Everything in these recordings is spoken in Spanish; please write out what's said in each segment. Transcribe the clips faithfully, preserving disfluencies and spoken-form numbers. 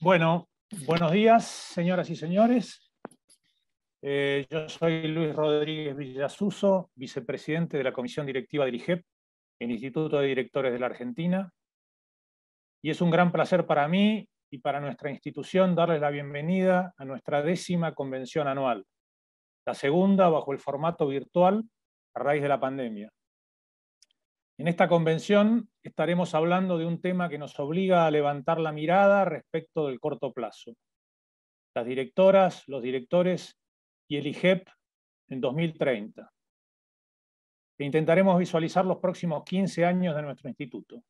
Bueno, buenos días, señoras y señores. Eh, yo soy Luis Rodríguez Villasuso, vicepresidente de la Comisión Directiva del I G E P, el Instituto de Directores de la Argentina. Y es un gran placer para mí y para nuestra institución darles la bienvenida a nuestra décima convención anual, la segunda bajo el formato virtual a raíz de la pandemia. En esta convención estaremos hablando de un tema que nos obliga a levantar la mirada respecto del corto plazo. Las directoras, los directores y el I G E P en dos mil treinta. E intentaremos visualizar los próximos quince años de nuestro instituto.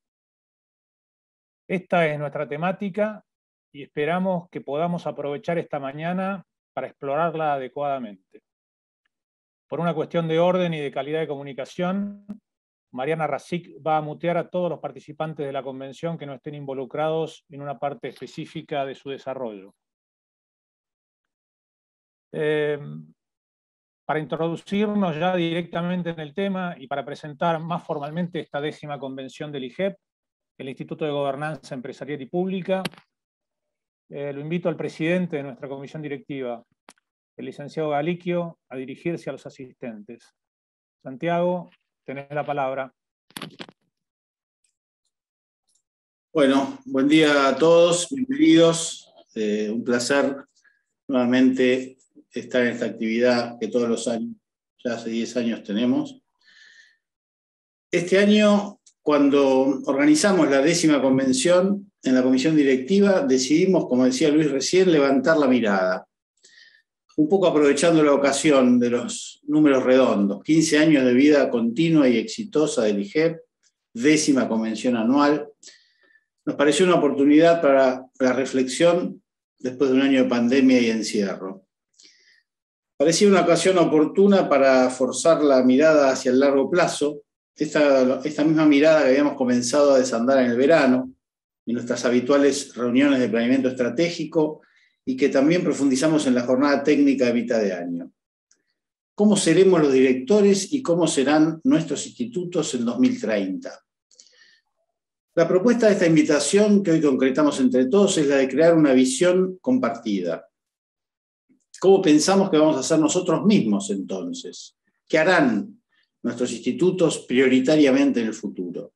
Esta es nuestra temática y esperamos que podamos aprovechar esta mañana para explorarla adecuadamente. Por una cuestión de orden y de calidad de comunicación, Mariana Rasic va a mutear a todos los participantes de la convención que no estén involucrados en una parte específica de su desarrollo. Eh, para introducirnos ya directamente en el tema y para presentar más formalmente esta décima convención del I G E P, el Instituto de Gobernanza Empresarial y Pública, eh, lo invito al presidente de nuestra comisión directiva, el licenciado Galiquio, a dirigirse a los asistentes. Santiago, tenés la palabra. Bueno, buen día a todos, bienvenidos. Eh, un placer nuevamente estar en esta actividad que todos los años, ya hace diez años tenemos. Este año, cuando organizamos la décima convención en la comisión directiva, decidimos, como decía Luis recién, levantar la mirada. Un poco aprovechando la ocasión de los números redondos, quince años de vida continua y exitosa del I G E P, décima convención anual, nos pareció una oportunidad para la reflexión después de un año de pandemia y encierro. Parecía una ocasión oportuna para forzar la mirada hacia el largo plazo, esta, esta misma mirada que habíamos comenzado a desandar en el verano, en nuestras habituales reuniones de planeamiento estratégico, y que también profundizamos en la jornada técnica de mitad de año. ¿Cómo seremos los directores y cómo serán nuestros institutos en dos mil treinta? La propuesta de esta invitación que hoy concretamos entre todos es la de crear una visión compartida. ¿Cómo pensamos que vamos a hacer nosotros mismos entonces? ¿Qué harán nuestros institutos prioritariamente en el futuro?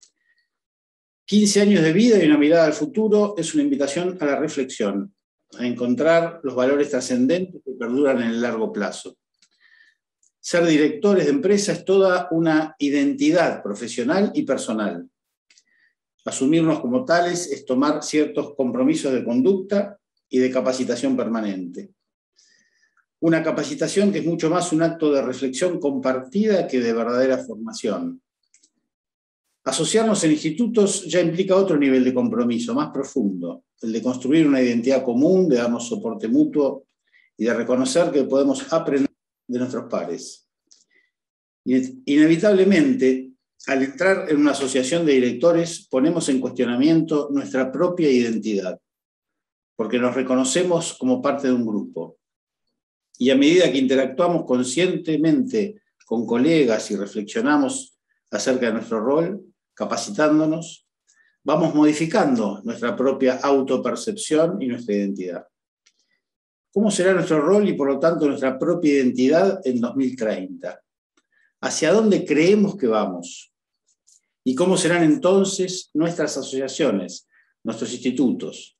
quince años de vida y una mirada al futuro es una invitación a la reflexión, a encontrar los valores trascendentes que perduran en el largo plazo. Ser directores de empresa es toda una identidad profesional y personal. Asumirnos como tales es tomar ciertos compromisos de conducta y de capacitación permanente. Una capacitación que es mucho más un acto de reflexión compartida que de verdadera formación. Asociarnos en institutos ya implica otro nivel de compromiso, más profundo, el de construir una identidad común, de darnos soporte mutuo y de reconocer que podemos aprender de nuestros pares. Inevitablemente, al entrar en una asociación de directores, ponemos en cuestionamiento nuestra propia identidad, porque nos reconocemos como parte de un grupo. Y a medida que interactuamos conscientemente con colegas y reflexionamos acerca de nuestro rol, capacitándonos, vamos modificando nuestra propia autopercepción y nuestra identidad. ¿Cómo será nuestro rol y, por lo tanto, nuestra propia identidad en dos mil treinta? ¿Hacia dónde creemos que vamos? ¿Y cómo serán entonces nuestras asociaciones, nuestros institutos?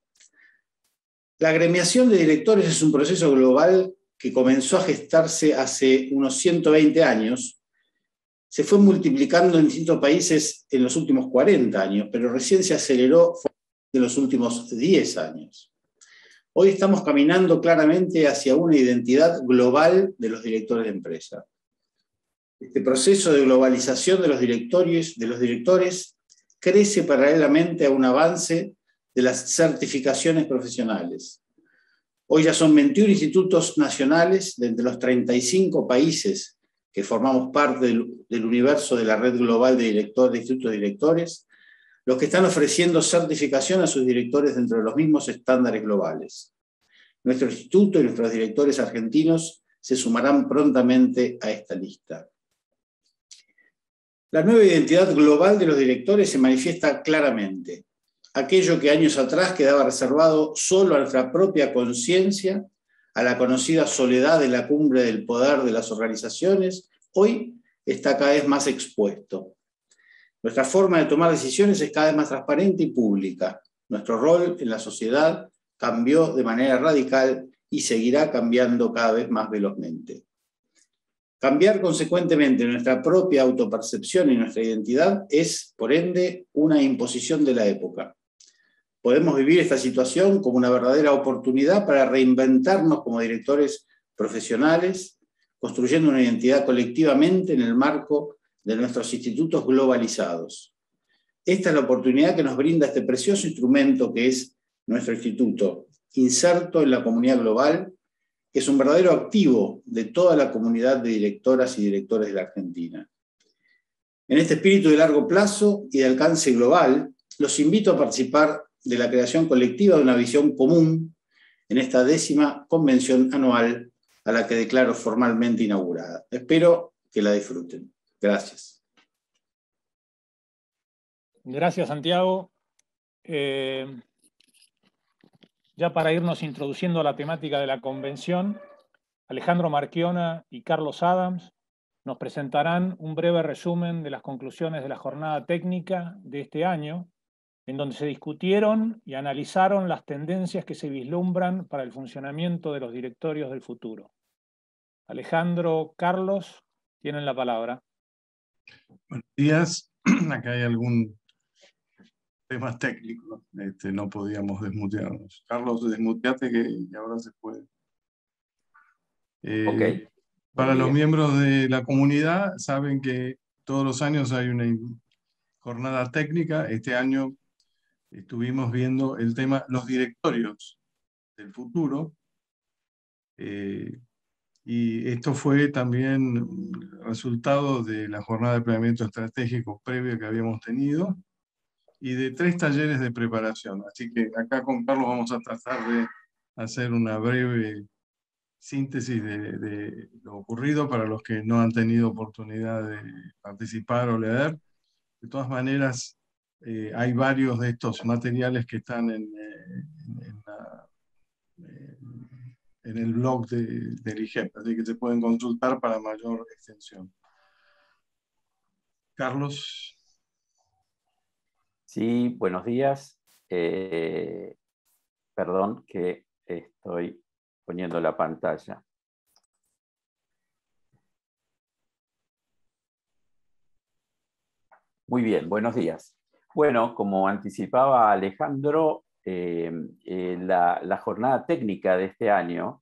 La agremiación de directores es un proceso global que comenzó a gestarse hace unos ciento veinte años, se fue multiplicando en distintos países en los últimos cuarenta años, pero recién se aceleró en los últimos diez años. Hoy estamos caminando claramente hacia una identidad global de los directores de empresa. Este proceso de globalización de los directorios, de los directores crece paralelamente a un avance de las certificaciones profesionales. Hoy ya son veintiún institutos nacionales de entre los treinta y cinco países que formamos parte del, del universo de la red global de directores, de institutos directores, los que están ofreciendo certificación a sus directores dentro de los mismos estándares globales. Nuestro instituto y nuestros directores argentinos se sumarán prontamente a esta lista. La nueva identidad global de los directores se manifiesta claramente. aquello que años atrás quedaba reservado solo a nuestra propia conciencia, a la conocida soledad de la cumbre del poder de las organizaciones, hoy está cada vez más expuesto. Nuestra forma de tomar decisiones es cada vez más transparente y pública. Nuestro rol en la sociedad cambió de manera radical y seguirá cambiando cada vez más velozmente. Cambiar consecuentemente nuestra propia autopercepción y nuestra identidad es, por ende, una imposición de la época. Podemos vivir esta situación como una verdadera oportunidad para reinventarnos como directores profesionales, construyendo una identidad colectivamente en el marco de nuestros institutos globalizados. Esta es la oportunidad que nos brinda este precioso instrumento que es nuestro instituto, inserto en la comunidad global, que es un verdadero activo de toda la comunidad de directoras y directores de la Argentina. En este espíritu de largo plazo y de alcance global, los invito a participar de la creación colectiva de una visión común en esta décima convención anual a la que declaro formalmente inaugurada. Espero que la disfruten. Gracias. Gracias, Santiago. Eh, ya para irnos introduciendo a la temática de la convención, Alejandro Marchiona y Carlos Adams nos presentarán un breve resumen de las conclusiones de la jornada técnica de este año, en donde se discutieron y analizaron las tendencias que se vislumbran para el funcionamiento de los directorios del futuro. Alejandro, Carlos, tienen la palabra. Buenos días. Acá hay algún tema técnico. Este, no podíamos desmutearnos. Carlos, desmuteate que ahora se puede. Eh, okay. Para los miembros de la comunidad, saben que todos los años hay una jornada técnica. Este año estuvimos viendo el tema los directorios del futuro. Eh, y esto fue también resultado de la jornada de planeamiento estratégico previa que habíamos tenido y de tres talleres de preparación. Así que acá con Carlos vamos a tratar de hacer una breve síntesis de, de lo ocurrido para los que no han tenido oportunidad de participar o leer. De todas maneras, eh, hay varios de estos materiales que están en, en, en, la, en el blog de, del I G E P, así que se pueden consultar para mayor extensión. Carlos. Sí, buenos días. Eh, perdón que estoy poniendo la pantalla. Muy bien, buenos días. Bueno, como anticipaba Alejandro, eh, eh, la, la jornada técnica de este año,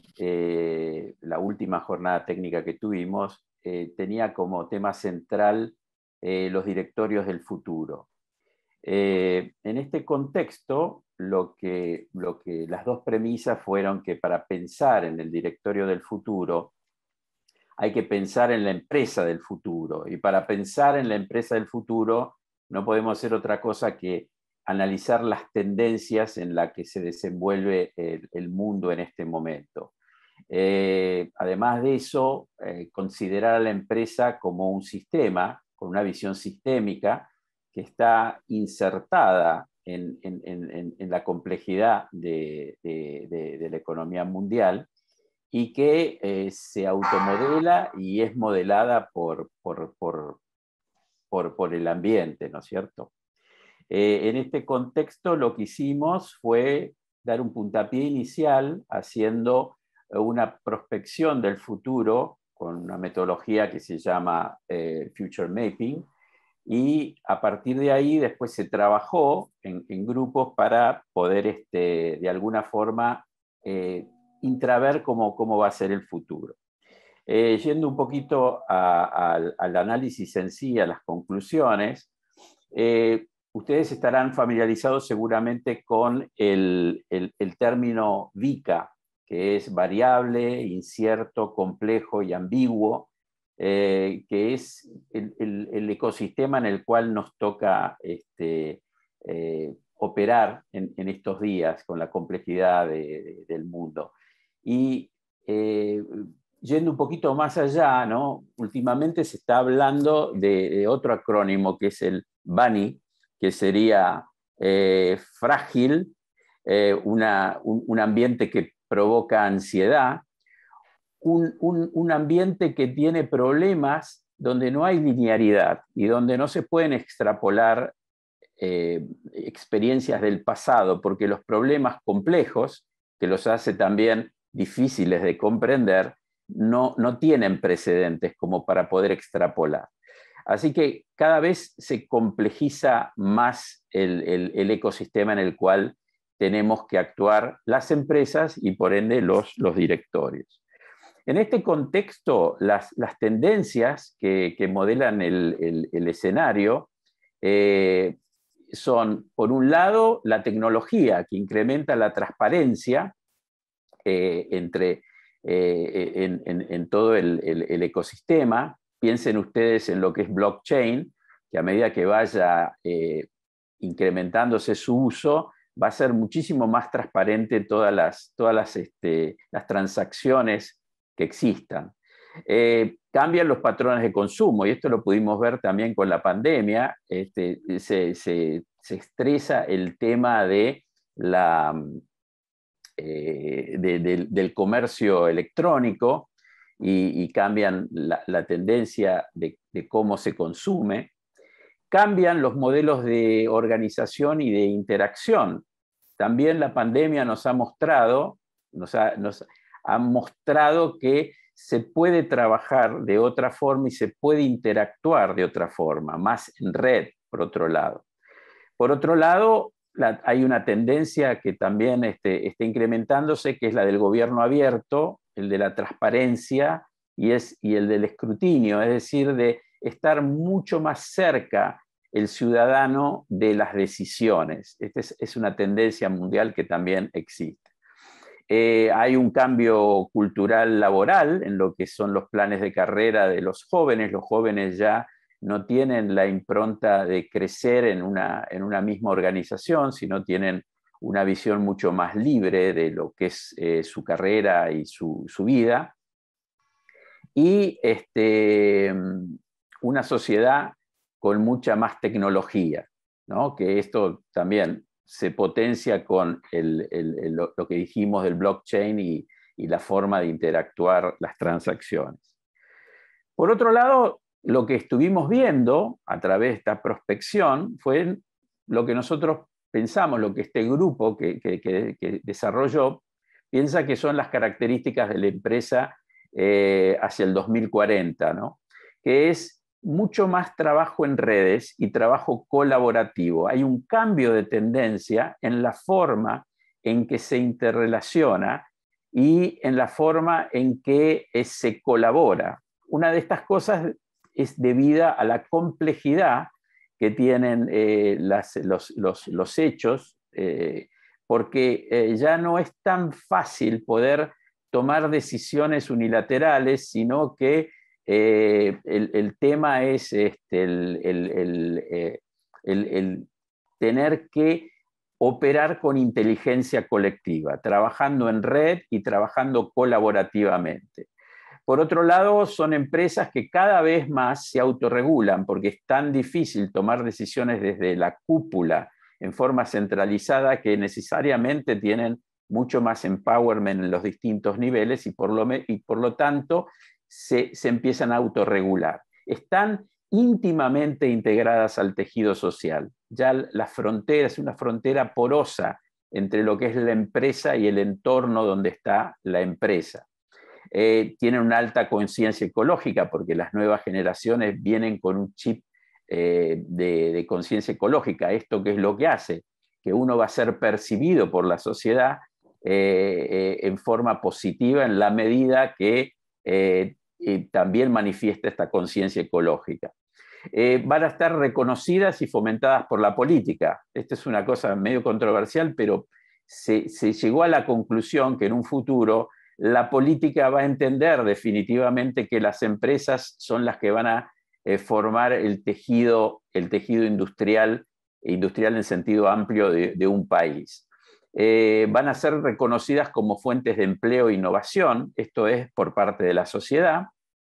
eh, la última jornada técnica que tuvimos, eh, tenía como tema central eh, los directorios del futuro. Eh, en este contexto, lo que, lo que, las dos premisas fueron que para pensar en el directorio del futuro hay que pensar en la empresa del futuro, y para pensar en la empresa del futuro no podemos hacer otra cosa que analizar las tendencias en las que se desenvuelve el, el mundo en este momento. Eh, además de eso, eh, considerar a la empresa como un sistema, con una visión sistémica, que está insertada en, en, en, en la complejidad de, de, de, de la economía mundial y que eh, se automodela y es modelada por, por, por, por, por el ambiente, ¿no es cierto? Eh, en este contexto lo que hicimos fue dar un puntapié inicial haciendo una prospección del futuro con una metodología que se llama eh, Future Mapping, y a partir de ahí después se trabajó en, en grupos para poder este, de alguna forma eh, intraver cómo, cómo va a ser el futuro. Eh, yendo un poquito a, a, al análisis en sí, a las conclusiones, eh, ustedes estarán familiarizados seguramente con el, el, el término VICA, que es variable, incierto, complejo y ambiguo, eh, que es el, el, el ecosistema en el cual nos toca este, eh, operar en, en estos días con la complejidad de, de, del mundo. Y eh, yendo un poquito más allá, ¿no? Últimamente se está hablando de, de otro acrónimo que es el BANI, que sería eh, frágil, eh, una, un, un ambiente que provoca ansiedad, un, un, un ambiente que tiene problemas donde no hay linearidad y donde no se pueden extrapolar eh, experiencias del pasado, porque los problemas complejos, que los hace también difíciles de comprender, no, no tienen precedentes como para poder extrapolar. Así que cada vez se complejiza más el, el, el ecosistema en el cual tenemos que actuar las empresas y por ende los, los directorios. En este contexto, las, las tendencias que, que modelan el, el, el escenario eh, son, por un lado, la tecnología que incrementa la transparencia eh, entre, eh, en, en, en todo el, el, el ecosistema. Piensen ustedes en lo que es blockchain, que a medida que vaya eh, incrementándose su uso, va a ser muchísimo más transparente todas las, todas las, este, las transacciones que existan. Eh, cambian los patrones de consumo, y esto lo pudimos ver también con la pandemia. Este, se, se, se estresa el tema de la, eh, de, de, del comercio electrónico y, y cambian la, la tendencia de, de cómo se consume. Cambian los modelos de organización y de interacción. También la pandemia nos ha mostrado, nos ha, nos ha mostrado que se puede trabajar de otra forma y se puede interactuar de otra forma, más en red, por otro lado. Por otro lado, la, hay una tendencia que también este, está incrementándose, que es la del gobierno abierto, el de la transparencia y, es, y el del escrutinio, es decir, de estar mucho más cerca el ciudadano de las decisiones. Esta es, es una tendencia mundial que también existe. Eh, hay un cambio cultural laboral en lo que son los planes de carrera de los jóvenes. Los jóvenes ya no tienen la impronta de crecer en una, en una misma organización, sino tienen una visión mucho más libre de lo que es eh, su carrera y su, su vida. Y este, una sociedad con mucha más tecnología, ¿no? Que esto también se potencia con el, el, el, lo que dijimos del blockchain y, y la forma de interactuar las transacciones. Por otro lado, lo que estuvimos viendo a través de esta prospección fue lo que nosotros pensamos, lo que este grupo que, que, que, que desarrolló piensa que son las características de la empresa eh, hacia el dos mil cuarenta, ¿no? Que es mucho más trabajo en redes y trabajo colaborativo. Hay un cambio de tendencia en la forma en que se interrelaciona y en la forma en que se colabora. Una de estas cosas es debida a la complejidad que tienen eh, las, los, los, los hechos, eh, porque eh, ya no es tan fácil poder tomar decisiones unilaterales, sino que Eh, el, el tema es este, el, el, el, eh, el, el tener que operar con inteligencia colectiva, trabajando en red y trabajando colaborativamente. Por otro lado, son empresas que cada vez más se autorregulan porque es tan difícil tomar decisiones desde la cúpula en forma centralizada que necesariamente tienen mucho más empowerment en los distintos niveles y por lo, y por lo tanto Se, se empiezan a autorregular. Están íntimamente integradas al tejido social. Ya la frontera es una frontera porosa entre lo que es la empresa y el entorno donde está la empresa. Eh, tienen una alta conciencia ecológica porque las nuevas generaciones vienen con un chip eh, de, de conciencia ecológica. ¿Esto qué es lo que hace? Que uno va a ser percibido por la sociedad eh, eh, en forma positiva en la medida que eh, y también manifiesta esta conciencia ecológica. Eh, van a estar reconocidas y fomentadas por la política. Esta es una cosa medio controversial, pero se, se llegó a la conclusión que en un futuro la política va a entender definitivamente que las empresas son las que van a eh, formar el tejido, el tejido industrial, industrial en sentido amplio de, de un país. Eh, van a ser reconocidas como fuentes de empleo e innovación, esto es por parte de la sociedad.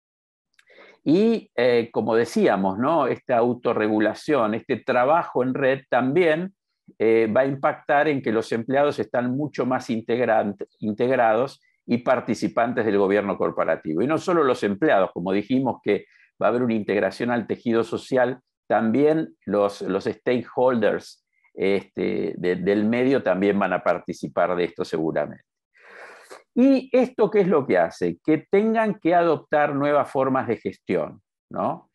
Y eh, como decíamos, ¿no? Esta autorregulación, este trabajo en red también eh, va a impactar en que los empleados están mucho más integrados y participantes del gobierno corporativo. Y no solo los empleados, como dijimos que va a haber una integración al tejido social, también los, los stakeholders este, de, del medio también van a participar de esto seguramente. ¿Y esto qué es lo que hace? Que tengan que adoptar nuevas formas de gestión, ¿no?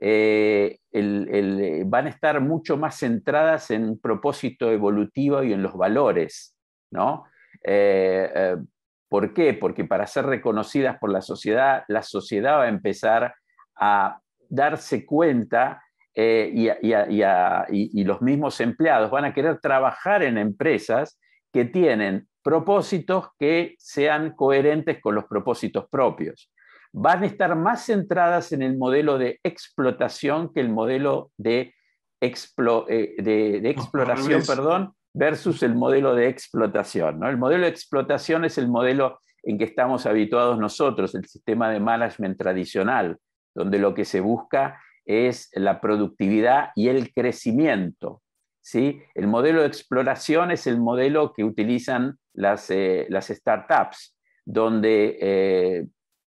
Eh, el, el, van a estar mucho más centradas en un propósito evolutivo y en los valores, ¿no? Eh, eh, ¿Por qué? Porque para ser reconocidas por la sociedad, la sociedad va a empezar a darse cuenta eh, y, y, y, y, y los mismos empleados van a querer trabajar en empresas que tienen propósitos que sean coherentes con los propósitos propios. Van a estar más centradas en el modelo de explotación que el modelo de, explo, eh, de, de exploración, no, perdón, versus el modelo de explotación, ¿no? El modelo de explotación es el modelo en que estamos habituados nosotros, el sistema de management tradicional, donde lo que se busca es la productividad y el crecimiento, ¿sí? El modelo de exploración es el modelo que utilizan las, eh, las startups, donde eh,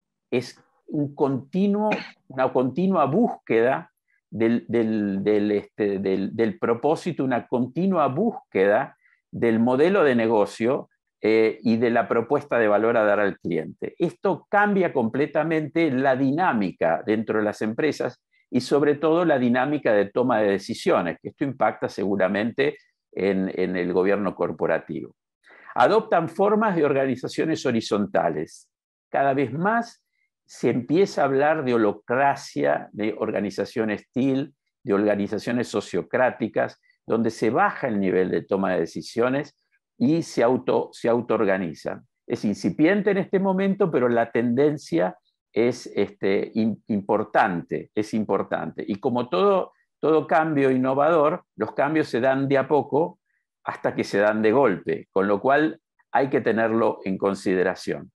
es un continuo, una continua búsqueda del, del, del, este, del, del propósito, una continua búsqueda del modelo de negocio eh, y de la propuesta de valor a dar al cliente. Esto cambia completamente la dinámica dentro de las empresas y sobre todo la dinámica de toma de decisiones, que esto impacta seguramente en, en el gobierno corporativo. Adoptan formas de organizaciones horizontales. Cada vez más se empieza a hablar de holocracia, de organizaciones T I L, de organizaciones sociocráticas, donde se baja el nivel de toma de decisiones y se, auto, se autoorganizan. Es incipiente en este momento, pero la tendencia es este, in, importante, es importante. Y como todo, todo cambio innovador, los cambios se dan de a poco hasta que se dan de golpe, con lo cual hay que tenerlo en consideración.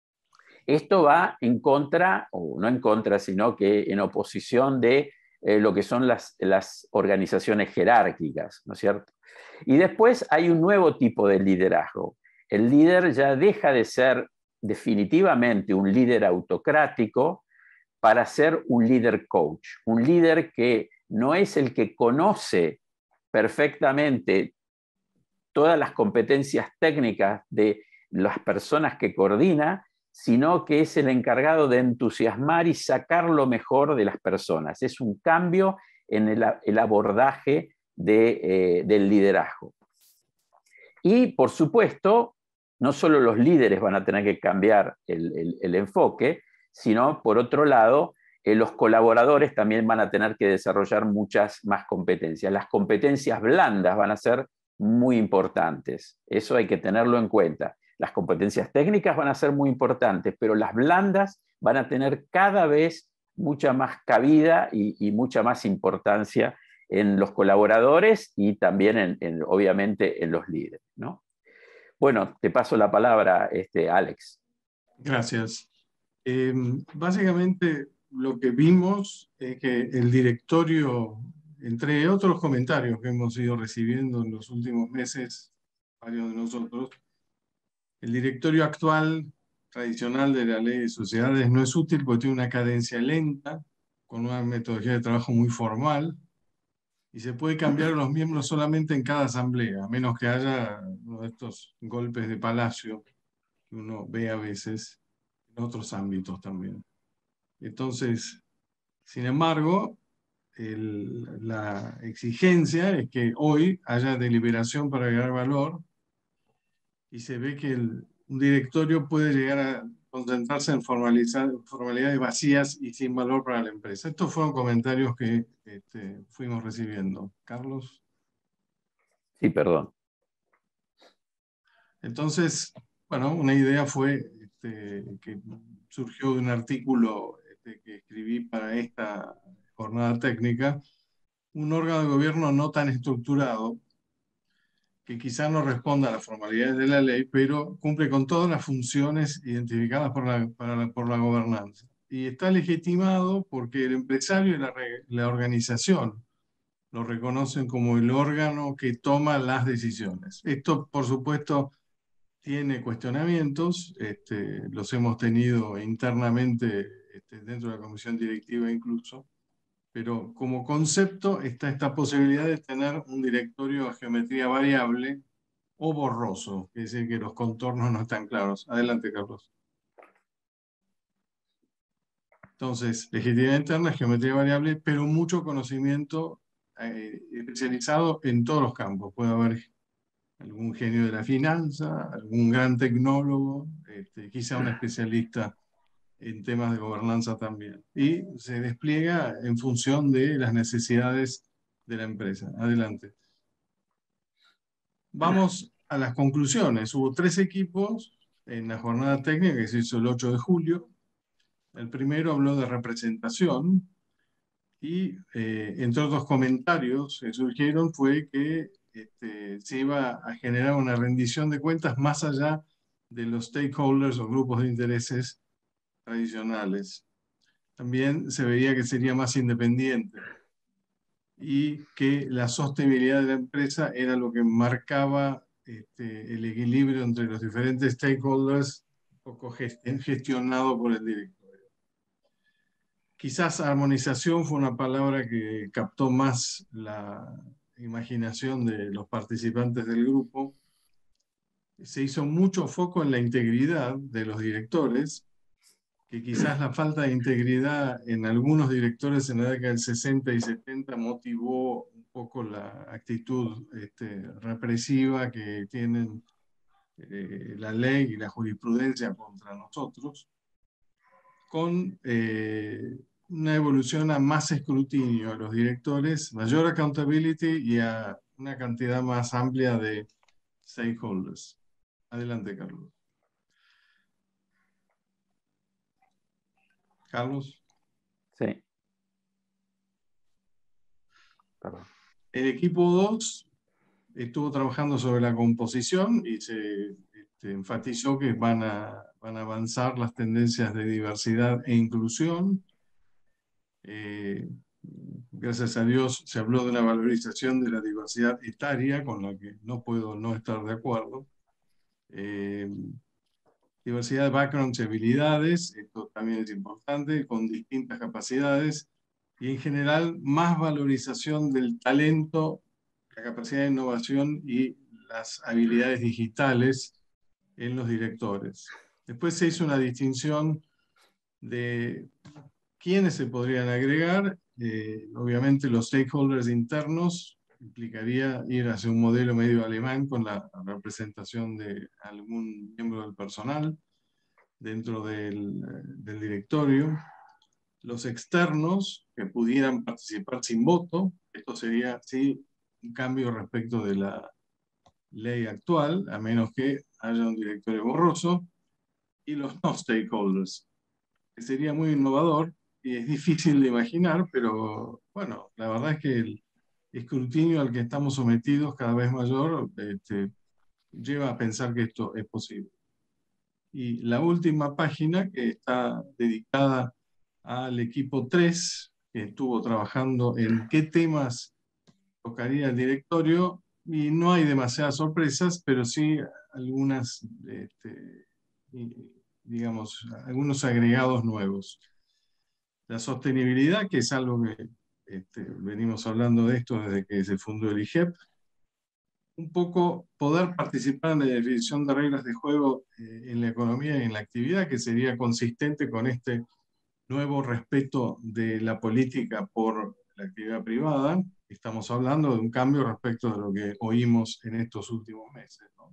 Esto va en contra, o no en contra, sino que en oposición de eh, lo que son las, las organizaciones jerárquicas, ¿no es cierto? Y después hay un nuevo tipo de liderazgo. El líder ya deja de ser definitivamente un líder autocrático para ser un líder coach, un líder que no es el que conoce perfectamente todas las competencias técnicas de las personas que coordina, sino que es el encargado de entusiasmar y sacar lo mejor de las personas. Es un cambio en el, el abordaje de, eh, del liderazgo. Y, por supuesto, no solo los líderes van a tener que cambiar el, el, el enfoque, sino, por otro lado, eh, los colaboradores también van a tener que desarrollar muchas más competencias. Las competencias blandas van a ser muy importantes. Eso hay que tenerlo en cuenta. Las competencias técnicas van a ser muy importantes, pero las blandas van a tener cada vez mucha más cabida y, y mucha más importancia en los colaboradores y también, en, en, obviamente, en los líderes, ¿no? Bueno, te paso la palabra, este, Alex. Gracias. Eh, básicamente, lo que vimos es que el directorio, entre otros comentarios que hemos ido recibiendo en los últimos meses, varios de nosotros, el directorio actual, tradicional de la ley de sociedades, no es útil porque tiene una cadencia lenta, con una metodología de trabajo muy formal, y se puede cambiar a los miembros solamente en cada asamblea, a menos que haya uno de estos golpes de palacio que uno ve a veces en otros ámbitos también. Entonces, sin embargo, el, la exigencia es que hoy haya deliberación para agregar valor, y se ve que el, un directorio puede llegar a concentrarse en formalidades vacías y sin valor para la empresa. Estos fueron comentarios que este, fuimos recibiendo. Carlos. Sí, perdón. Entonces, bueno, una idea fue este, que surgió de un artículo este, que escribí para esta jornada técnica, un órgano de gobierno no tan estructurado, que quizá no responda a las formalidades de la ley, pero cumple con todas las funciones identificadas por la, para la, por la gobernanza. Y está legitimado porque el empresario y la, la organización lo reconocen como el órgano que toma las decisiones. Esto, por supuesto, tiene cuestionamientos, este, los hemos tenido internamente este, dentro de la comisión directiva incluso, pero como concepto está esta posibilidad de tener un directorio a geometría variable o borroso, es decir, que los contornos no están claros. Adelante, Carlos. Entonces, legitimidad interna, geometría variable, pero mucho conocimiento eh, especializado en todos los campos. Puede haber algún genio de la finanza, algún gran tecnólogo, este, quizá un especialista en temas de gobernanza también. Y se despliega en función de las necesidades de la empresa. Adelante. Vamos a las conclusiones. Hubo tres equipos en la jornada técnica que se hizo el ocho de julio. El primero habló de representación y, eh, entre otros comentarios que surgieron, fue que este, se iba a generar una rendición de cuentas más allá de los stakeholders o grupos de intereses tradicionales. También se veía que sería más independiente y que la sostenibilidad de la empresa era lo que marcaba este, el equilibrio entre los diferentes stakeholders, un poco gestionado por el directorio. Quizás armonización fue una palabra que captó más la imaginación de los participantes del grupo. Se hizo mucho foco en la integridad de los directores, que quizás la falta de integridad en algunos directores en la década del sesenta y setenta motivó un poco la actitud este, represiva que tienen eh, la ley y la jurisprudencia contra nosotros, con eh, una evolución a más escrutinio a los directores, mayor accountability y a una cantidad más amplia de stakeholders. Adelante, Carlos. Carlos. Sí. Perdón. El equipo dos estuvo trabajando sobre la composición y se este, enfatizó que van a, van a avanzar las tendencias de diversidad e inclusión. Eh, gracias a Dios se habló de una valorización de la diversidad etaria, con la que no puedo no estar de acuerdo. Eh, diversidad de backgrounds y habilidades, esto también es importante, con distintas capacidades, y en general más valorización del talento, la capacidad de innovación y las habilidades digitales en los directores. Después se hizo una distinción de quiénes se podrían agregar. Eh, obviamente los stakeholders internos implicaría ir hacia un modelo medio alemán con la representación de algún miembro del personal dentro del, del directorio. Los externos que pudieran participar sin voto, esto sería sí un cambio respecto de la ley actual, a menos que haya un directorio borroso, y los no stakeholders, que sería muy innovador y es difícil de imaginar, pero bueno, la verdad es que el escrutinio al que estamos sometidos cada vez mayor este, lleva a pensar que esto es posible. Y la última página, que está dedicada al equipo tres, que estuvo trabajando en qué temas tocaría el directorio, y no hay demasiadas sorpresas, pero sí algunas, este, digamos, algunos agregados nuevos. La sostenibilidad, que es algo que este, venimos hablando de esto desde que se fundó el I G E P, un poco poder participar en la definición de reglas de juego eh, en la economía y en la actividad, que sería consistente con este nuevo respeto de la política por la actividad privada. Estamos hablando de un cambio respecto de lo que oímos en estos últimos meses, ¿no?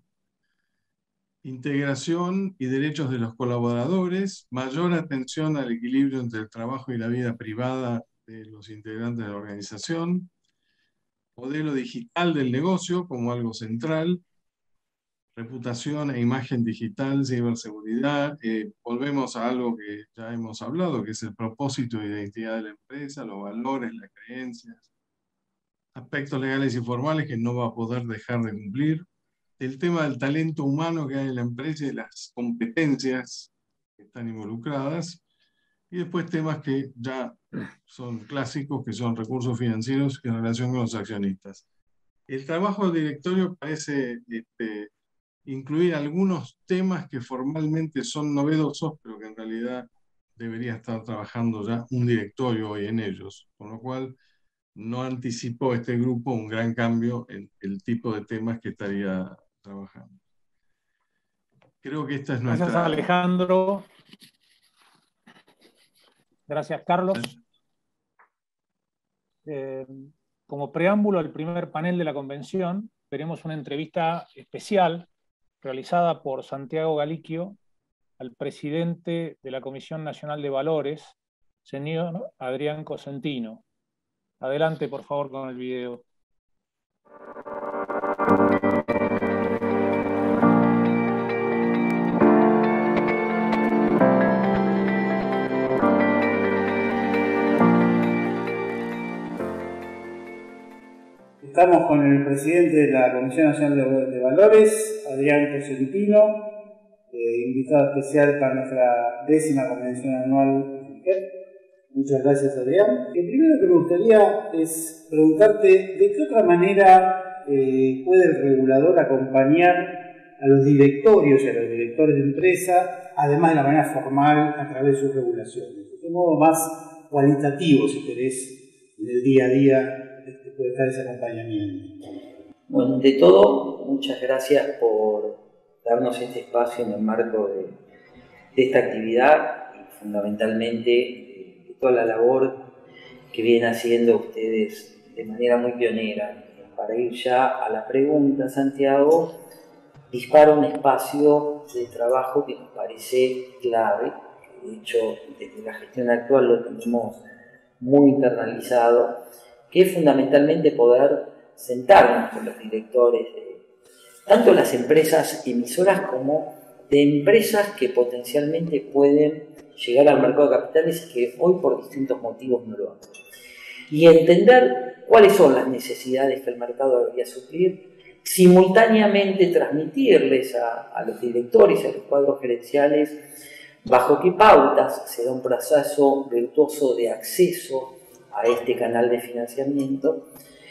Integración y derechos de los colaboradores, mayor atención al equilibrio entre el trabajo y la vida privada de los integrantes de la organización, modelo digital del negocio como algo central, reputación e imagen digital, ciberseguridad. Eh, volvemos a algo que ya hemos hablado, que es el propósito y identidad de la empresa, los valores, las creencias, aspectos legales y formales que no va a poder dejar de cumplir, el tema del talento humano que hay en la empresa y las competencias que están involucradas, Y después temas que ya son clásicos, que son recursos financieros en relación con los accionistas. El trabajo del directorio parece este, incluir algunos temas que formalmente son novedosos, pero que en realidad debería estar trabajando ya un directorio hoy en ellos, con lo cual no anticipó este grupo un gran cambio en el tipo de temas que estaría trabajando. Creo que esta es nuestra... Gracias, Alejandro. Gracias, Carlos. Eh, como preámbulo al primer panel de la convención, veremos una entrevista especial realizada por Santiago Galiquio al presidente de la Comisión Nacional de Valores, señor Adrián Cosentino. Adelante, por favor, con el video. Estamos con el presidente de la Comisión Nacional de Valores, Adrián Cosentino, eh, invitado especial para nuestra décima convención anual. Muchas gracias, Adrián. Lo primero que me gustaría es preguntarte de qué otra manera eh, puede el regulador acompañar a los directorios y a los directores de empresa, además de la manera formal a través de sus regulaciones. De un modo más cualitativo, si querés, en el día a día, puede estar ese acompañamiento. Bueno, de todo, muchas gracias por darnos este espacio en el marco de, de esta actividad y fundamentalmente de, de toda la labor que vienen haciendo ustedes de manera muy pionera. Para ir ya a la pregunta, Santiago, dispara un espacio de trabajo que nos parece clave. De hecho, desde la gestión actual lo tenemos muy internalizado, que es fundamentalmente poder sentarnos con los directores de tanto las empresas emisoras como de empresas que potencialmente pueden llegar al mercado de capitales y que hoy por distintos motivos no lo hacen. Y entender cuáles son las necesidades que el mercado debería suplir, simultáneamente transmitirles a, a los directores, a los cuadros gerenciales, bajo qué pautas se da un proceso virtuoso de acceso a este canal de financiamiento.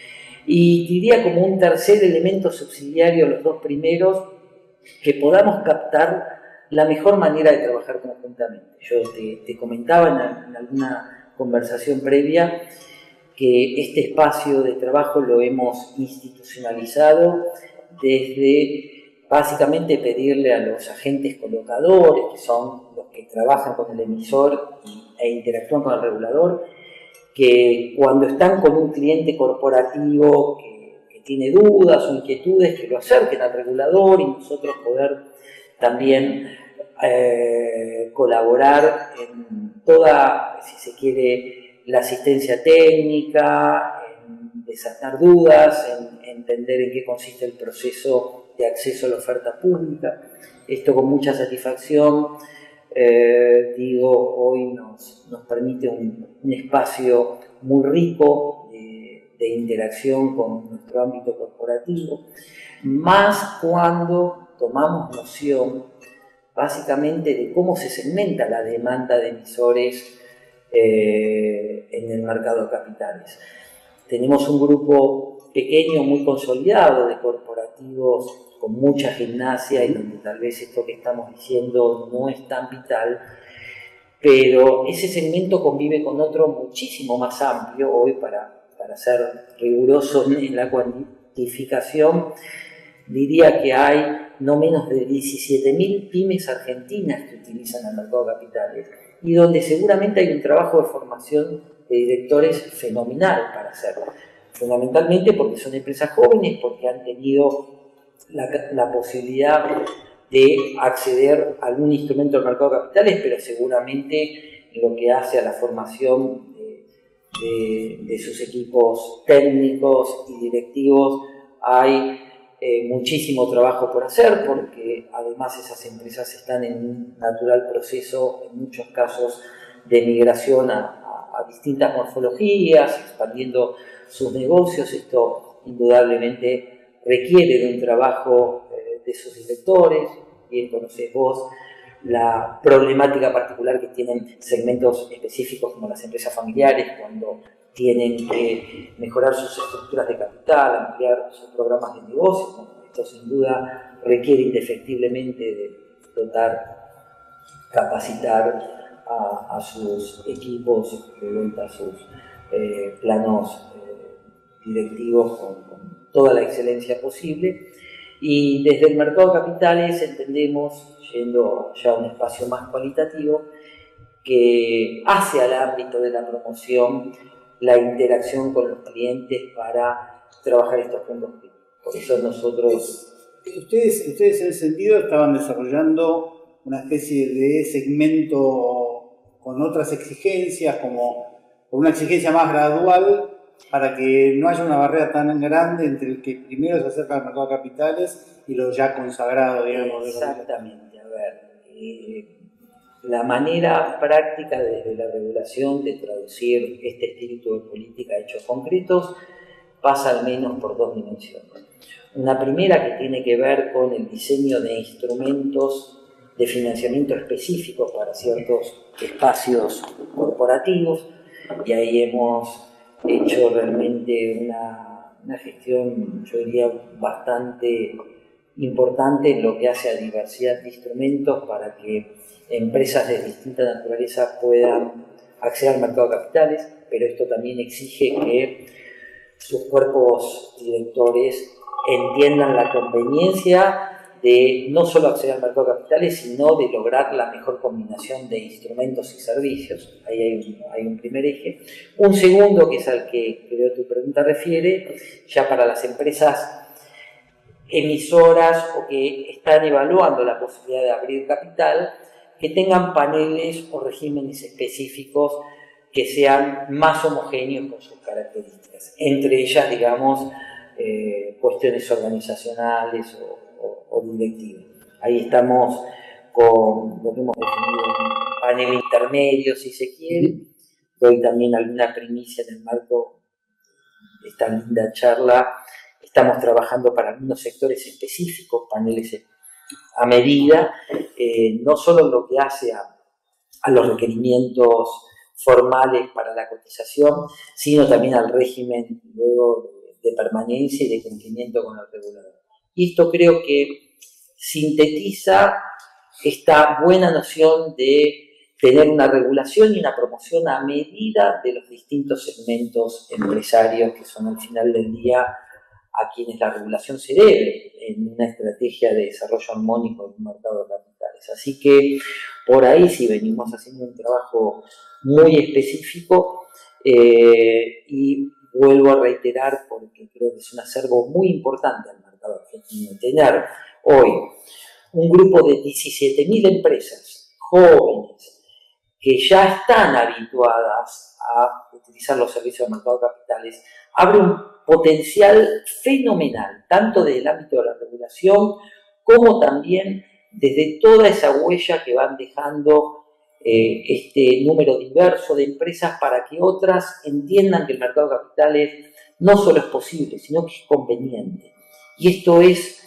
Y diría como un tercer elemento subsidiario a los dos primeros, que podamos captar la mejor manera de trabajar conjuntamente. Yo te, te comentaba en, en alguna conversación previa que este espacio de trabajo lo hemos institucionalizado desde básicamente pedirle a los agentes colocadores, que son los que trabajan con el emisor e interactúan con el regulador, que cuando están con un cliente corporativo que, que tiene dudas o inquietudes, que lo acerquen al regulador y nosotros poder también eh, colaborar en toda, si se quiere, la asistencia técnica, en desatar dudas, en entender en qué consiste el proceso de acceso a la oferta pública. Esto con mucha satisfacción. Eh, digo, hoy nos, nos permite un, un espacio muy rico de, de interacción con nuestro ámbito corporativo, más cuando tomamos noción básicamente de cómo se segmenta la demanda de emisores eh, en el mercado de capitales. Tenemos un grupo pequeño, muy consolidado de corporativos con mucha gimnasia y donde tal vez esto que estamos diciendo no es tan vital, pero ese segmento convive con otro muchísimo más amplio. Hoy, para, para ser rigurosos en la cuantificación, diría que hay no menos de diecisiete mil pymes argentinas que utilizan el mercado de capitales y donde seguramente hay un trabajo de formación de directores fenomenal para hacerlo. Fundamentalmente porque son empresas jóvenes, porque han tenido La, la posibilidad de acceder a algún instrumento del mercado de capitales, pero seguramente en lo que hace a la formación de, de, de sus equipos técnicos y directivos hay eh, muchísimo trabajo por hacer, porque además esas empresas están en un natural proceso, en muchos casos, de migración a, a, a distintas morfologías, expandiendo sus negocios. Esto indudablemente requiere de un trabajo eh, de sus directores. Bien conocés vos la problemática particular que tienen segmentos específicos como las empresas familiares cuando tienen que mejorar sus estructuras de capital, ampliar sus programas de negocio. ¿No? Esto sin duda requiere indefectiblemente de dotar, capacitar a, a sus equipos, de vuelta a sus eh, planos eh, directivos con, con toda la excelencia posible. Y desde el mercado de capitales entendemos, yendo ya a un espacio más cualitativo, que hace al ámbito de la promoción la interacción con los clientes para trabajar estos fondos. Por eso nosotros... Ustedes, ustedes en ese sentido estaban desarrollando una especie de segmento con otras exigencias, como con una exigencia más gradual, para que no haya una barrera tan grande entre el que primero se acerca al mercado de capitales y lo ya consagrado, digamos. Exactamente, a ver, eh, la manera práctica desde la regulación de traducir este espíritu de política a hechos concretos pasa al menos por dos dimensiones. Una primera que tiene que ver con el diseño de instrumentos de financiamiento específicos para ciertos espacios corporativos, y ahí hemos hecho realmente una, una gestión, yo diría, bastante importante en lo que hace a diversidad de instrumentos para que empresas de distinta naturaleza puedan acceder al mercado de capitales, pero esto también exige que sus cuerpos directores entiendan la conveniencia de no solo acceder al mercado de capitales, sino de lograr la mejor combinación de instrumentos y servicios. Ahí hay un, hay un primer eje. Un segundo, que es al que creo tu pregunta refiere, ya para las empresas emisoras o que están evaluando la posibilidad de abrir capital, que tengan paneles o regímenes específicos que sean más homogéneos con sus características. Entre ellas, digamos, eh, cuestiones organizacionales o o directivo. Ahí estamos con lo que hemos definido un panel intermedio, si se quiere. Doy también alguna primicia en el marco de esta linda charla. Estamos trabajando para algunos sectores específicos, paneles a medida, eh, no solo en lo que hace a, a los requerimientos formales para la cotización, sino también al régimen luego de, de permanencia y de cumplimiento con el regulador. Y esto creo que sintetiza esta buena noción de tener una regulación y una promoción a medida de los distintos segmentos empresarios que son al final del día a quienes la regulación se debe en una estrategia de desarrollo armónico de un mercado de capitales. Así que por ahí sí venimos haciendo un trabajo muy específico eh, y vuelvo a reiterar porque creo que es un acervo muy importante al mercado argentino tener hoy un grupo de diecisiete mil empresas jóvenes que ya están habituadas a utilizar los servicios del mercado de capitales, abre un potencial fenomenal, tanto desde el ámbito de la regulación como también desde toda esa huella que van dejando eh, este número diverso de empresas para que otras entiendan que el mercado de capitales no solo es posible, sino que es conveniente. Y esto es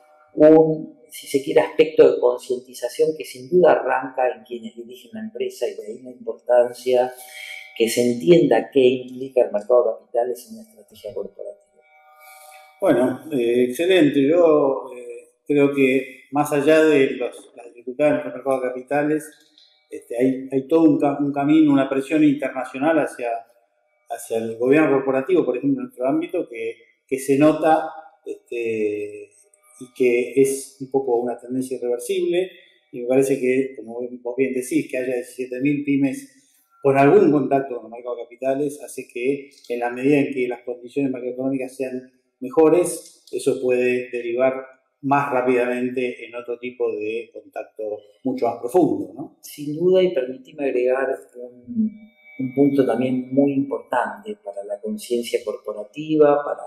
un, si se quiere, aspecto de concientización que sin duda arranca en quienes dirigen la empresa, y de ahí la importancia que se entienda qué implica el mercado de capitales en una estrategia corporativa. Bueno, eh, excelente. Yo eh, creo que más allá de los, las dificultades del mercado de capitales, este, hay, hay todo un, un camino, una presión internacional hacia, hacia el gobierno corporativo, por ejemplo, en nuestro ámbito, que, que se nota este, y que es un poco una tendencia irreversible. Y me parece que, como vos bien decís, que haya diecisiete mil pymes con algún contacto con el mercado de capitales hace que, en la medida en que las condiciones macroeconómicas sean mejores, eso puede derivar más rápidamente en otro tipo de contacto mucho más profundo, ¿no? Sin duda, y permíteme agregar un, un punto también muy importante para la conciencia corporativa, para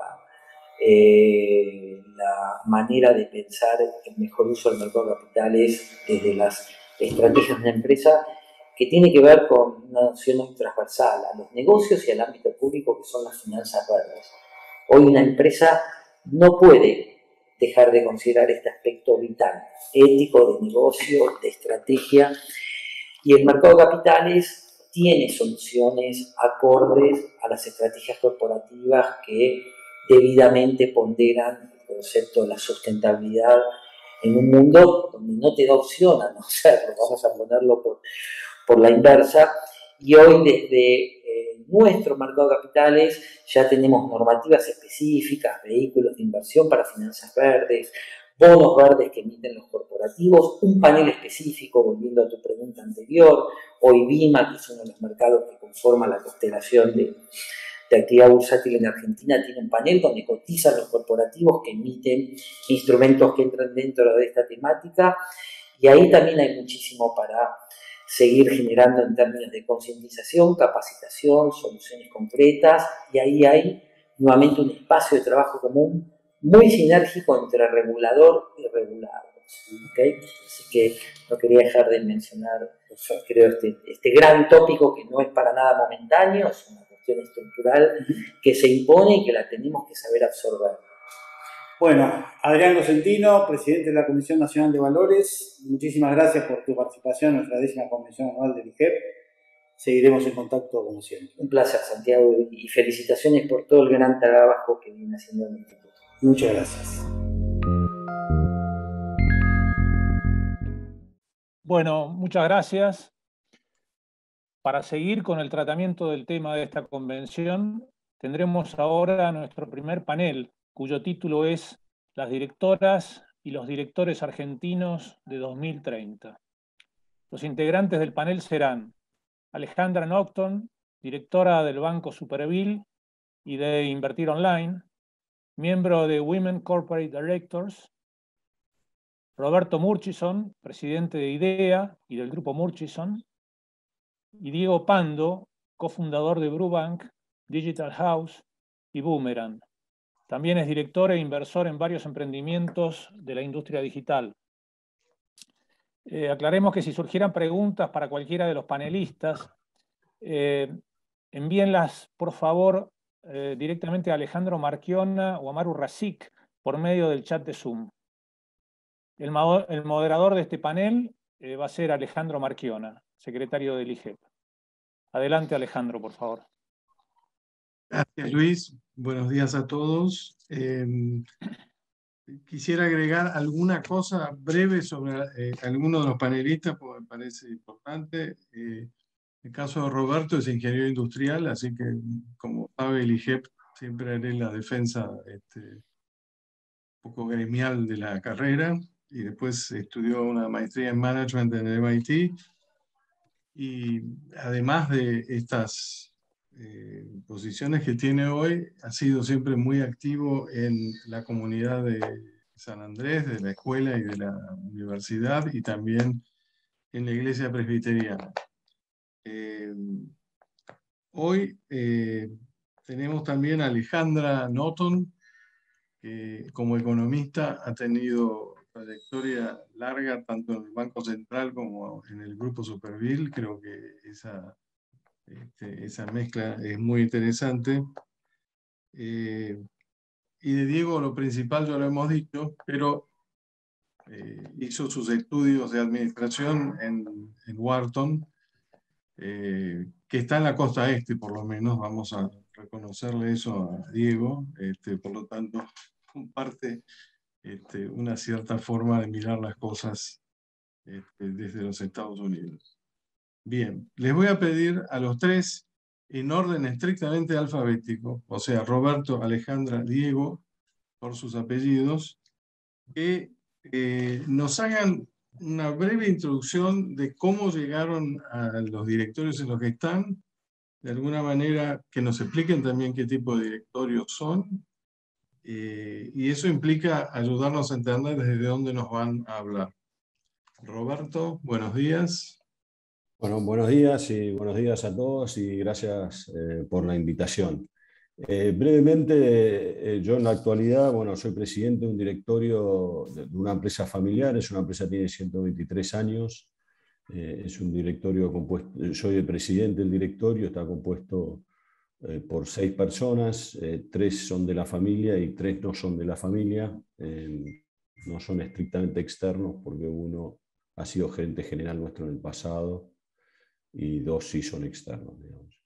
eh, la manera de pensar el mejor uso del mercado de capitales desde las estrategias de una empresa, que tiene que ver con una noción muy transversal a los negocios y al ámbito público, que son las finanzas verdes. Hoy una empresa no puede dejar de considerar este aspecto vital, ético, de negocio, de estrategia. Y el mercado de capitales tiene soluciones acordes a las estrategias corporativas que debidamente ponderan el concepto de la sustentabilidad en un mundo donde no te da opción a no hacerlo, vamos a ponerlo por, por la inversa. Y hoy desde eh, nuestro mercado de capitales ya tenemos normativas específicas, vehículos de inversión para finanzas verdes, bonos verdes que emiten los corporativos, un panel específico, volviendo a tu pregunta anterior, hoy BIMA, que es uno de los mercados que conforma la constelación de, de actividad bursátil en Argentina, tiene un panel donde cotizan los corporativos que emiten instrumentos que entran dentro de esta temática, y ahí también hay muchísimo para seguir generando en términos de concientización, capacitación, soluciones concretas, y ahí hay nuevamente un espacio de trabajo común muy sinérgico entre regulador y regulado. ¿Okay? Así que no quería dejar de mencionar, creo, este, este gran tópico que no es para nada momentáneo, es una cuestión estructural que se impone y que la tenemos que saber absorber. Bueno, Adrián Cosentino, presidente de la Comisión Nacional de Valores, muchísimas gracias por tu participación en nuestra décima convención anual del I G E P. Seguiremos en contacto como siempre. Un placer, Santiago, y felicitaciones por todo el gran trabajo que viene haciendo el Instituto. Muchas gracias. Bueno, muchas gracias. Para seguir con el tratamiento del tema de esta convención, tendremos ahora nuestro primer panel, cuyo título es Las directoras y los directores argentinos de dos mil treinta. Los integrantes del panel serán Alejandra Nocton, directora del Banco Superville y de Invertir Online, miembro de Women Corporate Directors; Roberto Murchison, presidente de IDEA y del Grupo Murchison; y Diego Pando, cofundador de Brubank, Digital House y Boomerang. También es director e inversor en varios emprendimientos de la industria digital. Eh, aclaremos que si surgieran preguntas para cualquiera de los panelistas, eh, envíenlas, por favor, eh, directamente a Alejandro Marchiona o a Maru Razik por medio del chat de Zoom. El, el moderador de este panel eh, va a ser Alejandro Marchiona, secretario del I G E P. Adelante, Alejandro, por favor. Gracias, Luis. Buenos días a todos. Eh, quisiera agregar alguna cosa breve sobre eh, alguno de los panelistas, porque me parece importante. Eh, el caso de Roberto es ingeniero industrial, así que, como sabe, el I G E P siempre haré la defensa este, un poco gremial de la carrera, y después estudió una maestría en management en el M I T, y además de estas eh, posiciones que tiene hoy, ha sido siempre muy activo en la comunidad de San Andrés, de la escuela y de la universidad, y también en la iglesia presbiteriana. Eh, hoy eh, tenemos también a Alejandra Nocton, que como economista ha tenido trayectoria larga tanto en el Banco Central como en el Grupo Superville. Creo que esa, este, esa mezcla es muy interesante. Eh, y de Diego lo principal ya lo hemos dicho, pero eh, hizo sus estudios de administración en, en Wharton, eh, que está en la costa este, por lo menos, vamos a reconocerle eso a Diego, este, por lo tanto comparte este, una cierta forma de mirar las cosas este, desde los Estados Unidos. Bien, les voy a pedir a los tres, en orden estrictamente alfabético, o sea, Roberto, Alejandra, Diego, por sus apellidos, que eh, nos hagan una breve introducción de cómo llegaron a los directorios en los que están, de alguna manera que nos expliquen también qué tipo de directorios son, eh, y eso implica ayudarnos a entender desde dónde nos van a hablar. Roberto, buenos días. Bueno, buenos días y buenos días a todos y gracias eh, por la invitación. Eh, brevemente, eh, yo en la actualidad, bueno, soy presidente de un directorio de una empresa familiar. Es una empresa que tiene ciento veintitrés años. Eh, es un directorio compuesto, soy el presidente del directorio, está compuesto eh, por seis personas, eh, tres son de la familia y tres no son de la familia. Eh, no son estrictamente externos porque uno ha sido gerente general nuestro en el pasado y dos sí son externos, digamos.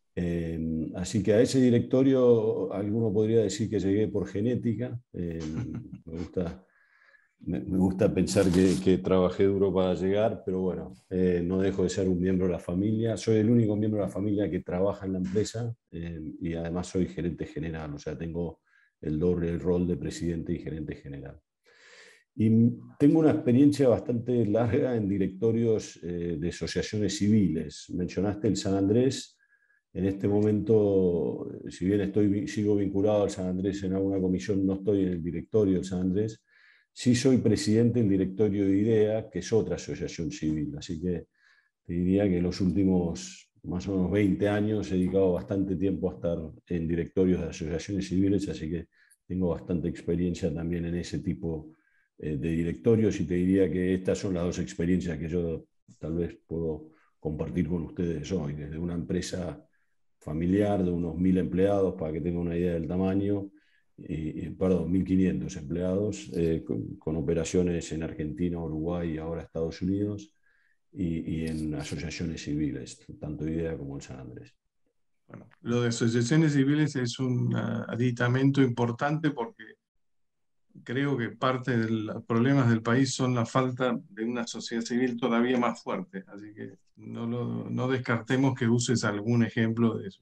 Eh, así que a ese directorio alguno podría decir que llegué por genética. Eh, me gusta... Me, me gusta pensar que, que trabajé duro para llegar, pero bueno, eh, no dejo de ser un miembro de la familia. Soy el único miembro de la familia que trabaja en la empresa eh, y además soy gerente general, o sea, tengo el doble rol de presidente y gerente general. Y tengo una experiencia bastante larga en directorios eh, de asociaciones civiles. Mencionaste el San Andrés. En este momento, si bien estoy, sigo vinculado al San Andrés en alguna comisión, no estoy en el directorio del San Andrés. Sí soy presidente del directorio de IDEA, que es otra asociación civil, así que te diría que en los últimos más o menos veinte años he dedicado bastante tiempo a estar en directorios de asociaciones civiles, así que tengo bastante experiencia también en ese tipo eh, de directorios y te diría que estas son las dos experiencias que yo tal vez puedo compartir con ustedes hoy, desde una empresa familiar de unos mil empleados, para que tengan una idea del tamaño, Y, perdón, mil quinientos empleados eh, con, con operaciones en Argentina, Uruguay y ahora Estados Unidos y, y en asociaciones civiles, tanto IDEA como el San Andrés. Bueno, lo de asociaciones civiles es un uh, aditamento importante porque creo que parte de los problemas del país son la falta de una sociedad civil todavía más fuerte, así que no, lo, no descartemos que uses algún ejemplo de eso.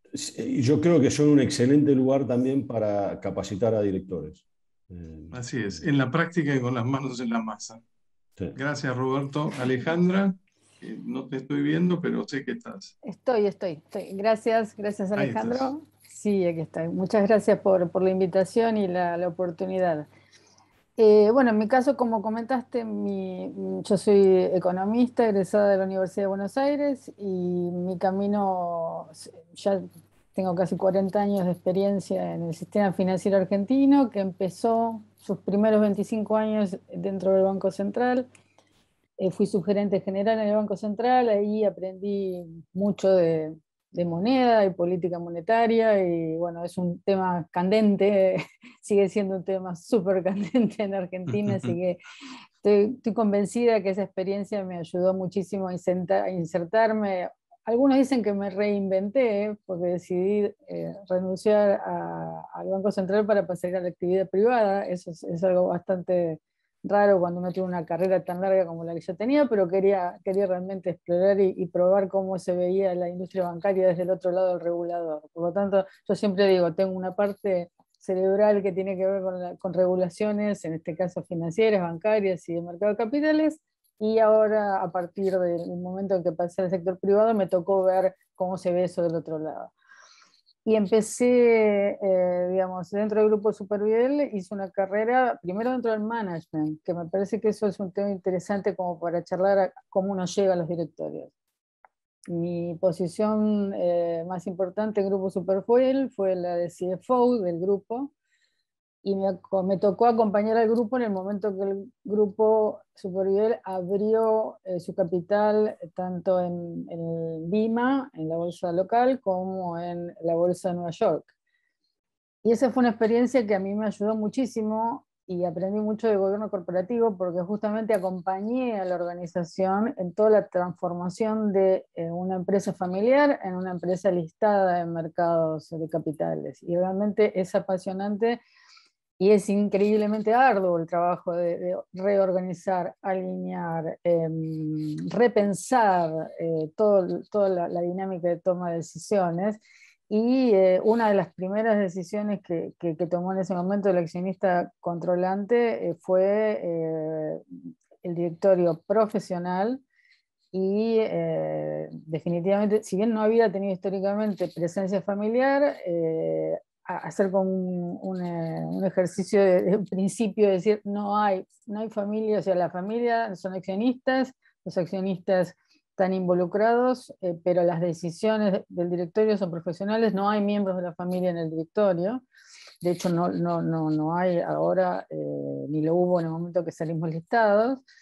Yo creo que son un excelente lugar también para capacitar a directores. Así es, en la práctica y con las manos en la masa. Sí. Gracias, Roberto. Alejandra, eh, no te estoy viendo, pero sé que estás. Estoy, estoy, estoy. Gracias, gracias, Alejandro. Sí, aquí estoy. Muchas gracias por, por la invitación y la, la oportunidad. Eh, bueno, en mi caso, como comentaste, mi, yo soy economista, egresada de la Universidad de Buenos Aires y mi camino, ya tengo casi cuarenta años de experiencia en el sistema financiero argentino, que empezó sus primeros veinticinco años dentro del Banco Central. Eh, fui subgerente general en el Banco Central, ahí aprendí mucho de, de moneda y política monetaria, y bueno, es un tema candente, sigue siendo un tema súper candente en Argentina, así que estoy, estoy convencida que esa experiencia me ayudó muchísimo a, insertar, a insertarme. Algunos dicen que me reinventé porque decidí eh, renunciar a, al Banco Central para pasar a la actividad privada. Eso es, es algo bastante raro cuando uno tiene una carrera tan larga como la que yo tenía, pero quería, quería realmente explorar y, y probar cómo se veía la industria bancaria desde el otro lado del regulador. Por lo tanto, yo siempre digo, tengo una parte cerebral que tiene que ver con, la, con regulaciones, en este caso financieras, bancarias y de mercado de capitales, y ahora a partir del momento en que pasé al sector privado me tocó ver cómo se ve eso del otro lado. Y empecé, eh, digamos, dentro del grupo Superviel, hice una carrera primero dentro del management, que me parece que eso es un tema interesante como para charlar a cómo uno llega a los directorios. Mi posición eh, más importante en grupo Superviel fue la de C F O del grupo, y me, me tocó acompañar al grupo en el momento que el grupo Superviel abrió eh, su capital tanto en, en Lima, en la bolsa local, como en la bolsa de Nueva York. Y esa fue una experiencia que a mí me ayudó muchísimo y aprendí mucho de gobierno corporativo porque justamente acompañé a la organización en toda la transformación de eh, una empresa familiar en una empresa listada en mercados de capitales. Y realmente es apasionante. Y es increíblemente arduo el trabajo de, de reorganizar, alinear, eh, repensar eh, todo, toda la, la dinámica de toma de decisiones. Y eh, una de las primeras decisiones que, que, que tomó en ese momento el accionista controlante eh, fue eh, el directorio profesional. Y eh, definitivamente, si bien no había tenido históricamente presencia familiar, eh, hacer como un, un, un ejercicio de, de principio, de decir, no hay, no hay familia, o sea, la familia son accionistas, los accionistas están involucrados, eh, pero las decisiones del directorio son profesionales, no hay miembros de la familia en el directorio, de hecho no, no, no, no hay ahora, eh, ni lo hubo en el momento que salimos listados.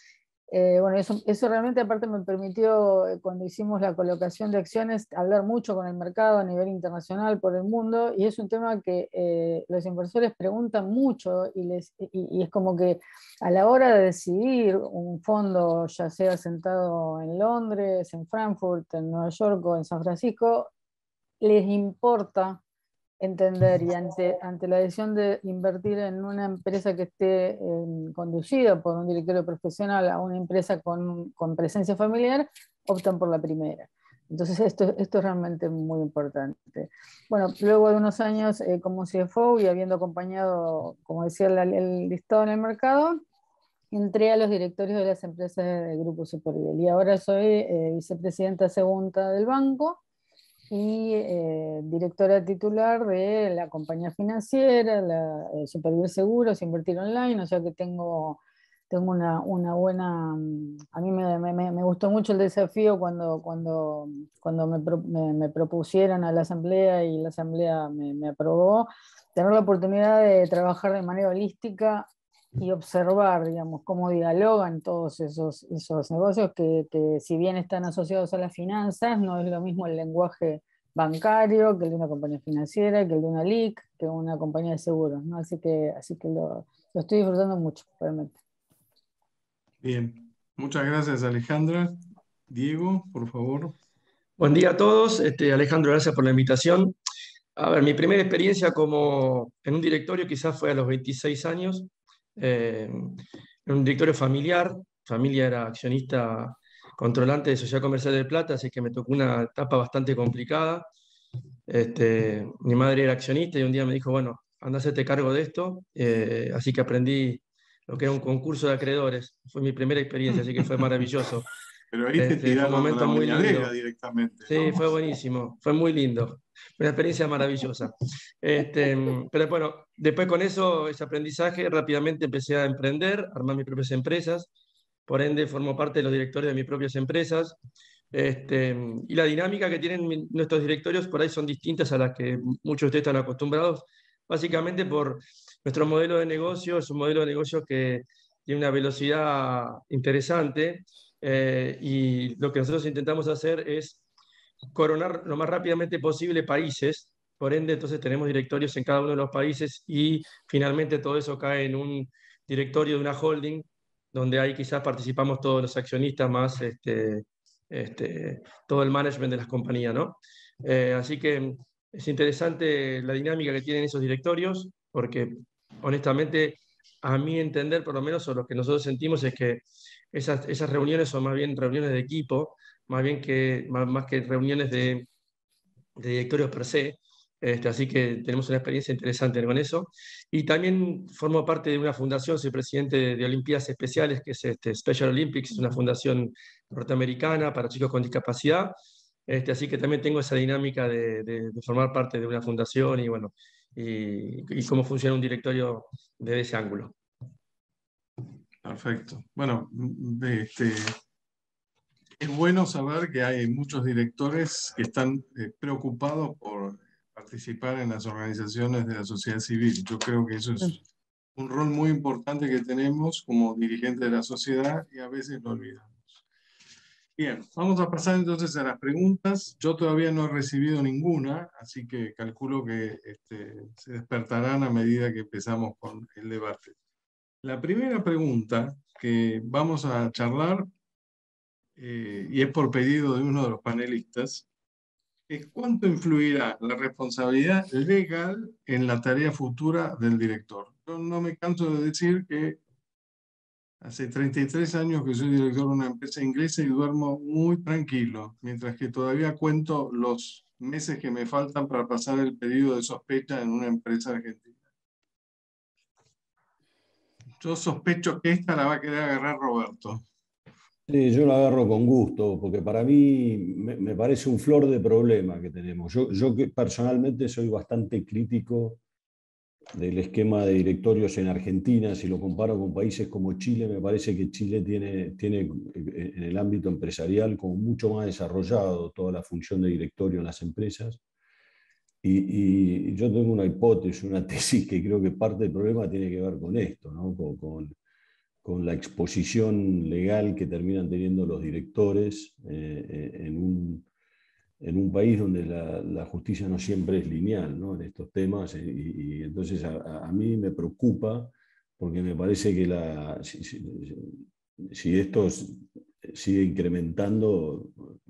Eh, bueno, eso, eso realmente aparte me permitió, eh, cuando hicimos la colocación de acciones, hablar mucho con el mercado a nivel internacional por el mundo, y es un tema que eh, los inversores preguntan mucho y, les, y, y es como que a la hora de decidir un fondo, ya sea sentado en Londres, en Frankfurt, en Nueva York o en San Francisco, les importa entender, y ante, ante la decisión de invertir en una empresa que esté eh, conducida por un directorio profesional a una empresa con, con presencia familiar, optan por la primera. Entonces esto, esto es realmente muy importante. Bueno, luego de unos años eh, como C F O y habiendo acompañado, como decía, el, el listado en el mercado, entré a los directorios de las empresas del Grupo Superviel y ahora soy eh, vicepresidenta segunda del banco y eh, directora titular de la compañía financiera, la eh, Superviel Seguros, Invertir Online, o sea que tengo, tengo una, una buena... A mí me, me, me gustó mucho el desafío cuando, cuando, cuando me, me, me propusieron a la asamblea y la asamblea me, me aprobó, tener la oportunidad de trabajar de manera holística y observar, digamos, cómo dialogan todos esos, esos negocios que, que si bien están asociados a las finanzas, no es lo mismo el lenguaje bancario que el de una compañía financiera, que el de una L I C, que una compañía de seguros, ¿no? Así que, así que lo, lo estoy disfrutando mucho, realmente. Bien, muchas gracias, Alejandra. Diego, por favor. Buen día a todos. Este, Alejandro, gracias por la invitación. A ver, mi primera experiencia como en un directorio quizás fue a los veintiséis años, eh, en un directorio familiar. Familia era accionista controlante de Sociedad Comercial del Plata, así que me tocó una etapa bastante complicada. Este, mi madre era accionista y un día me dijo, bueno, anda a hacerte cargo de esto. Eh, así que aprendí lo que era un concurso de acreedores. Fue mi primera experiencia, así que fue maravilloso. Pero ahí te Este, fue un tiraron momento la muy moñadera lindo. directamente, Sí, ¿no? fue buenísimo, fue muy lindo. Una experiencia maravillosa. Este, pero bueno, después con eso, ese aprendizaje, rápidamente empecé a emprender, a armar mis propias empresas. Por ende, formo parte de los directorios de mis propias empresas. Este, y la dinámica que tienen mi- nuestros directorios por ahí son distintas a las que muchos de ustedes están acostumbrados, básicamente por nuestro modelo de negocio. Es un modelo de negocio que tiene una velocidad interesante, eh, y lo que nosotros intentamos hacer es coronar lo más rápidamente posible países. Por ende, entonces tenemos directorios en cada uno de los países y finalmente todo eso cae en un directorio de una holding donde ahí quizás participamos todos los accionistas más este, este, todo el management de las compañías, ¿no? Eh, así que es interesante la dinámica que tienen esos directorios porque honestamente a mi entender por lo menos o lo que nosotros sentimos es que esas, esas reuniones son más bien reuniones de equipo, más bien que, más, más que reuniones de, de directorios per se. Este, así que tenemos una experiencia interesante con eso. Y también formo parte de una fundación, soy presidente de, de Olimpiadas Especiales, que es este, Special Olympics, es una fundación norteamericana para chicos con discapacidad. Este, así que también tengo esa dinámica de, de, de formar parte de una fundación y, bueno, y, y cómo funciona un directorio desde ese ángulo. Perfecto. Bueno, de este, es bueno saber que hay muchos directores que están eh, preocupados por participar en las organizaciones de la sociedad civil. Yo creo que eso es un rol muy importante que tenemos como dirigentes de la sociedad y a veces lo olvidamos. Bien, vamos a pasar entonces a las preguntas. Yo todavía no he recibido ninguna, así que calculo que este, se despertarán a medida que empezamos con el debate. La primera pregunta que vamos a charlar, eh, y es por pedido de uno de los panelistas, es cuánto influirá la responsabilidad legal en la tarea futura del director. Yo no me canso de decir que hace treinta y tres años que soy director de una empresa inglesa y duermo muy tranquilo, mientras que todavía cuento los meses que me faltan para pasar el pedido de sospecha en una empresa argentina. Yo sospecho que esta la va a querer agarrar Roberto. Sí, yo lo agarro con gusto, porque para mí me, me parece un flor de problema que tenemos. Yo, yo que personalmente soy bastante crítico del esquema de directorios en Argentina. Si lo comparo con países como Chile, me parece que Chile tiene, tiene en el ámbito empresarial como mucho más desarrollado toda la función de directorio en las empresas. Y, y yo tengo una hipótesis, una tesis que creo que parte del problema tiene que ver con esto, ¿no? Con, con, con la exposición legal que terminan teniendo los directores eh, en, un, en un país donde la, la justicia no siempre es lineal, ¿no?, en estos temas. Y, y entonces a, a mí me preocupa, porque me parece que la, si, si, si esto sigue incrementando,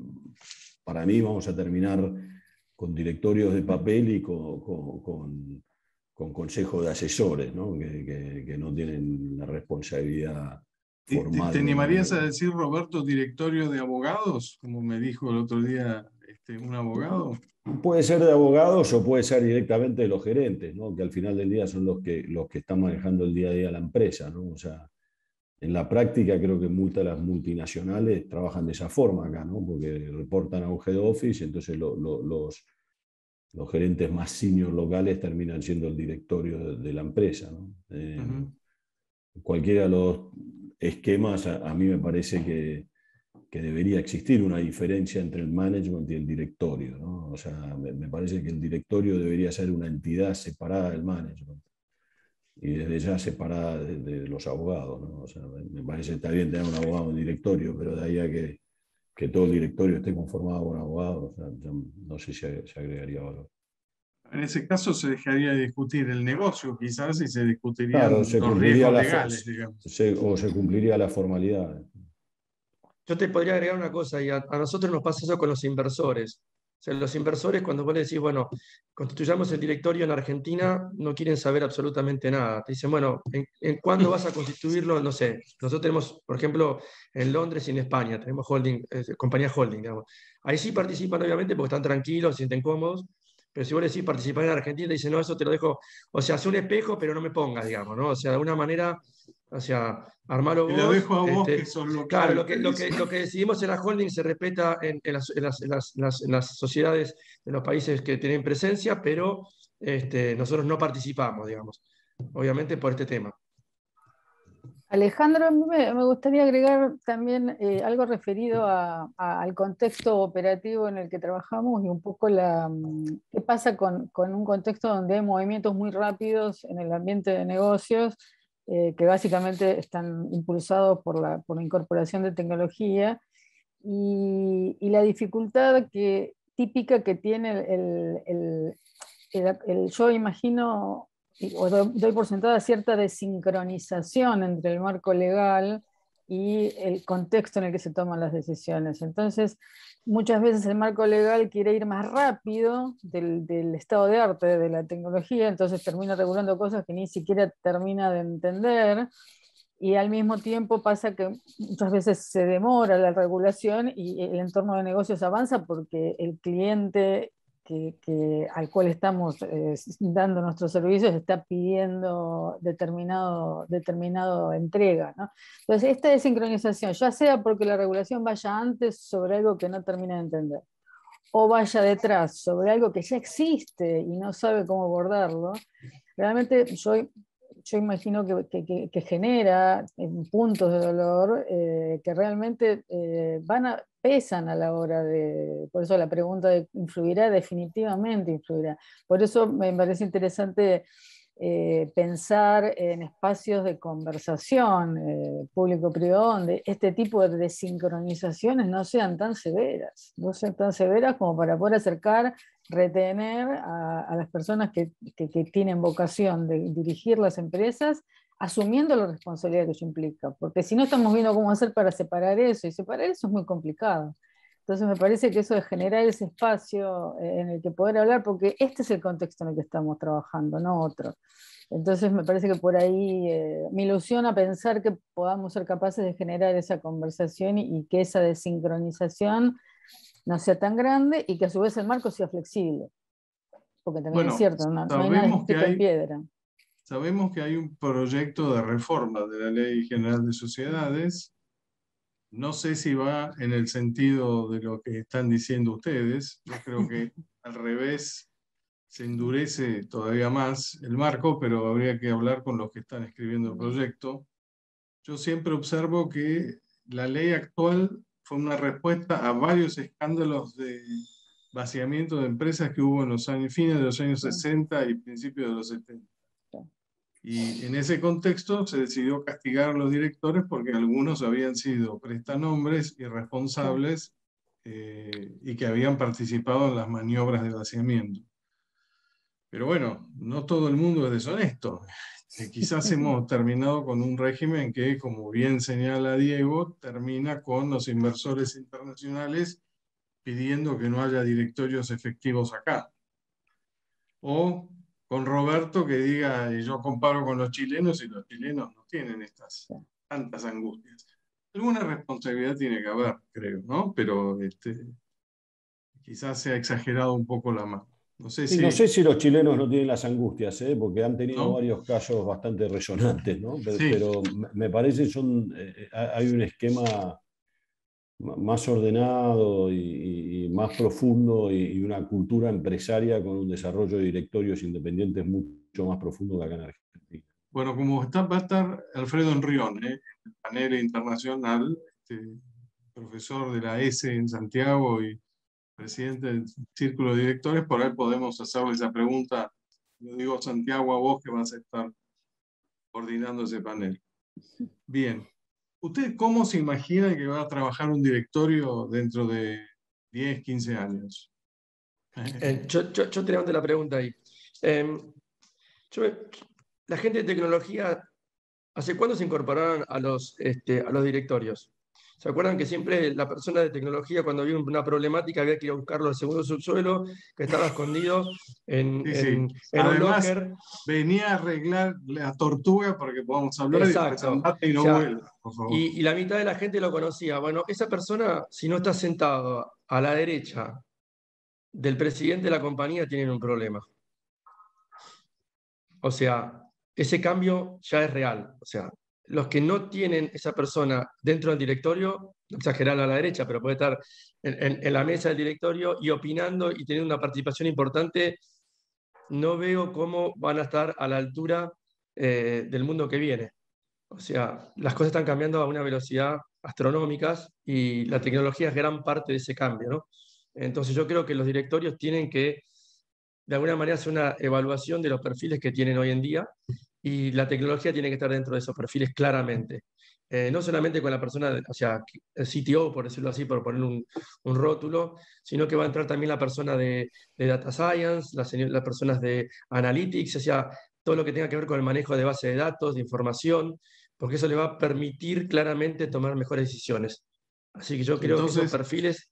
para mí vamos a terminar con directorios de papel y con, con, con, con consejos de asesores, ¿no?, que, que, que no tienen la responsabilidad formal. ¿Te, te animarías a decir, Roberto, directorio de abogados, como me dijo el otro día este, un abogado? Puede ser de abogados o puede ser directamente de los gerentes, ¿no?, que al final del día son los que, los que están manejando el día a día la empresa, ¿no? O sea, en la práctica creo que muchas de las multinacionales trabajan de esa forma acá, ¿no?, porque reportan a un head office, entonces lo, lo, los, los gerentes más senior locales terminan siendo el directorio de, de la empresa, ¿no? Eh, uh-huh. Cualquiera de los esquemas, a, a mí me parece que, que debería existir una diferencia entre el management y el directorio, ¿no? O sea, me, me parece que el directorio debería ser una entidad separada del management y desde ya separada de, de los abogados, ¿no? O sea, me parece que está bien tener un abogado en directorio, pero de ahí a que, que todo el directorio esté conformado con abogados, o sea, no sé si se, se agregaría valor. En ese caso se dejaría de discutir el negocio, quizás, y se discutirían claro, se los riesgos la legales, digamos. Se, o se cumpliría la formalidad. Yo te podría agregar una cosa, y a, a nosotros nos pasa eso con los inversores. O sea, los inversores, cuando vos le decís, bueno, constituyamos el directorio en Argentina, no quieren saber absolutamente nada. Te dicen, bueno, ¿en, en cuándo vas a constituirlo? No sé. Nosotros tenemos, por ejemplo, en Londres y en España, tenemos holding, eh, compañía holding, digamos. Ahí sí participan, obviamente, porque están tranquilos, se sienten cómodos. Pero si vos le decís participar en Argentina, te dicen, no, eso te lo dejo, o sea, hace un espejo, pero no me pongas, digamos, ¿no? O sea, de alguna manera, o sea, armarlo vos. Te lo dejo a vos, este, que son locales. Claro, lo que, lo, que, lo que decidimos en la holding se respeta en, en, las, en, las, en, las, en, las, en las sociedades de los países que tienen presencia, pero este, nosotros no participamos, digamos, obviamente por este tema. Alejandro, a mí me, me gustaría agregar también eh, algo referido a, a, al contexto operativo en el que trabajamos y un poco la, qué pasa con, con un contexto donde hay movimientos muy rápidos en el ambiente de negocios, eh, que básicamente están impulsados por la, por la incorporación de tecnología y, y la dificultad que, típica que tiene el, el, el, el yo imagino, o doy por sentada cierta desincronización entre el marco legal y el contexto en el que se toman las decisiones. Entonces, muchas veces el marco legal quiere ir más rápido del, del estado de arte de la tecnología, entonces termina regulando cosas que ni siquiera termina de entender, y al mismo tiempo pasa que muchas veces se demora la regulación y el entorno de negocios avanza porque el cliente Que, que, al cual estamos eh, dando nuestros servicios está pidiendo determinado, determinado entrega, ¿no? Entonces, esta desincronización, ya sea porque la regulación vaya antes sobre algo que no termina de entender, o vaya detrás sobre algo que ya existe y no sabe cómo abordarlo, realmente yo, yo imagino que, que, que genera puntos de dolor eh, que realmente eh, van a pesan a la hora de, por eso la pregunta de influirá, definitivamente influirá. Por eso me parece interesante eh, pensar en espacios de conversación eh, público-privado donde este tipo de desincronizaciones no sean tan severas, no sean tan severas como para poder acercar, retener a, a las personas que, que, que tienen vocación de dirigir las empresas, asumiendo la responsabilidad que eso implica, porque si no estamos viendo cómo hacer para separar eso, y separar eso es muy complicado. Entonces me parece que eso de generar ese espacio en el que poder hablar, porque este es el contexto en el que estamos trabajando, no otro. Entonces me parece que por ahí eh, me ilusiona pensar que podamos ser capaces de generar esa conversación y, y que esa desincronización no sea tan grande y que a su vez el marco sea flexible. Porque también bueno, es cierto, no, no hay nada escrito en piedra. Sabemos que hay un proyecto de reforma de la Ley General de Sociedades. No sé si va en el sentido de lo que están diciendo ustedes. Yo creo que al revés se endurece todavía más el marco, pero habría que hablar con los que están escribiendo el proyecto. Yo siempre observo que la ley actual fue una respuesta a varios escándalos de vaciamiento de empresas que hubo en los años, fines de los años sesenta y principios de los setenta. Y en ese contexto se decidió castigar a los directores porque algunos habían sido prestanombres irresponsables eh, y que habían participado en las maniobras de vaciamiento. Pero bueno, no todo el mundo es deshonesto. Eh, quizás hemos terminado con un régimen que, como bien señala Diego, termina con los inversores internacionales pidiendo que no haya directorios efectivos acá. O con Roberto que diga, yo comparo con los chilenos y los chilenos no tienen estas tantas angustias. Alguna responsabilidad tiene que haber, creo, ¿no? Pero este, quizás se ha exagerado un poco la mano. No sé Sí, si... no sé si los chilenos no tienen las angustias, ¿eh? Porque han tenido ¿no? varios casos bastante resonantes, ¿no? Pero, Sí. pero me parece que son, eh, hay un esquema más ordenado y, y más profundo y, y una cultura empresaria con un desarrollo de directorios independientes mucho más profundo que acá en Argentina. Bueno, como está, va a estar Alfredo Enrión, ¿eh? En el panel internacional, este, profesor de la ESE en Santiago y presidente del Círculo de Directores, por ahí podemos hacerle esa pregunta. Lo digo, Santiago, a vos que vas a estar coordinando ese panel. Bien. ¿Usted cómo se imagina que va a trabajar un directorio dentro de diez, quince años? Eh, yo, yo, yo te levanto la pregunta ahí. Eh, yo, la gente de tecnología, ¿hace cuándo se incorporaron a los, este, a los directorios? ¿Se acuerdan que siempre la persona de tecnología, cuando había una problemática, había que ir a buscarlo al segundo subsuelo, que estaba escondido en, Sí, sí. en, en Además, un locker? venía a arreglar la tortuga porque podamos hablar Exacto. y, y no O sea, vuelva, por favor. Y, y la mitad de la gente lo conocía. Bueno, esa persona, si no está sentado a la derecha del presidente de la compañía, tienen un problema. O sea, ese cambio ya es real. O sea, los que no tienen esa persona dentro del directorio, no exagerar a la derecha, pero puede estar en, en, en la mesa del directorio y opinando y teniendo una participación importante, no veo cómo van a estar a la altura eh, del mundo que viene. O sea, las cosas están cambiando a una velocidad astronómica y la tecnología es gran parte de ese cambio, ¿no? Entonces yo creo que los directorios tienen que, de alguna manera, hacer una evaluación de los perfiles que tienen hoy en día y la tecnología tiene que estar dentro de esos perfiles claramente. Eh, no solamente con la persona, o sea, el C T O, por decirlo así, por poner un, un rótulo, sino que va a entrar también la persona de, de Data Science, las, las personas de Analytics, o sea, todo lo que tenga que ver con el manejo de base de datos, de información, porque eso le va a permitir claramente tomar mejores decisiones. Así que yo creo Entonces, que esos perfiles...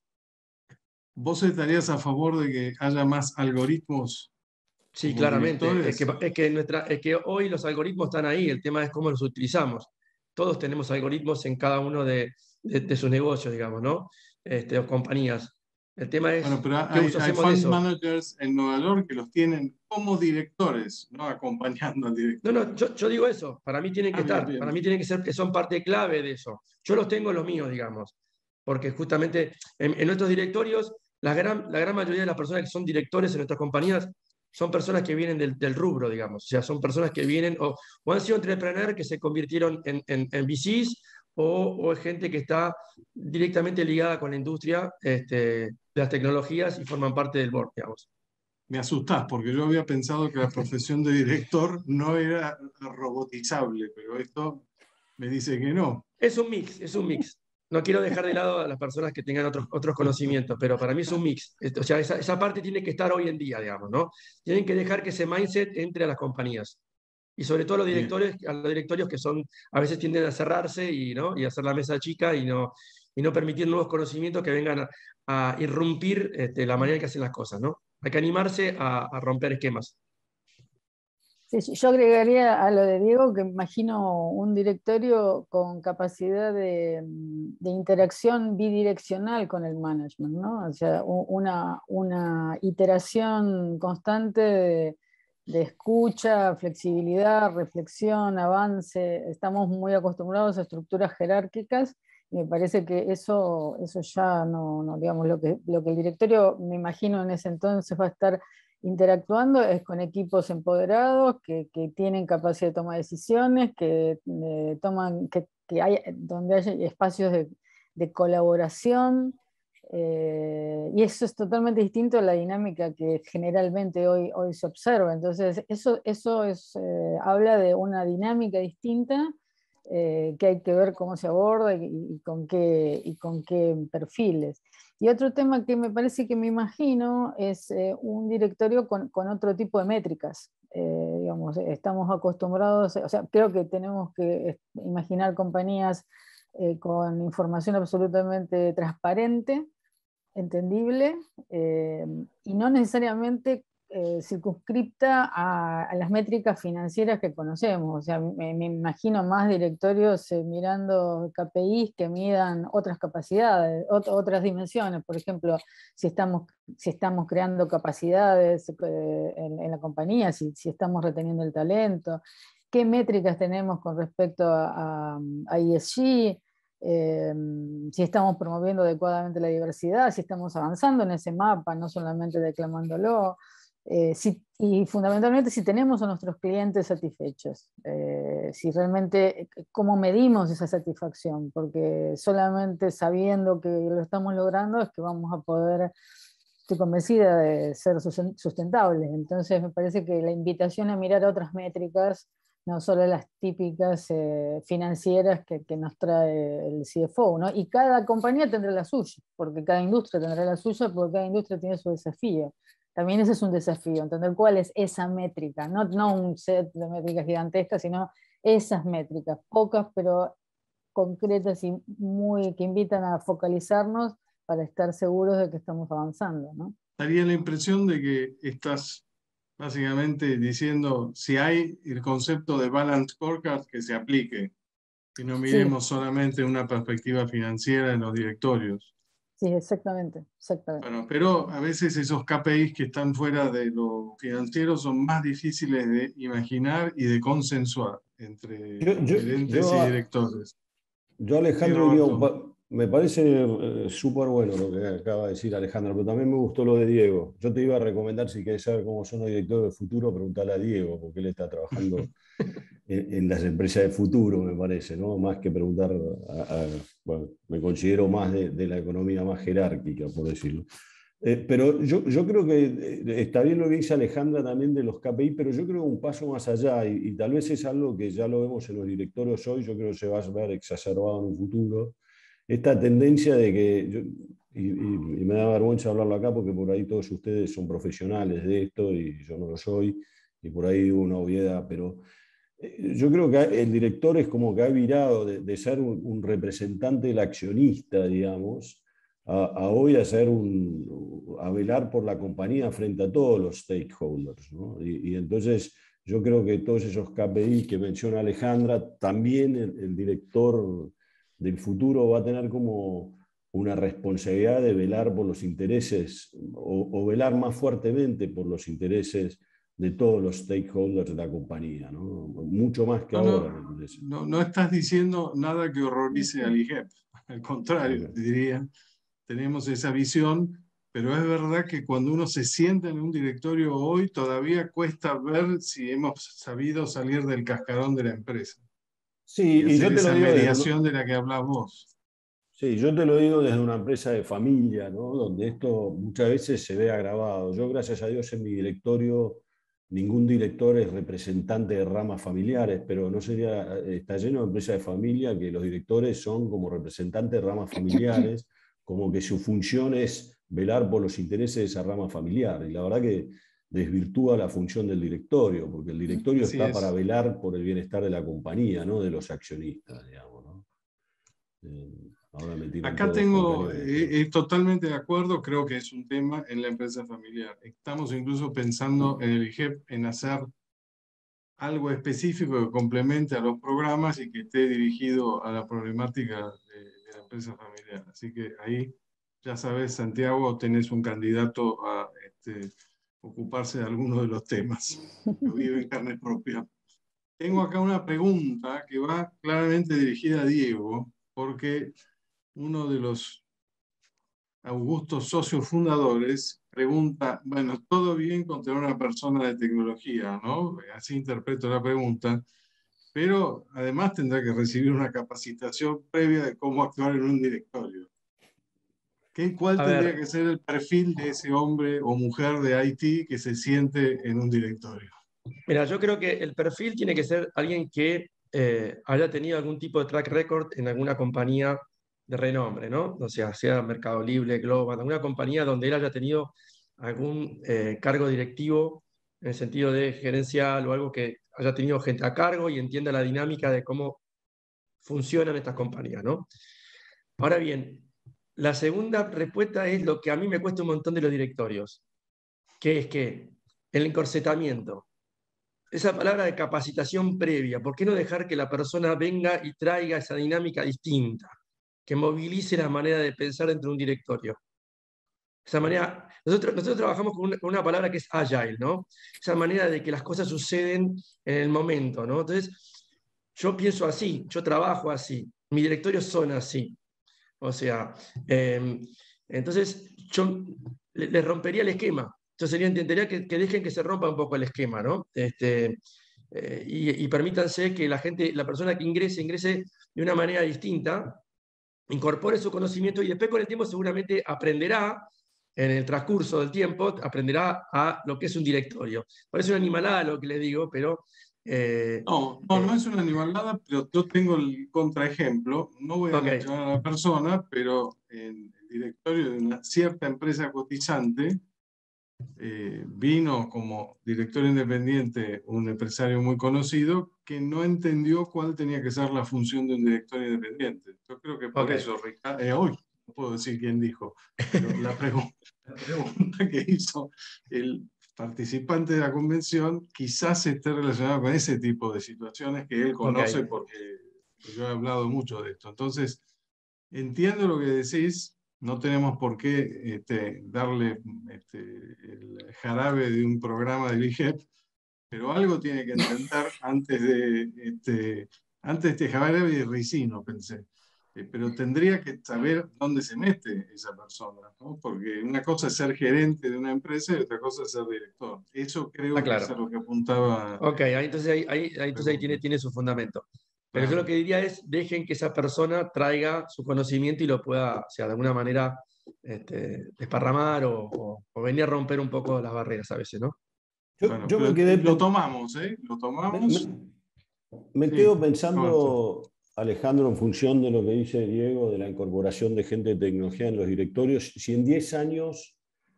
¿vos estarías a favor de que haya más algoritmos? Sí, claramente. Es que, es, que nuestra, es que hoy los algoritmos están ahí, el tema es cómo los utilizamos. Todos tenemos algoritmos en cada uno de, de, de sus negocios, digamos, ¿no? Este, o compañías. El tema es, bueno, pero ¿qué hay, uso hay hacemos de fund eso? managers en Nueva York que los tienen como directores, no acompañando al director. No, no, yo, yo digo eso. Para mí tienen que ah, estar, bien, bien. para mí tienen que ser, que son parte clave de eso. Yo los tengo los míos, digamos. Porque justamente en, en nuestros directorios, la gran, la gran mayoría de las personas que son directores en nuestras compañías son personas que vienen del, del rubro, digamos. O sea, son personas que vienen o, o han sido entrepreneurs que se convirtieron en, en, en V Cs o, o es gente que está directamente ligada con la industria este, de las tecnologías y forman parte del board, digamos. Me asustás, porque yo había pensado que la profesión de director no era robotizable, pero esto me dice que no. Es un mix, es un mix. No quiero dejar de lado a las personas que tengan otros, otros conocimientos, pero para mí es un mix. O sea, esa, esa parte tiene que estar hoy en día, digamos, ¿no? Tienen que dejar que ese mindset entre a las compañías. Y sobre todo a los directores, a los directorios que son, a veces tienden a cerrarse y, ¿no? y hacer la mesa chica y no, y no permitir nuevos conocimientos que vengan a, a irrumpir este, la manera en que hacen las cosas, ¿no? Hay que animarse a, a romper esquemas. Sí, yo agregaría a lo de Diego que imagino un directorio con capacidad de, de interacción bidireccional con el management, ¿no? O sea, una, una iteración constante de, de escucha, flexibilidad, reflexión, avance. Estamos muy acostumbrados a estructuras jerárquicas y me parece que eso, eso ya no, no, digamos, lo que, lo que el directorio, me imagino en ese entonces va a estar interactuando es con equipos empoderados que, que tienen capacidad de toma de decisiones, que eh, toman, que, que hay, donde hay espacios de, de colaboración, Eh, y eso es totalmente distinto a la dinámica que generalmente hoy, hoy se observa. Entonces, eso, eso es, eh, habla de una dinámica distinta eh, que hay que ver cómo se aborda y, y, con qué, y con qué perfiles. Y otro tema que me parece que me imagino es eh, un directorio con, con otro tipo de métricas. Eh, digamos, estamos acostumbrados, o sea, creo que tenemos que imaginar compañías eh, con información absolutamente transparente, entendible, eh, y no necesariamente eh, circunscripta a, a las métricas financieras que conocemos. O sea, me, me imagino más directorios eh, mirando K P Is que midan otras capacidades, ot otras dimensiones. Por ejemplo, si estamos, si estamos creando capacidades eh, en, en la compañía, si, si estamos reteniendo el talento, qué métricas tenemos con respecto a, a, a E S G, Eh, si estamos promoviendo adecuadamente la diversidad, si estamos avanzando en ese mapa, no solamente declamándolo, eh, si, y fundamentalmente si tenemos a nuestros clientes satisfechos, eh, si realmente, cómo medimos esa satisfacción, porque solamente sabiendo que lo estamos logrando es que vamos a poder, estoy convencida de ser sustentables. Entonces me parece que la invitación a mirar otras métricas, no solo las típicas eh, financieras que, que nos trae el C F O, ¿no? Y cada compañía tendrá la suya, porque cada industria tendrá la suya, porque cada industria tiene su desafío. También ese es un desafío, entender cuál es esa métrica, no, no un set de métricas gigantescas, sino esas métricas, pocas pero concretas y muy, que invitan a focalizarnos para estar seguros de que estamos avanzando, ¿no? Daría la impresión de que estás básicamente diciendo si hay el concepto de balance scorecard que se aplique y no miremos sí. solamente una perspectiva financiera en los directorios. Sí, exactamente, exactamente. Bueno, pero a veces esos K P Is que están fuera de lo financiero son más difíciles de imaginar y de consensuar entre yo, yo, gerentes yo, y directores. Yo, Alejandro, sí, diría un me parece eh, súper bueno lo que acaba de decir Alejandro, pero también me gustó lo de Diego. Yo te iba a recomendar, si querés saber cómo son los directores del futuro, preguntarle a Diego, porque él está trabajando en, en las empresas del futuro, me parece, ¿no? Más que preguntar, a, a, bueno, me considero más de, de la economía más jerárquica, por decirlo. Eh, pero yo, yo creo que está bien lo que dice Alejandra también de los K P I, pero yo creo que un paso más allá, y, y tal vez es algo que ya lo vemos en los directorios hoy, yo creo que se va a ver exacerbado en un futuro, esta tendencia de que, yo, y, y, y me da vergüenza hablarlo acá porque por ahí todos ustedes son profesionales de esto y yo no lo soy, y por ahí digo una obviedad, pero yo creo que el director es como que ha virado de, de ser un, un representante del accionista, digamos, a, a hoy a, ser un, a velar por la compañía frente a todos los stakeholders, ¿no? Y, y entonces yo creo que todos esos K P I que menciona Alejandra, también el, el director del futuro va a tener como una responsabilidad de velar por los intereses o, o velar más fuertemente por los intereses de todos los stakeholders de la compañía, ¿no? Mucho más que no, ahora. No, no, no estás diciendo nada que horrorice al I G E P, al contrario, okay. diría, tenemos esa visión, pero es verdad que cuando uno se sienta en un directorio hoy, todavía cuesta ver si hemos sabido salir del cascarón de la empresa. Sí, y, y yo te esa lo digo mediación desde... de la que hablás vos. Sí, yo te lo digo desde una empresa de familia, ¿no? Donde esto muchas veces se ve agravado. Yo, gracias a Dios, en mi directorio, ningún director es representante de ramas familiares, pero no sería, está lleno de empresas de familia que los directores son como representantes de ramas familiares, como que su función es velar por los intereses de esa rama familiar. Y la verdad que desvirtúa la función del directorio, porque el directorio Así está es. para velar por el bienestar de la compañía, no de los accionistas, digamos, ¿no? Eh, ahora me Acá tengo, eh, eh, totalmente de acuerdo, creo que es un tema en la empresa familiar. Estamos incluso pensando en el I G E P en hacer algo específico que complemente a los programas y que esté dirigido a la problemática de, de la empresa familiar. Así que ahí, ya sabes, Santiago, tenés un candidato a este, ocuparse de alguno de los temas. Lo vive en carne propia. Tengo acá una pregunta que va claramente dirigida a Diego, porque uno de los augustos socios fundadores pregunta, bueno, todo bien con tener una persona de tecnología, ¿no? Así interpreto la pregunta, pero además tendrá que recibir una capacitación previa de cómo actuar en un directorio. ¿Qué, ¿Cuál A tendría ver. que ser el perfil de ese hombre o mujer de I T que se siente en un directorio? Mira, yo creo que el perfil tiene que ser alguien que eh, haya tenido algún tipo de track record en alguna compañía de renombre, ¿no? O sea, sea Mercado Libre, Global, alguna compañía donde él haya tenido algún eh, cargo directivo en el sentido de gerencial o algo que haya tenido gente a cargo y entienda la dinámica de cómo funcionan estas compañías, ¿no? Ahora bien, la segunda respuesta es lo que a mí me cuesta un montón de los directorios, que es que el encorsetamiento, esa palabra de capacitación previa, ¿por qué no dejar que la persona venga y traiga esa dinámica distinta, que movilice la manera de pensar dentro de un directorio? Esa manera, nosotros, nosotros trabajamos con una, con una palabra que es agile, ¿no? Esa manera de que las cosas suceden en el momento, ¿no? Entonces, yo pienso así, yo trabajo así, mis directorios son así. O sea, eh, entonces yo les le rompería el esquema. Yo sería, intentaría que, que dejen que se rompa un poco el esquema, ¿no? Este, eh, y, y permítanse que la gente, la persona que ingrese, ingrese de una manera distinta, incorpore su conocimiento y después con el tiempo seguramente aprenderá, en el transcurso del tiempo, aprenderá a lo que es un directorio. Parece una animalada lo que le digo, pero... Eh, No, no, eh, no es una animalada, pero yo tengo el contraejemplo. No voy a ok, mencionar a la persona, pero en el directorio de una cierta empresa cotizante eh, vino como director independiente un empresario muy conocido que no entendió cuál tenía que ser la función de un director independiente. Yo creo que por ok. eso, Ricardo, eh, hoy no puedo decir quién dijo, pero la, pregu la pregunta que hizo el participante de la convención quizás esté relacionada con ese tipo de situaciones que él conoce Okay. porque yo he hablado mucho de esto. Entonces, entiendo lo que decís, no tenemos por qué este, darle este, el jarabe de un programa del I G E P, pero algo tiene que entender antes de este, antes de este jarabe de ricino, pensé. Eh, pero tendría que saber dónde se mete esa persona, ¿no? Porque una cosa es ser gerente de una empresa y otra cosa es ser director. Eso creo Ah, que es a claro. lo que apuntaba. Ok, ahí, entonces ahí, ahí, ahí, entonces ahí tiene, tiene su fundamento. Pero yo lo Claro. que diría es, dejen que esa persona traiga su conocimiento y lo pueda, o sea, de alguna manera este, desparramar o, o, o venir a romper un poco las barreras a veces, ¿no? Yo, Bueno, yo pero me quedé... lo tomamos, ¿eh? Lo Me, tomamos. me- me Sí, quedo Roberto. pensando, Alejandro, en función de lo que dice Diego, de la incorporación de gente de tecnología en los directorios, si en diez años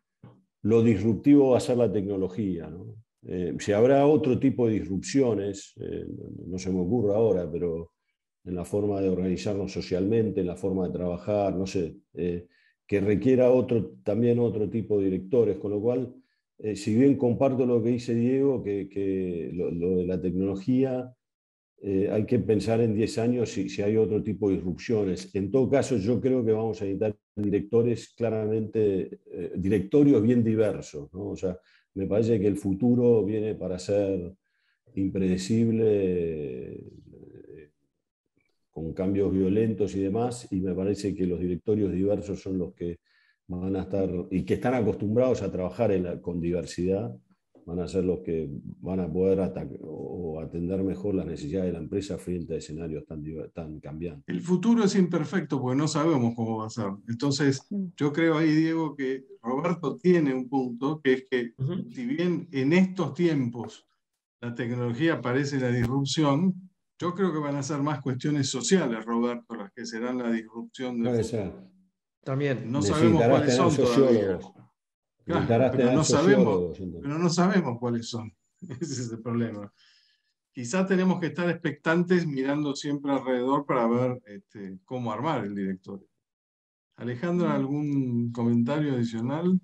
lo disruptivo va a ser la tecnología, ¿no? Eh, si habrá otro tipo de disrupciones, eh, no, no se me ocurre ahora, pero en la forma de organizarnos socialmente, en la forma de trabajar, no sé, eh, que requiera otro, también otro tipo de directores, con lo cual, eh, si bien comparto lo que dice Diego, que, que lo, lo de la tecnología, eh, hay que pensar en diez años si, si hay otro tipo de disrupciones. En todo caso, yo creo que vamos a necesitar directores claramente, eh, directorios bien diversos, ¿no? O sea, me parece que el futuro viene para ser impredecible, eh, con cambios violentos y demás, y me parece que los directorios diversos son los que van a estar, y que están acostumbrados a trabajar en la, con diversidad, van a ser los que van a poder atacar, o atender mejor las necesidades de la empresa frente a escenarios tan, tan cambiantes. El futuro es imperfecto porque no sabemos cómo va a ser. Entonces, yo creo ahí, Diego, que Roberto tiene un punto, que es que Uh-huh. si bien en estos tiempos la tecnología parece la disrupción, yo creo que van a ser más cuestiones sociales, Roberto, las que serán la disrupción del Puede futuro. ser. También. No sabemos Necesitarás cuáles tener son todavía. sociólogos. Claro, Necesitarás pero tener no sabemos, sociólogos. pero no sabemos cuáles son. Ese es el problema. Quizás tenemos que estar expectantes mirando siempre alrededor para ver este, cómo armar el directorio. Alejandra, ¿algún comentario adicional?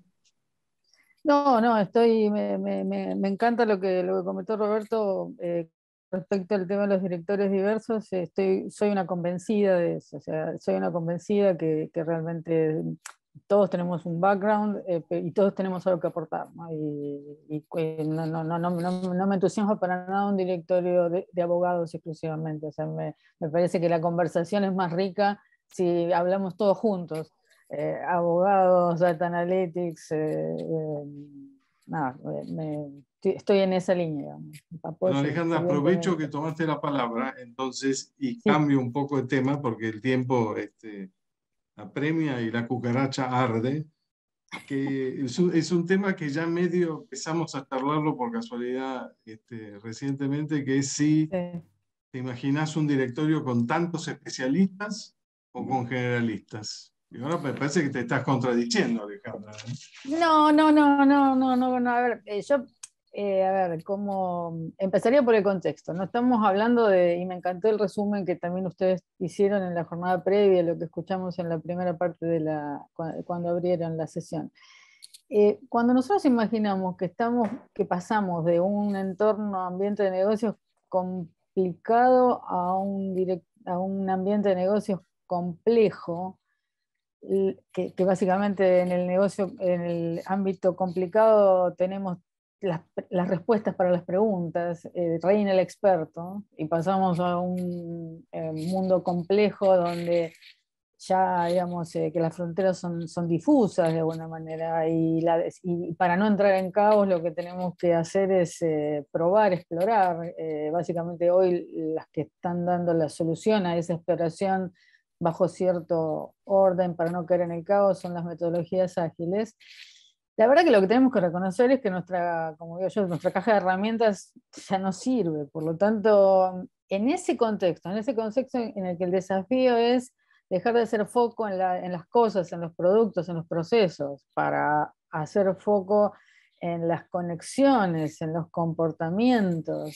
No, no, estoy, me, me, me, me encanta lo que, lo que comentó Roberto eh, respecto al tema de los directores diversos. Estoy, soy una convencida de eso, o sea, soy una convencida que, que realmente todos tenemos un background eh, y todos tenemos algo que aportar, ¿no? Y, y no, no, no, no, no, no me entusiasma para nada un directorio de, de abogados exclusivamente, o sea, me, me parece que la conversación es más rica si hablamos todos juntos. Eh, abogados, data analytics, eh, eh, nada, me, estoy en esa línea. Bueno, Alejandra, aprovecho que tomaste la palabra entonces y sí. cambio un poco de tema porque el tiempo este, apremia y la cucaracha arde, que es un, es un tema que ya medio empezamos a charlarlo por casualidad este, recientemente, que es si sí. te imaginas un directorio con tantos especialistas o con generalistas. Y ahora me parece que te estás contradiciendo, Alejandra. No, no, no, no, no, no, no. A ver, eh, yo, eh, a ver, como empezaría por el contexto. No estamos hablando de, y me encantó el resumen que también ustedes hicieron en la jornada previa, lo que escuchamos en la primera parte de la, cuando abrieron la sesión. Eh, cuando nosotros imaginamos que estamos, que pasamos de un entorno, ambiente de negocios complicado a un, direct, a un ambiente de negocios complejo, Que, que básicamente en el negocio, en el ámbito complicado tenemos las, las respuestas para las preguntas, eh, reina el experto, y pasamos a un eh, mundo complejo donde ya digamos eh, que las fronteras son, son difusas de alguna manera, y, la, y para no entrar en caos lo que tenemos que hacer es eh, probar, explorar. Eh, básicamente hoy las que están dando la solución a esa exploración bajo cierto orden para no caer en el caos son las metodologías ágiles. La verdad que lo que tenemos que reconocer es que nuestra, como digo yo, nuestra caja de herramientas ya no sirve. Por lo tanto, en ese contexto, en ese contexto en el que el desafío es dejar de hacer foco en, la, en las cosas, en los productos, en los procesos, para hacer foco en las conexiones, en los comportamientos,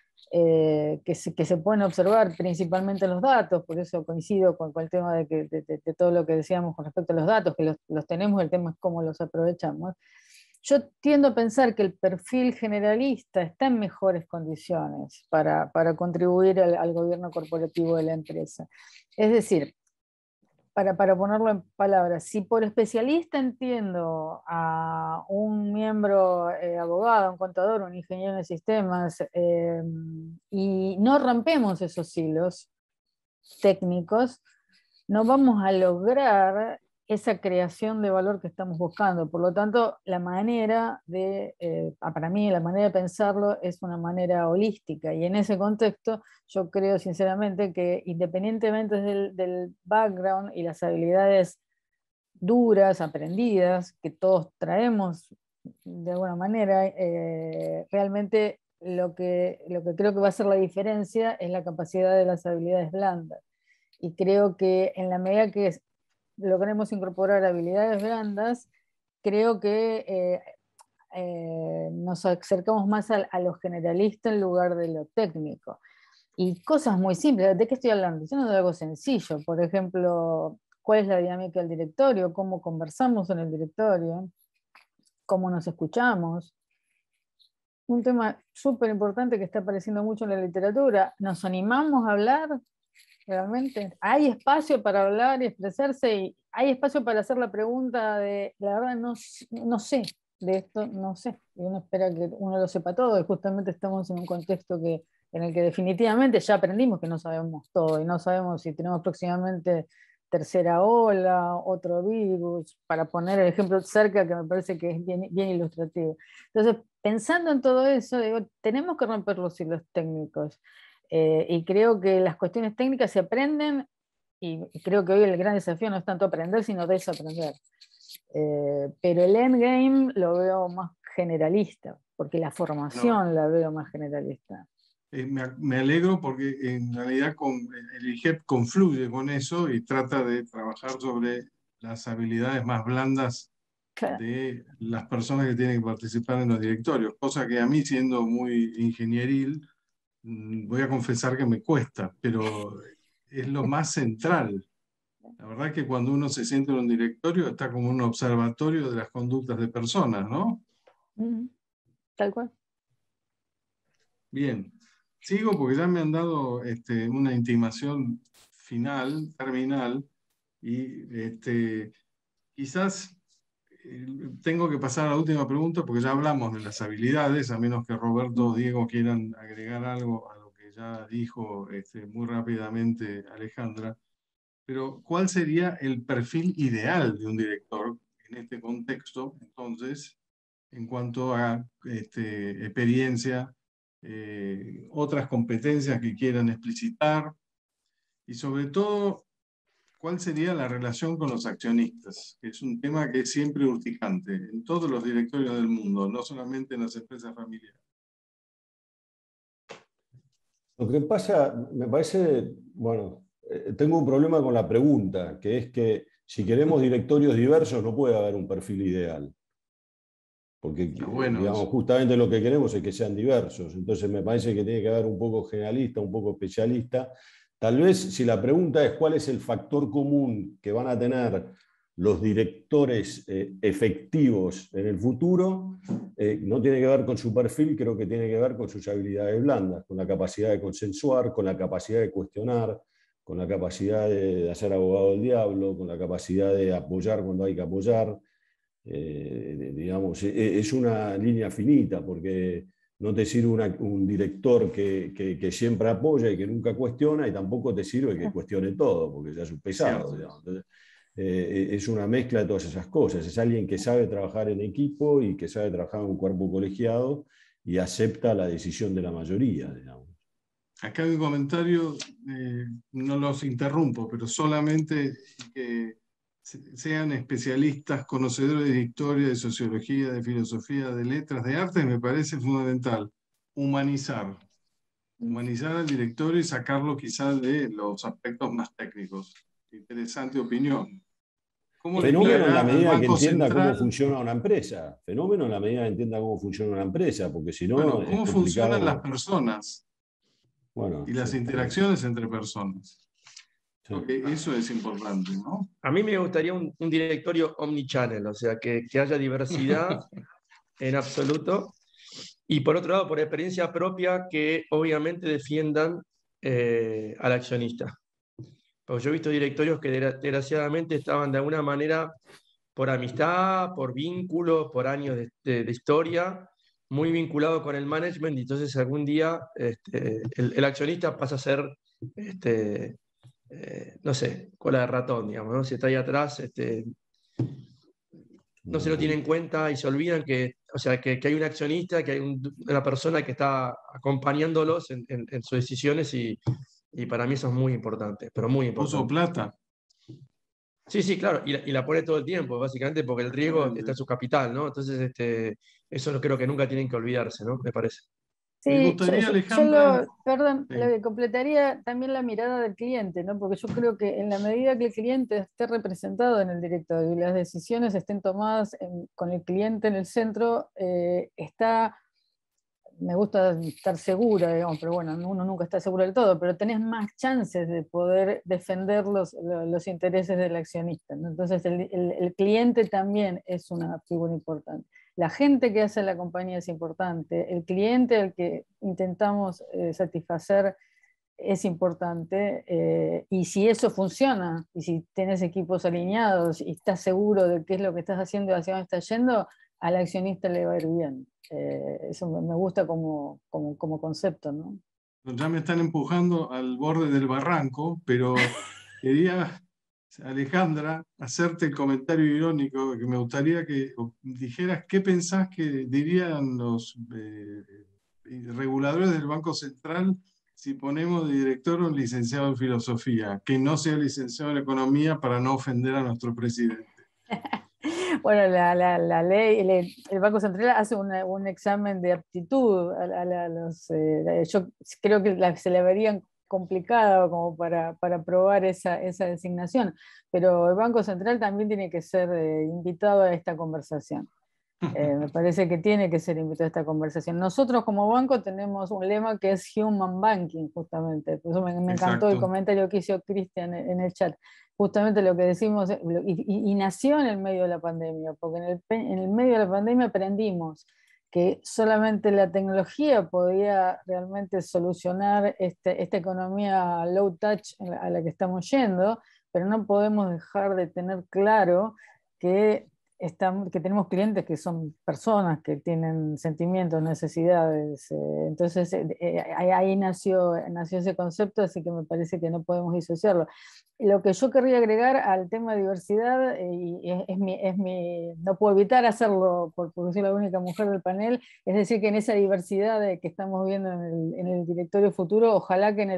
Eh, que, se, que se pueden observar principalmente en los datos. Por eso coincido con, con el tema de, que, de, de, de todo lo que decíamos con respecto a los datos, que los, los tenemos, el tema es cómo los aprovechamos. Yo tiendo a pensar que el perfil generalista está en mejores condiciones para, para contribuir al, al gobierno corporativo de la empresa. Es decir, Para, para ponerlo en palabras, si por especialista entiendo a un miembro eh, abogado, un contador, un ingeniero de sistemas, eh, y no rompemos esos hilos técnicos, no vamos a lograr esa creación de valor que estamos buscando. Por lo tanto, la manera de, eh, para mí, la manera de pensarlo es una manera holística, y en ese contexto yo creo sinceramente que independientemente del, del background y las habilidades duras, aprendidas, que todos traemos de alguna manera, eh, realmente lo que, lo que creo que va a hacer la diferencia es la capacidad de las habilidades blandas. Y creo que en la medida que logremos incorporar habilidades blandas, creo que eh, eh, nos acercamos más a, a lo generalista en lugar de lo técnico. Y cosas muy simples. ¿De qué estoy hablando? Estoy hablando de algo sencillo. Por ejemplo, ¿cuál es la dinámica del directorio? ¿Cómo conversamos en el directorio? ¿Cómo nos escuchamos? Un tema súper importante que está apareciendo mucho en la literatura. ¿Nos animamos a hablar? Realmente hay espacio para hablar y expresarse, y hay espacio para hacer la pregunta de, la verdad no, no sé de esto, no sé, y uno espera que uno lo sepa todo, y justamente estamos en un contexto que, en el que definitivamente ya aprendimos que no sabemos todo, y no sabemos si tenemos próximamente tercera ola, otro virus, para poner el ejemplo cerca, que me parece que es bien, bien ilustrativo. Entonces, pensando en todo eso, digo, tenemos que romper los hilos técnicos. Eh, y creo que las cuestiones técnicas se aprenden, y, y creo que hoy el gran desafío no es tanto aprender, sino desaprender. Eh, pero el endgame lo veo más generalista, porque la formación no. la veo más generalista. Eh, me, me alegro porque en realidad con, el I G E P confluye con eso y trata de trabajar sobre las habilidades más blandas claro. de las personas que tienen que participar en los directorios, cosa que a mí, siendo muy ingenieril, voy a confesar que me cuesta, pero es lo más central. La verdad es que cuando uno se siente en un directorio está como un observatorio de las conductas de personas, ¿no? Mm, tal cual. Bien, sigo porque ya me han dado este, una intimación final, terminal, y este, quizás eh, tengo que pasar a la última pregunta porque ya hablamos de las habilidades, a menos que Roberto o Diego quieran agregar algo a lo que ya dijo este, muy rápidamente Alejandra. Pero, ¿cuál sería el perfil ideal de un director en este contexto, entonces, en cuanto a este, experiencia, eh, otras competencias que quieran explicitar, y sobre todo, ¿cuál sería la relación con los accionistas? Que es un tema que es siempre urticante en todos los directorios del mundo, no solamente en las empresas familiares. Lo que pasa, me parece, bueno, eh, tengo un problema con la pregunta, que es que si queremos directorios diversos no puede haber un perfil ideal. Porque, bueno, digamos, justamente lo que queremos es que sean diversos. Entonces me parece que tiene que haber un poco generalista, un poco especialista. Tal vez si la pregunta es cuál es el factor común que van a tener los directores eh, efectivos en el futuro, eh, no tiene que ver con su perfil, creo que tiene que ver con sus habilidades blandas, con la capacidad de consensuar, con la capacidad de cuestionar, con la capacidad de, de hacer abogado del diablo, con la capacidad de apoyar cuando hay que apoyar. Eh, digamos, es una línea finita, porque no te sirve una, un director que, que, que siempre apoya y que nunca cuestiona, y tampoco te sirve que cuestione todo, porque ya es un pesado. Entonces, eh, es una mezcla de todas esas cosas. Es alguien que sabe trabajar en equipo y que sabe trabajar en un cuerpo colegiado y acepta la decisión de la mayoría, digamos. Acá hay un comentario, eh, no los interrumpo, pero solamente que sean especialistas, conocedores de historia, de sociología, de filosofía, de letras, de arte, me parece fundamental. Humanizar. Humanizar al director y sacarlo quizás de los aspectos más técnicos. Interesante opinión. ¿Cómo Fenómeno en la medida que entienda Central? cómo funciona una empresa. Fenómeno en la medida que entienda cómo funciona una empresa, porque si no Bueno, es ¿cómo complicado. funcionan las personas? Bueno, y las sí, interacciones sí. entre personas. Sí. Porque eso es importante, ¿no? A mí me gustaría un, un directorio omnichannel, o sea, que, que haya diversidad en absoluto. Y por otro lado, por experiencia propia, que obviamente defiendan eh, al accionista. Porque yo he visto directorios que desgraciadamente estaban de alguna manera por amistad, por vínculos, por años de, de, de historia, muy vinculado con el management, y entonces algún día este, el, el accionista pasa a ser, este, eh, no sé, cola de ratón, digamos, ¿no? Si está ahí atrás, este, no se lo tienen en cuenta y se olvidan que, o sea, que, que hay un accionista, que hay un, una persona que está acompañándolos en, en, en sus decisiones, y, y para mí eso es muy importante, pero muy importante. Puso plata. Sí, sí, claro, y la, y la pone todo el tiempo, básicamente, porque el riesgo está en su capital, ¿no? Entonces, este, eso no creo que nunca tienen que olvidarse, ¿no? Me parece. Sí, Me gustaría, yo, yo, Alejandra... yo lo, perdón, Sí. lo que completaría también la mirada del cliente, ¿no? Porque yo creo que en la medida que el cliente esté representado en el directorio y las decisiones estén tomadas en- con el cliente en el centro, eh, está, me gusta estar segura, digamos, pero bueno, uno nunca está seguro del todo, pero tenés más chances de poder defender los, lo- los intereses del accionista, ¿no? Entonces el, el- el cliente también es una figura importante. La gente que hace la compañía es importante, el cliente al que intentamos eh, satisfacer es importante, eh, y si eso funciona, y si tienes equipos alineados y estás seguro de qué es lo que estás haciendo y hacia dónde estás yendo, al accionista le va a ir bien. Eh, eso me, me gusta como, como, como concepto, ¿no? Ya me están empujando al borde del barranco, pero quería, Alejandra, hacerte el comentario irónico, que me gustaría que dijeras qué pensás que dirían los eh, reguladores del Banco Central si ponemos de director un licenciado en filosofía, que no sea licenciado en economía, para no ofender a nuestro presidente. Bueno, la, la, la ley, el, el Banco Central hace una, un examen de aptitud a, a, a los, eh, yo creo que la, se le verían complicado como para, para probar esa, esa designación, pero el Banco Central también tiene que ser eh, invitado a esta conversación. Eh, me parece que tiene que ser invitado a esta conversación. Nosotros como banco tenemos un lema que es Human Banking, justamente. Por eso me, me encantó el comentario que hizo Cristian en el chat. Justamente lo que decimos, y, y, y nació en el medio de la pandemia, porque en el, en el medio de la pandemia aprendimos que solamente la tecnología podía realmente solucionar este, esta economía low touch a la que estamos yendo, pero no podemos dejar de tener claro que Estamos, que tenemos clientes que son personas que tienen sentimientos, necesidades, eh, entonces eh, ahí, ahí nació, nació ese concepto, así que me parece que no podemos disociarlo. Lo que yo querría agregar al tema de diversidad, eh, y es, es, mi, es mi, no puedo evitar hacerlo por, porque soy la única mujer del panel, es decir, que en esa diversidad de que estamos viendo en el, en el directorio futuro, ojalá que en el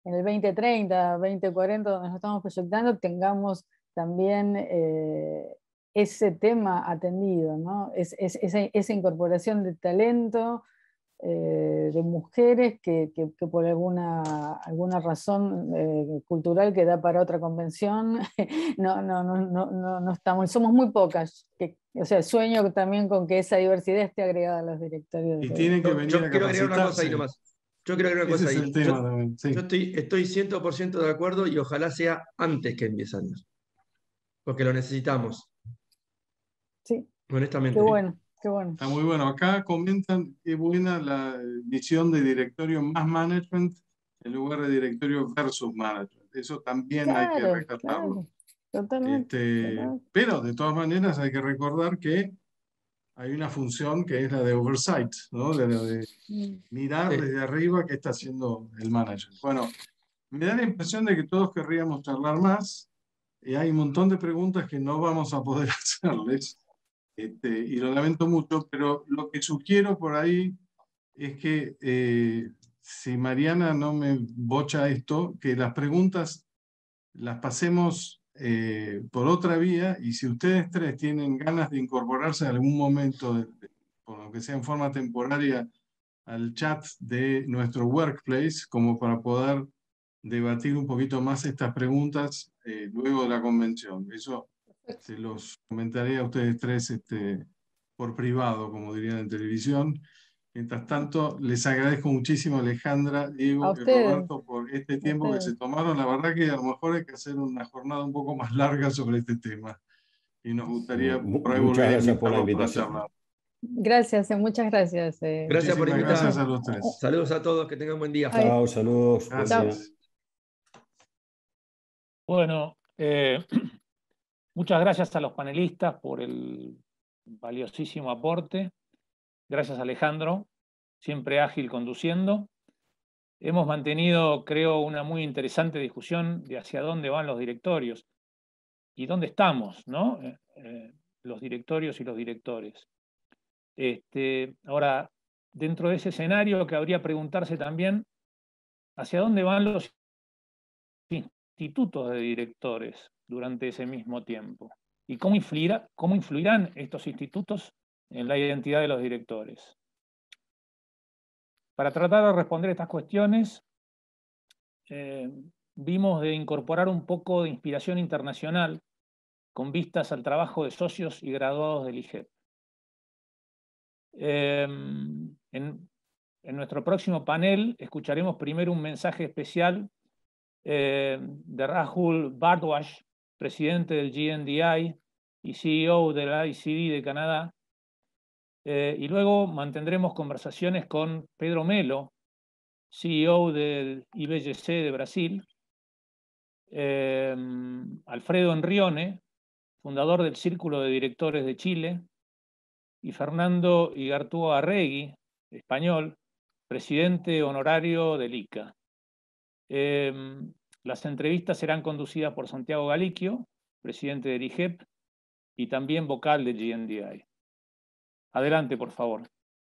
en el veinte treinta, veinte cuarenta, donde nos estamos proyectando, tengamos también eh, ese tema atendido, ¿no? Es, es, esa, esa incorporación de talento, eh, de mujeres que, que, que por alguna, alguna razón eh, cultural que da para otra convención, no, no, no, no, no, no estamos, somos muy pocas. Que, o sea, sueño también con que esa diversidad esté agregada a los directorios. Y de, tienen que venir yo a quiero agregar una cosa ahí capacitarse. nomás. Yo quiero agregar una Ese cosa es ahí. el tema Yo, también, sí. yo estoy, estoy cien por ciento de acuerdo y ojalá sea antes que en diez años. Porque lo necesitamos. Sí, honestamente. qué bueno, qué bueno. Está muy bueno. Acá comentan qué buena la visión de directorio más management en lugar de directorio versus management. Eso también hay que Claro, rescatarlo. claro, totalmente. Este, totalmente. pero de todas maneras hay que recordar que hay una función que es la de oversight, ¿no? De, la de Mm. mirar Sí. desde arriba qué está haciendo el manager. Bueno, me da la impresión de que todos querríamos charlar más y hay un montón de preguntas que no vamos a poder hacerles. Este, y lo lamento mucho, pero lo que sugiero por ahí es que, eh, si Mariana no me bocha esto, que las preguntas las pasemos eh, por otra vía, y si ustedes tres tienen ganas de incorporarse en algún momento, de, de, por lo que sea en forma temporaria, al chat de nuestro workplace, como para poder debatir un poquito más estas preguntas eh, luego de la convención. Eso se los comentaré a ustedes tres este, por privado, como dirían en televisión. Mientras tanto, les agradezco muchísimo, Alejandra, A Diego y ustedes, Roberto, por este a tiempo que ustedes. se tomaron. La verdad que a lo mejor hay que hacer una jornada un poco más larga sobre este tema. Y nos gustaría Mu- por ahí Muchas volver a gracias por la invitarlos para invitación. charlar. Gracias, eh, muchas gracias. eh. Gracias por Muchísimas gracias invitarme. a los tres. Saludos a todos, que tengan buen día. Ay, Chao, saludos. Buen día. Gracias. Bueno, eh, muchas gracias a los panelistas por el valiosísimo aporte. Gracias, Alejandro, siempre ágil conduciendo. Hemos mantenido, creo, una muy interesante discusión de hacia dónde van los directorios y dónde estamos, ¿no? Eh, eh, los directorios y los directores. Este, ahora, dentro de ese escenario, que habría que preguntarse también hacia dónde van los institutos de directores durante ese mismo tiempo y cómo, influirá, cómo influirán estos institutos en la identidad de los directores. Para tratar de responder estas cuestiones, eh, vimos de incorporar un poco de inspiración internacional con vistas al trabajo de socios y graduados del I G E P. Eh, en, en nuestro próximo panel escucharemos primero un mensaje especial eh, de Rahul Bhardwaj, presidente del G N D I y C E O de la I C D de Canadá, eh, y luego mantendremos conversaciones con Pedro Melo, C E O del I B G C de Brasil, eh, Alfredo Enrione, fundador del Círculo de Directores de Chile, y Fernando Igartúa Arregui, español, presidente honorario del I C A. Eh, las entrevistas serán conducidas por Santiago Galiquio, presidente del I G E P y también vocal de G N D I. Adelante, por favor.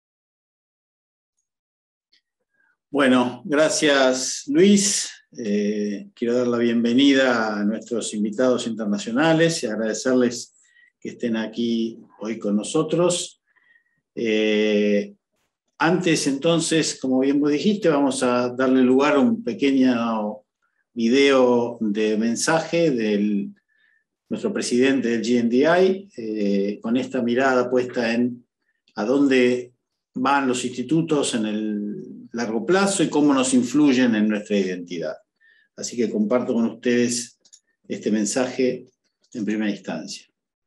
Bueno, gracias, Luis. Eh, quiero dar la bienvenida a nuestros invitados internacionales y agradecerles que estén aquí hoy con nosotros. Eh, antes, entonces, como bien vos dijiste, vamos a darle lugar a un pequeño video de mensaje de nuestro presidente del G N D I, eh, con esta mirada puesta en a dónde van los institutos en el largo plazo y cómo nos influyen en nuestra identidad. Así que comparto con ustedes este mensaje en primera instancia.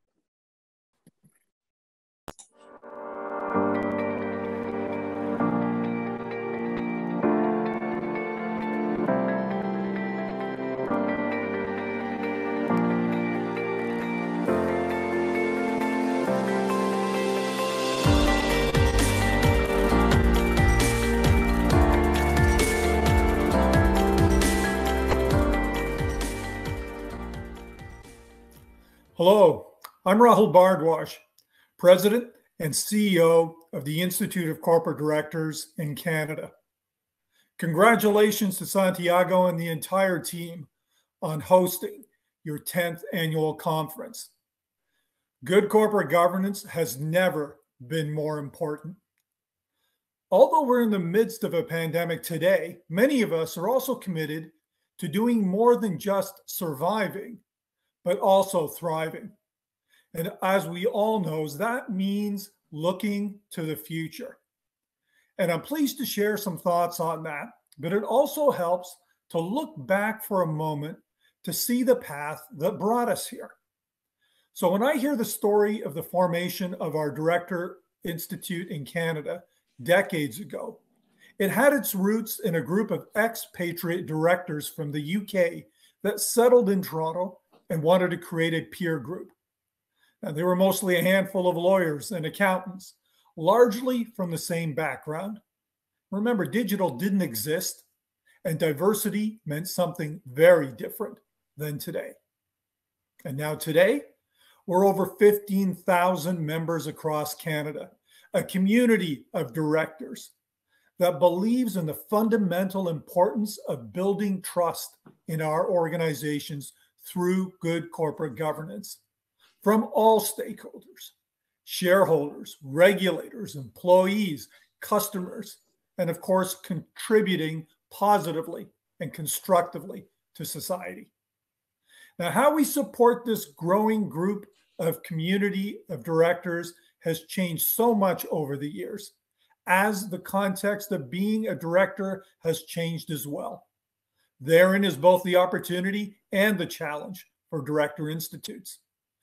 Hello, I'm Rahul Bhardwaj, President and C E O of the Institute of Corporate Directors in Canada. Congratulations to Santiago and the entire team on hosting your tenth annual conference. Good corporate governance has never been more important. Although we're in the midst of a pandemic today, many of us are also committed to doing more than just surviving, but also thriving. And as we all know, that means looking to the future. And I'm pleased to share some thoughts on that, but it also helps to look back for a moment to see the path that brought us here. So when I hear the story of the formation of our Director Institute in Canada decades ago, it had its roots in a group of expatriate directors from the U K that settled in Toronto and wanted to create a peer group. Now, they were mostly a handful of lawyers and accountants, largely from the same background. Remember, digital didn't exist, and diversity meant something very different than today. And now today, we're over fifteen thousand members across Canada, a community of directors that believes in the fundamental importance of building trust in our organizations through good corporate governance from all stakeholders, shareholders, regulators, employees, customers, and of course, contributing positively and constructively to society. Now, how we support this growing group of community of directors has changed so much over the years, as the context of being a director has changed as well. Therein is both the opportunity and the challenge for director institutes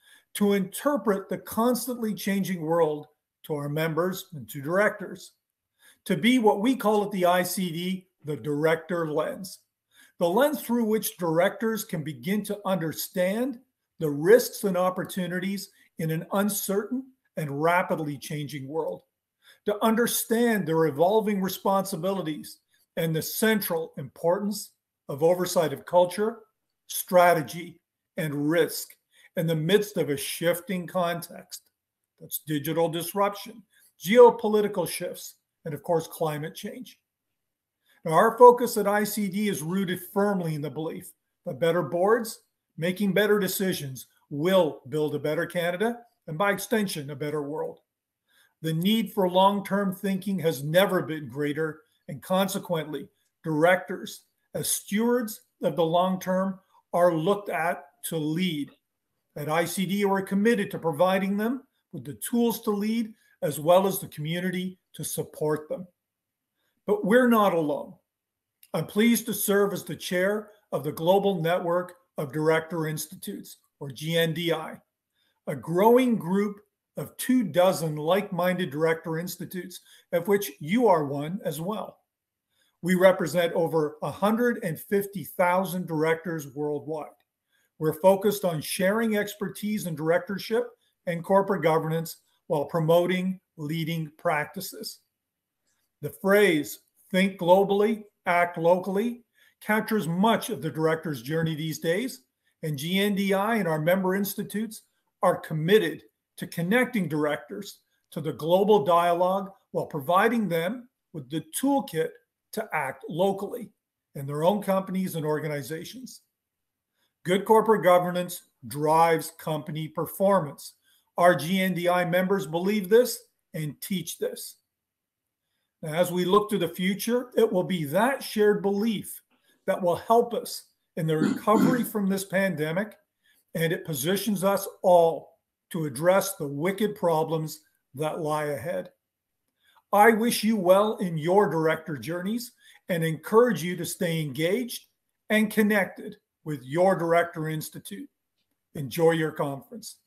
to interpret the constantly changing world to our members and to directors, to be what we call at the I C D, the director lens, the lens through which directors can begin to understand the risks and opportunities in an uncertain and rapidly changing world, to understand their evolving responsibilities and the central importance of oversight of culture, strategy, and risk in the midst of a shifting context. That's digital disruption, geopolitical shifts, and of course, climate change. Now, our focus at I C D is rooted firmly in the belief that better boards, making better decisions, will build a better Canada, and by extension, a better world. The need for long-term thinking has never been greater, and consequently, directors, as stewards of the long term, are looked at to lead. At I C D, we're committed to providing them with the tools to lead, as well as the community to support them. But we're not alone. I'm pleased to serve as the chair of the Global Network of Director Institutes, or G N D I, a growing group of two dozen like-minded director institutes, of which you are one as well. We represent over one hundred fifty thousand directors worldwide. We're focused on sharing expertise in directorship and corporate governance while promoting leading practices. The phrase, think globally, act locally, captures much of the director's journey these days, and G N D I and our member institutes are committed to connecting directors to the global dialogue while providing them with the toolkit to act locally in their own companies and organizations. Good corporate governance drives company performance. Our G N D I members believe this and teach this. Now, as we look to the future, it will be that shared belief that will help us in the recovery from this pandemic, and it positions us all to address the wicked problems that lie ahead. I wish you well in your director journeys and encourage you to stay engaged and connected with your Director Institute. Enjoy your conference.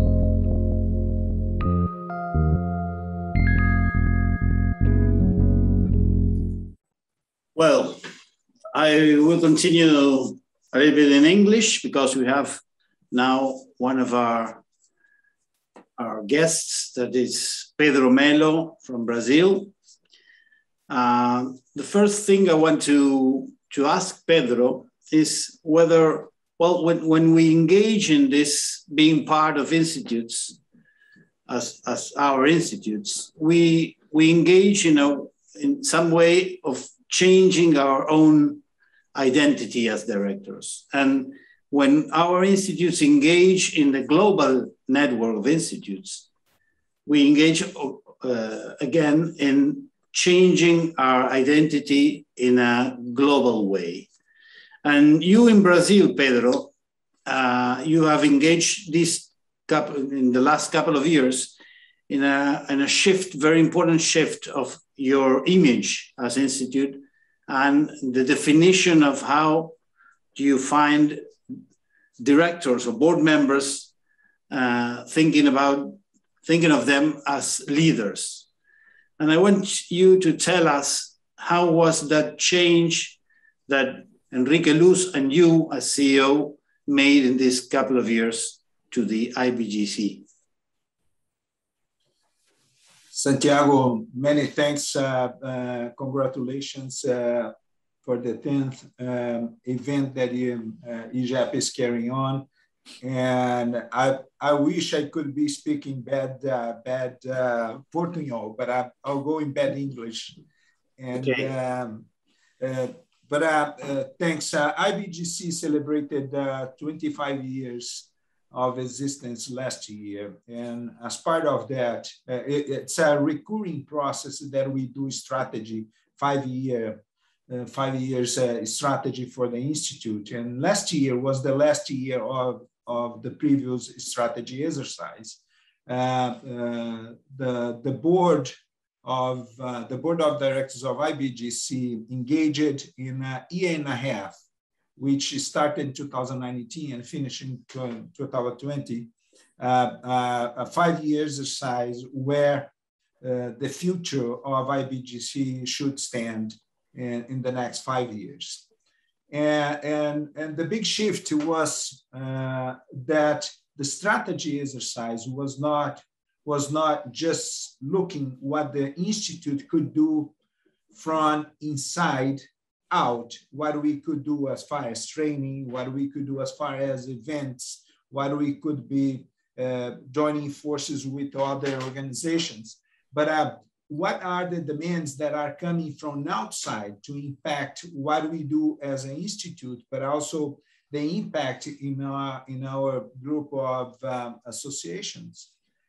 Well, I will continue a little bit in English because we have now one of our, our guests, that is Pedro Melo from Brazil. Uh, the first thing I want to, to ask Pedro is whether, well, when, when we engage in this being part of institutes, as, as our institutes, we, we engage in, a, in some way of changing our own identity as directors. And when our institutes engage in the global network of institutes, we engage uh, again in changing our identity in a global way. And you in Brazil, Pedro, uh, you have engaged this couple, in the last couple of years in a, in a shift, very important shift of your image as institute and the definition of how do you find directors or board members uh, thinking about, thinking of them as leaders. And I want you to tell us how was that change that Enrique Luz and you as C E O made in this couple of years to the I B G C. Santiago, many thanks. Uh, uh, congratulations uh, for the tenth um, event that you, uh, I G E P is carrying on. And I, I wish I could be speaking bad, uh, bad uh, Portuguese, but I, I'll go in bad English. And okay. um, uh, But uh, uh, thanks. Uh, I B G C celebrated uh, twenty-five years of existence last year. And as part of that, uh, it, it's a recurring process that we do strategy, five year, uh, five years uh, strategy for the Institute. And last year was the last year of, of the previous strategy exercise. Uh, uh, the, the board of uh, the board of directors of I B G C engaged in a year and a half, which started in two thousand nineteen and finished in two thousand twenty, uh, uh, a five-year exercise where uh, the future of I B G C should stand in, in the next five years. And, and, and the big shift was uh, that the strategy exercise was not was not just looking what the Institute could do from inside out, what we could do as far as training, what we could do as far as events, what we could be uh, joining forces with other organizations. But uh, what are the demands that are coming from outside to impact what we do as an institute, but also the impact in our, in our group of um, associations?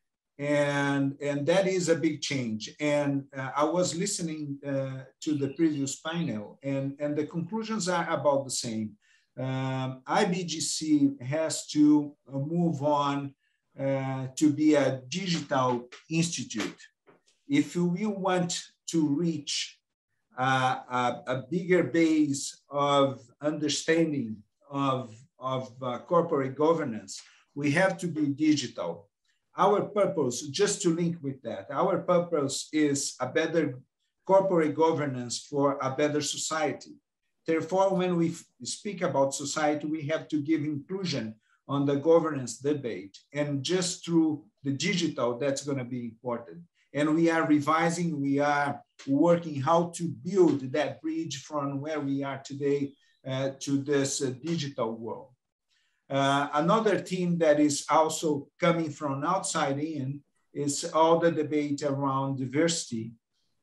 And, and that is a big change. And uh, I was listening uh, to the previous panel, and, and the conclusions are about the same. Um, I B G C has to move on uh, to be a digital institute. If we want to reach uh, a, a bigger base of understanding of, of uh, corporate governance, we have to be digital. Our purpose, just to link with that, our purpose is a better corporate governance for a better society. Therefore, when we speak about society, we have to give inclusion on the governance debate. And just through the digital, that's going to be important. And we are revising, we are working how to build that bridge from where we are today uh, to this uh, digital world. Uh, another theme that is also coming from outside in is all the debate around diversity.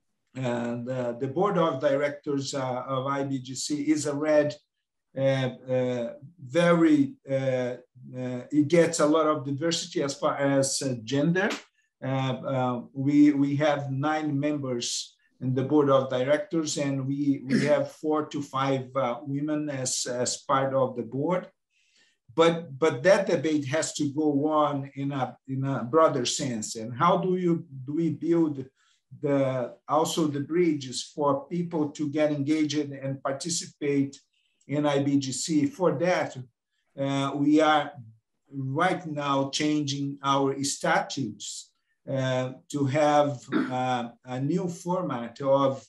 And uh, the board of directors uh, of I B G C is a red, uh, uh, very, uh, uh, it gets a lot of diversity as far as uh, gender. Uh, uh, we, we have nine members in the board of directors, and we, we have four to five uh, women as, as part of the board. But, but that debate has to go on in a, in a broader sense. And how do, you, do we build the, also the bridges for people to get engaged and participate in I B G C? For that, uh, we are right now changing our statutes uh, to have uh, a new format of,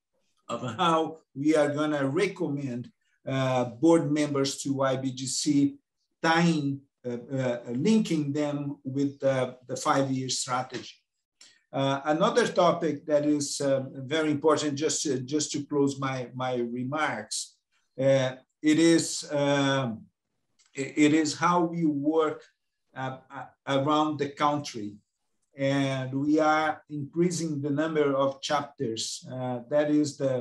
of how we are going to recommend uh, board members to I B G C, tying, uh, uh, linking them with uh, the five-year strategy. Uh, another topic that is uh, very important, just, uh, just to close my, my remarks, uh, it, is, um, it is how we work uh, around the country. And we are increasing the number of chapters. Uh, that is the,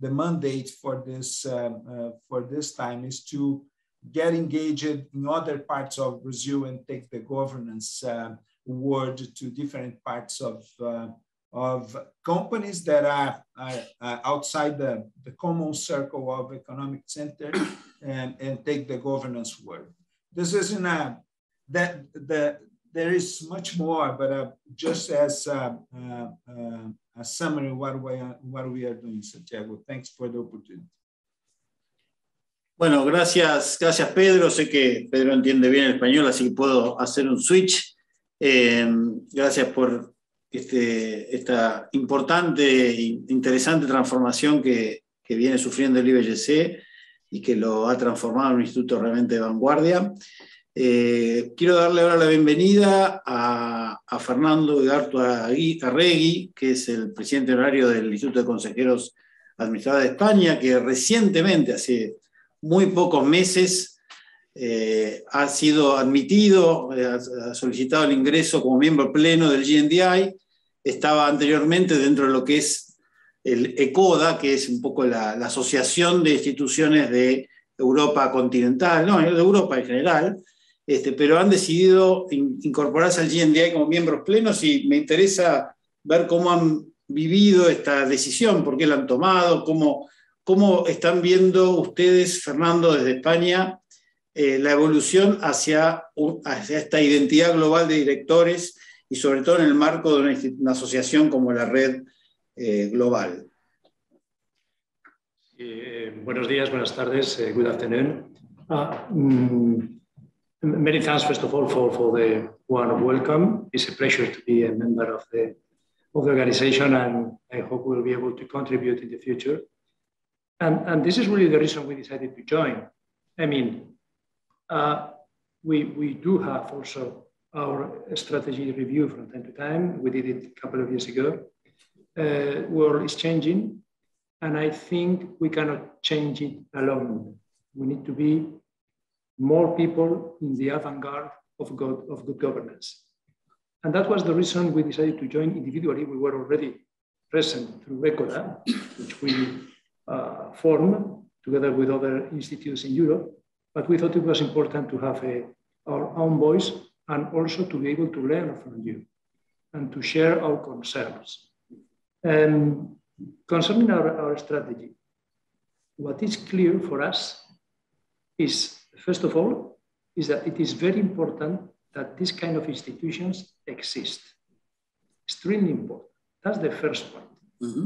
the mandate for this, um, uh, for this time is to get engaged in other parts of Brazil and take the governance uh, word to different parts of, uh, of companies that are, are, are outside the, the common circle of economic center and, and take the governance word. This isn't a, that, the, there is much more, but uh, just as uh, uh, uh, a summary of what we are, what we are doing, Santiago. Thanks for the opportunity. Bueno, gracias, gracias Pedro. Sé que Pedro entiende bien el español, así que puedo hacer un switch. Eh, gracias por este, esta importante e interesante transformación que, que viene sufriendo el I B C C y que lo ha transformado en un instituto realmente de vanguardia. Eh, quiero darle ahora la bienvenida a, a Fernando Egartu Arregui, que es el presidente honorario del Instituto de Consejeros Administradores de España, que recientemente, hace muy pocos meses, eh, ha sido admitido, eh, ha solicitado el ingreso como miembro pleno del G N D I. Estaba anteriormente dentro de lo que es el ECODA, que es un poco la, la Asociación de Instituciones de Europa Continental, no, de Europa en general. Este, pero han decidido in, incorporarse al G N D I como miembros plenos y me interesa ver cómo han vivido esta decisión, por qué la han tomado, cómo, cómo están viendo ustedes, Fernando, desde España, eh, la evolución hacia, hacia esta identidad global de directores y sobre todo en el marco de una, una asociación como la Red eh, Global. Eh, buenos días, buenas tardes, uh, good afternoon. Uh, mm, Many thanks, first of all, for, for the warm welcome. It's a pleasure to be a member of the, of the organization, and I hope we'll be able to contribute in the future. And, and this is really the reason we decided to join. I mean, uh, we, we do have also our strategy review from time to time. We did it a couple of years ago. Uh, world is changing, and I think we cannot change it alone. We need to be more people in the avant-garde of good, of good governance. And that was the reason we decided to join individually. We were already present through ECODA, which we uh, formed together with other institutes in Europe. But we thought it was important to have a, our own voice and also to be able to learn from you and to share our concerns. Um, concerning our, our strategy, what is clear for us is, first of all, is that it is very important that this kind of institutions exist. Extremely important. That's the first point. Mm-hmm.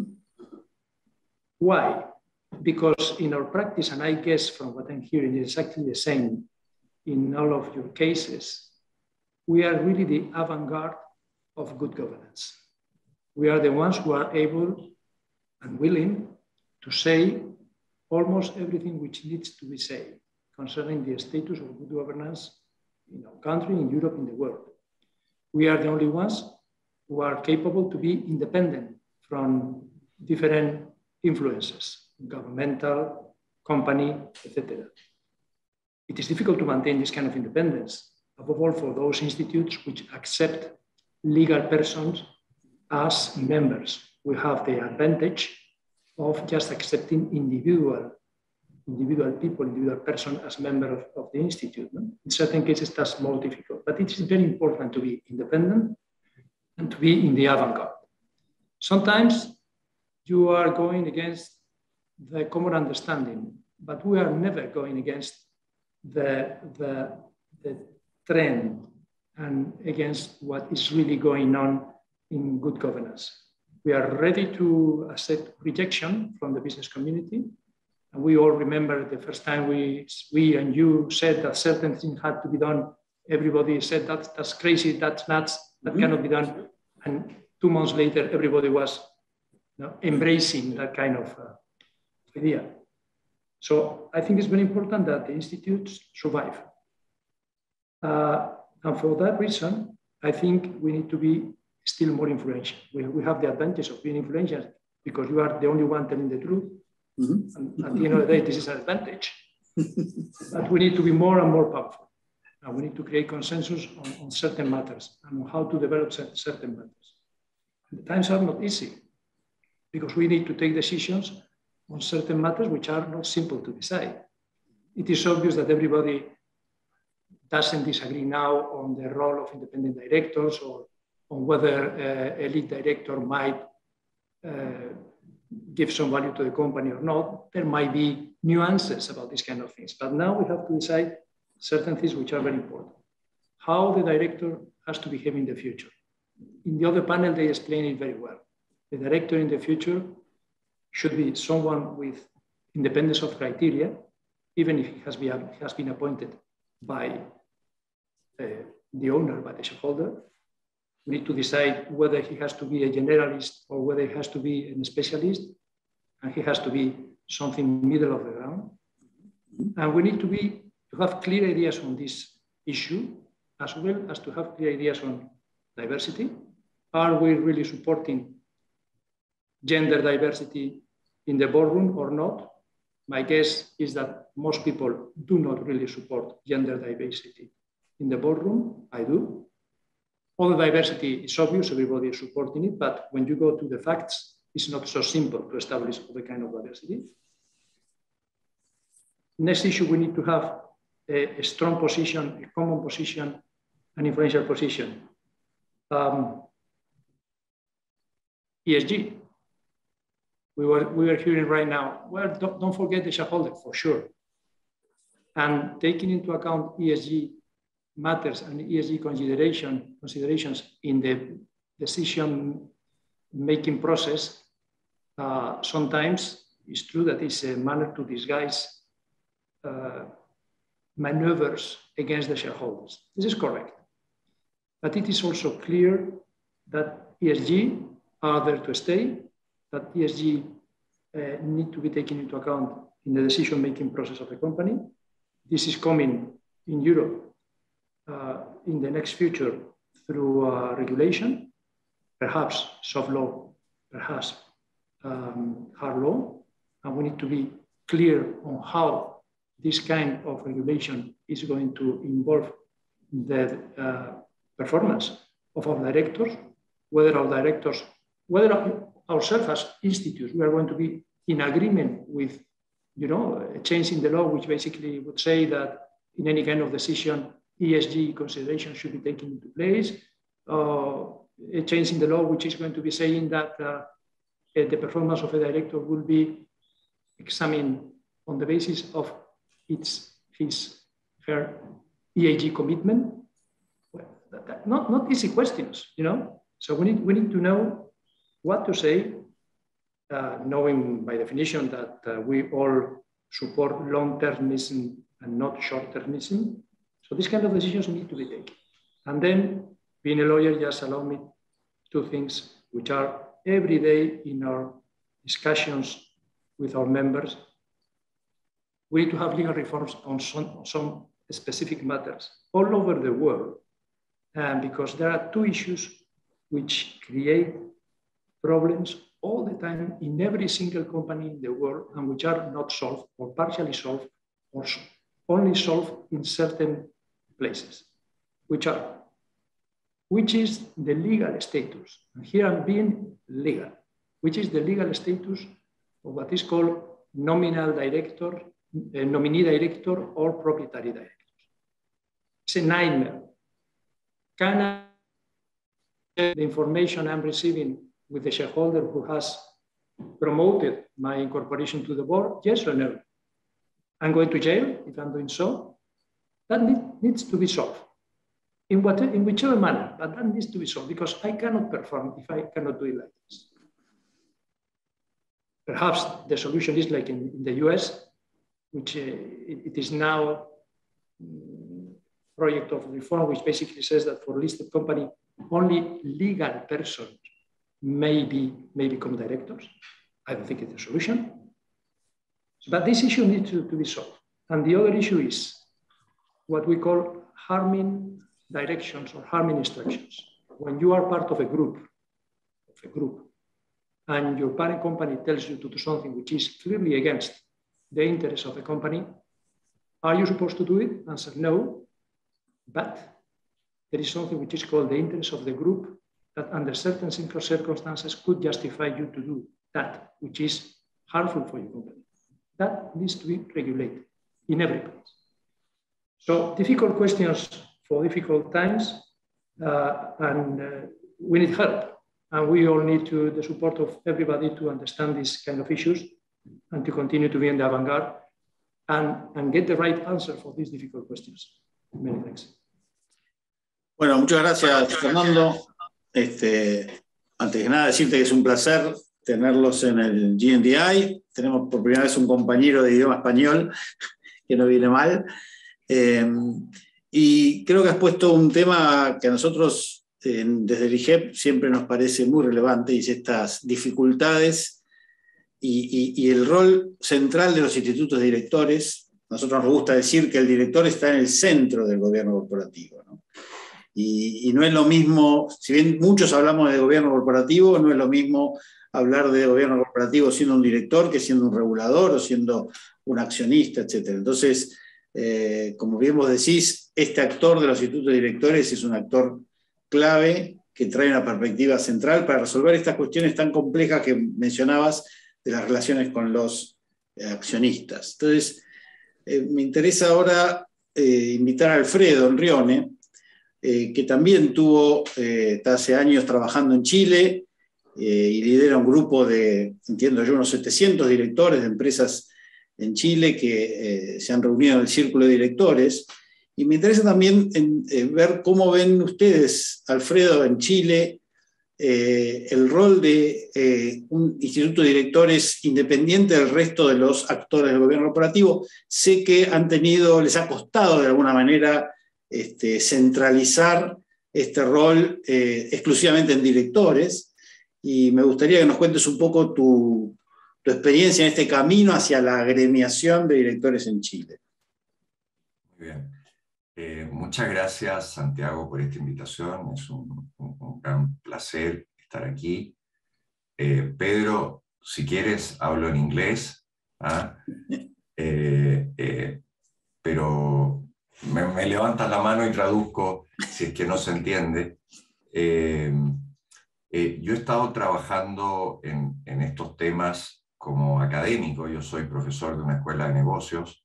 Why? Because in our practice, and I guess from what I'm hearing, it's exactly the same in all of your cases, we are really the avant-garde of good governance. We are the ones who are able and willing to say almost everything which needs to be said concerning the status of good governance in our country, in Europe, in the world. We are the only ones who are capable to be independent from different influences, governmental, company, et cetera. It is difficult to maintain this kind of independence, above all for those institutes which accept legal persons as members. We have the advantage of just accepting individual individual people, individual person as member of, of the institute. No? In certain cases, that's more difficult, but it is very important to be independent and to be in the avant-garde. Sometimes you are going against the common understanding, but we are never going against the, the, the trend and against what is really going on in good governance. We are ready to accept rejection from the business community. And we all remember the first time we, we and you said that certain things had to be done. Everybody said that that's crazy, that's nuts, that mm-hmm. cannot be done. And two months later, everybody was you know, embracing that kind of uh, idea. So I think it's very important that the institutes survive. Uh, and for that reason, I think we need to be still more influential. We, we have the advantage of being influential because you are the only one telling the truth. Mm-hmm. And at the end of the day, this is an advantage. But we need to be more and more powerful. And we need to create consensus on, on certain matters and on how to develop certain matters. And the times are not easy because we need to take decisions on certain matters which are not simple to decide. It is obvious that everybody doesn't disagree now on the role of independent directors or on whether uh, a lead director might uh, give some value to the company or not. There might be nuances about these kind of things, but now we have to decide certain things which are very important. How the director has to behave in the future. In the other panel, they explain it very well. The director in the future should be someone with independence of criteria, even if he has been, has been appointed by uh, the owner, by the shareholder. We need to decide whether he has to be a generalist or whether he has to be a specialist, and he has to be something middle of the ground. And we need to be to have clear ideas on this issue, as well as to have clear ideas on diversity. Are we really supporting gender diversity in the boardroom or not? My guess is that most people do not really support gender diversity in the boardroom. I do. All the diversity is obvious, everybody is supporting it, but when you go to the facts, it's not so simple to establish all the kind of diversity. Next issue, we need to have a, a strong position, a common position, an influential position. Um, E S G. We were, we were hearing right now, well, don't, don't forget the shareholder, for sure. And taking into account E S G matters and E S G consideration, considerations in the decision-making process, uh, sometimes it's true that it's a manner to disguise uh, maneuvers against the shareholders. This is correct. But it is also clear that E S G are there to stay, that E S G uh, need to be taken into account in the decision-making process of the company. This is coming in Europe uh, in the next future through uh, regulation, perhaps soft law, perhaps um, hard law, and we need to be clear on how this kind of regulation is going to involve the uh, performance of our directors, whether our directors, whether our, ourselves as institutes, we are going to be in agreement with, you know, a change in the law, which basically would say that in any kind of decision, E S G considerations should be taken into place. Uh, a change in the law, which is going to be saying that uh, the performance of a director will be examined on the basis of its, his, her E S G commitment. Well, that, that, not, not easy questions, you know? So we need, we need to know what to say, uh, knowing by definition that uh, we all support long-termism and not short-termism. So these kind of decisions need to be taken. And then, being a lawyer, just allow me two things, which are every day in our discussions with our members. We need to have legal reforms on some, some specific matters all over the world, and because there are two issues which create problems all the time in every single company in the world, and which are not solved or partially solved or only solved in certain places, which are, which is the legal status, and here I'm being legal, which is the legal status of what is called nominal director, uh, nominee director or proprietary director. It's a nightmare. Can I, the information I'm receiving with the shareholder who has promoted my incorporation to the board, yes or no? I'm going to jail if I'm doing so. That need, needs to be solved in, what, in whichever manner, but that needs to be solved because I cannot perform if I cannot do it like this. Perhaps the solution is like in, in the U S, which uh, it, it is now um, project of reform, which basically says that for a listed company, only legal persons may, be, may become directors. I don't think it's a solution. But this issue needs to, to be solved. And the other issue is what we call harming directions or harming instructions. When you are part of a group, of a group, and your parent company tells you to do something which is clearly against the interests of the company, are you supposed to do it? Answer no. But there is something which is called the interest of the group that under certain circumstances could justify you to do that, which is harmful for your company. That needs to be regulated in every place. So difficult questions for difficult times, uh, and uh, we need help. And we all need to, the support of everybody to understand these kind of issues and to continue to be in the avant-garde and, and get the right answer for these difficult questions. Many thanks. Bueno, muchas gracias, Fernando. Este, antes que nada, decirte que es un placer tenerlos en el G N D I. Tenemos por primera vez un compañero de idioma español, que no viene mal. Eh, y creo que has puesto un tema que a nosotros, eh, desde el I G E P, siempre nos parece muy relevante, y es estas dificultades y, y, y el rol central de los institutos directores. Nosotros nos gusta decir que el director está en el centro del gobierno corporativo, ¿no? Y, y no es lo mismo, si bien muchos hablamos de gobierno corporativo, no es lo mismo hablar de gobierno corporativo siendo un director que siendo un regulador o siendo un accionista, etcétera. Entonces, eh, como bien vos decís, este actor de los institutos directores es un actor clave que trae una perspectiva central para resolver estas cuestiones tan complejas que mencionabas de las relaciones con los eh, accionistas. Entonces, eh, me interesa ahora eh, invitar a Alfredo Enrione, eh, que también tuvo, eh, está hace años trabajando en Chile, Eh, y lidera un grupo de, entiendo yo, unos setecientos directores de empresas en Chile que eh, se han reunido en el círculo de directores. Y me interesa también en, en ver cómo ven ustedes, Alfredo, en Chile, eh, el rol de eh, un instituto de directores independiente del resto de los actores del gobierno corporativo. Sé que han tenido, les ha costado de alguna manera este, centralizar este rol eh, exclusivamente en directores. Y me gustaría que nos cuentes un poco tu, tu experiencia en este camino hacia la agremiación de directores en Chile. Muy bien. Eh, muchas gracias, Santiago, por esta invitación. Es un, un, un gran placer estar aquí. Eh, Pedro, si quieres, hablo en inglés, ¿ah? eh, eh, pero me, me levantas la mano y traduzco si es que no se entiende. Eh, Eh, yo he estado trabajando en, en estos temas como académico. Yo soy profesor de una escuela de negocios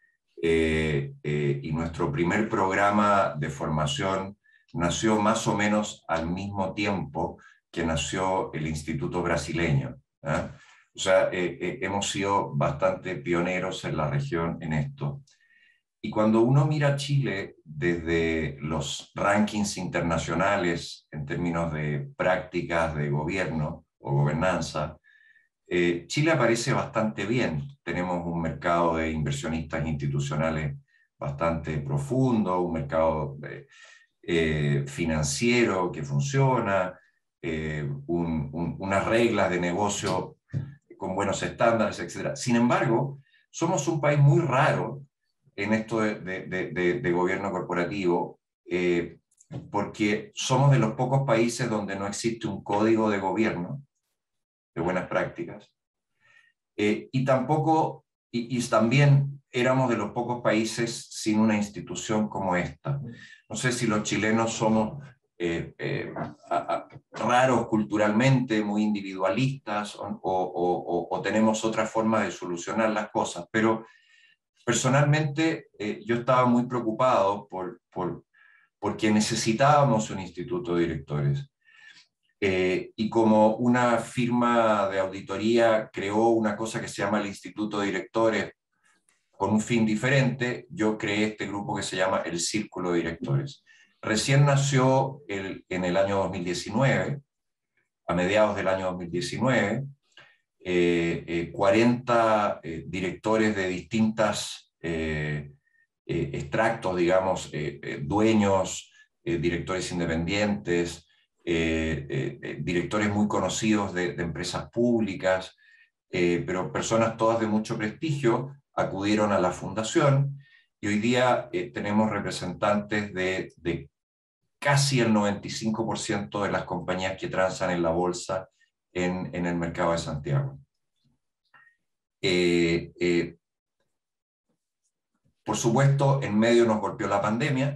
eh, eh, y nuestro primer programa de formación nació más o menos al mismo tiempo que nació el Instituto Brasileño, ¿eh? O sea, eh, eh, hemos sido bastante pioneros en la región en esto. Y cuando uno mira Chile desde los rankings internacionales en términos de prácticas de gobierno o gobernanza, eh, Chile aparece bastante bien. Tenemos un mercado de inversionistas institucionales bastante profundo, un mercado eh, eh, financiero que funciona, eh, un, un, unas reglas de negocio con buenos estándares, etcétera. Sin embargo, somos un país muy raro en esto de, de, de, de gobierno corporativo, eh, porque somos de los pocos países donde no existe un código de gobierno de buenas prácticas, eh, y tampoco, y, y también éramos de los pocos países sin una institución como esta. No sé si los chilenos somos eh, eh, a, a, raros culturalmente, muy individualistas, o, o, o, o tenemos otra forma de solucionar las cosas, pero personalmente, eh, yo estaba muy preocupado por, por, porque necesitábamos un instituto de directores. Eh, y como una firma de auditoría creó una cosa que se llama el Instituto de Directores con un fin diferente, yo creé este grupo que se llama el Círculo de Directores. Recién nació el, en el año dos mil diecinueve, a mediados del año dos mil diecinueve, Eh, eh, cuarenta eh, directores de distintas eh, eh, extractos, digamos, eh, eh, dueños, eh, directores independientes, eh, eh, eh, directores muy conocidos de, de empresas públicas, eh, pero personas todas de mucho prestigio acudieron a la fundación, y hoy día eh, tenemos representantes de, de casi el noventa y cinco por ciento de las compañías que transan en la bolsa En, en el mercado de Santiago. Eh, eh, por supuesto, en medio nos golpeó la pandemia,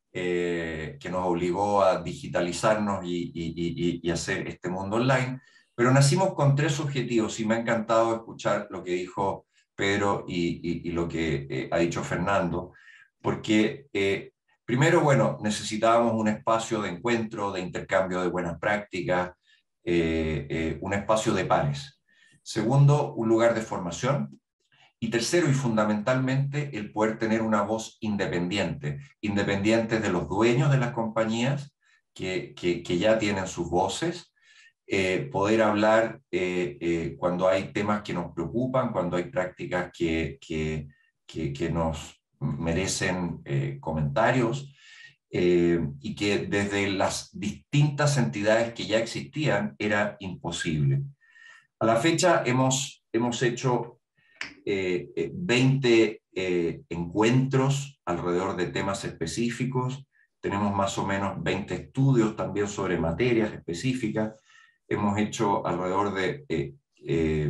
eh, que nos obligó a digitalizarnos y, y, y, y hacer este mundo online, Pero nacimos con tres objetivos y me ha encantado escuchar lo que dijo Pedro y, y, y lo que eh, ha dicho Fernando, porque eh, primero, bueno, necesitábamos un espacio de encuentro, de intercambio de buenas prácticas, eh, eh, un espacio de pares. Segundo, un lugar de formación. Y tercero, y fundamentalmente, el poder tener una voz independiente, independiente de los dueños de las compañías, que, que, que ya tienen sus voces, eh, poder hablar eh, eh, cuando hay temas que nos preocupan, cuando hay prácticas que, que, que, que nos merecen eh, comentarios, eh, y que desde las distintas entidades que ya existían era imposible. A la fecha hemos, hemos hecho eh, veinte eh, encuentros alrededor de temas específicos, tenemos más o menos veinte estudios también sobre materias específicas, hemos hecho alrededor de eh, eh,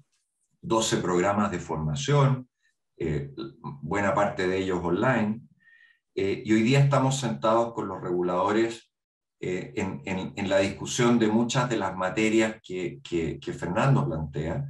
doce programas de formación, eh, buena parte de ellos online, eh, y hoy día estamos sentados con los reguladores eh, en, en, en la discusión de muchas de las materias que, que, que Fernando plantea,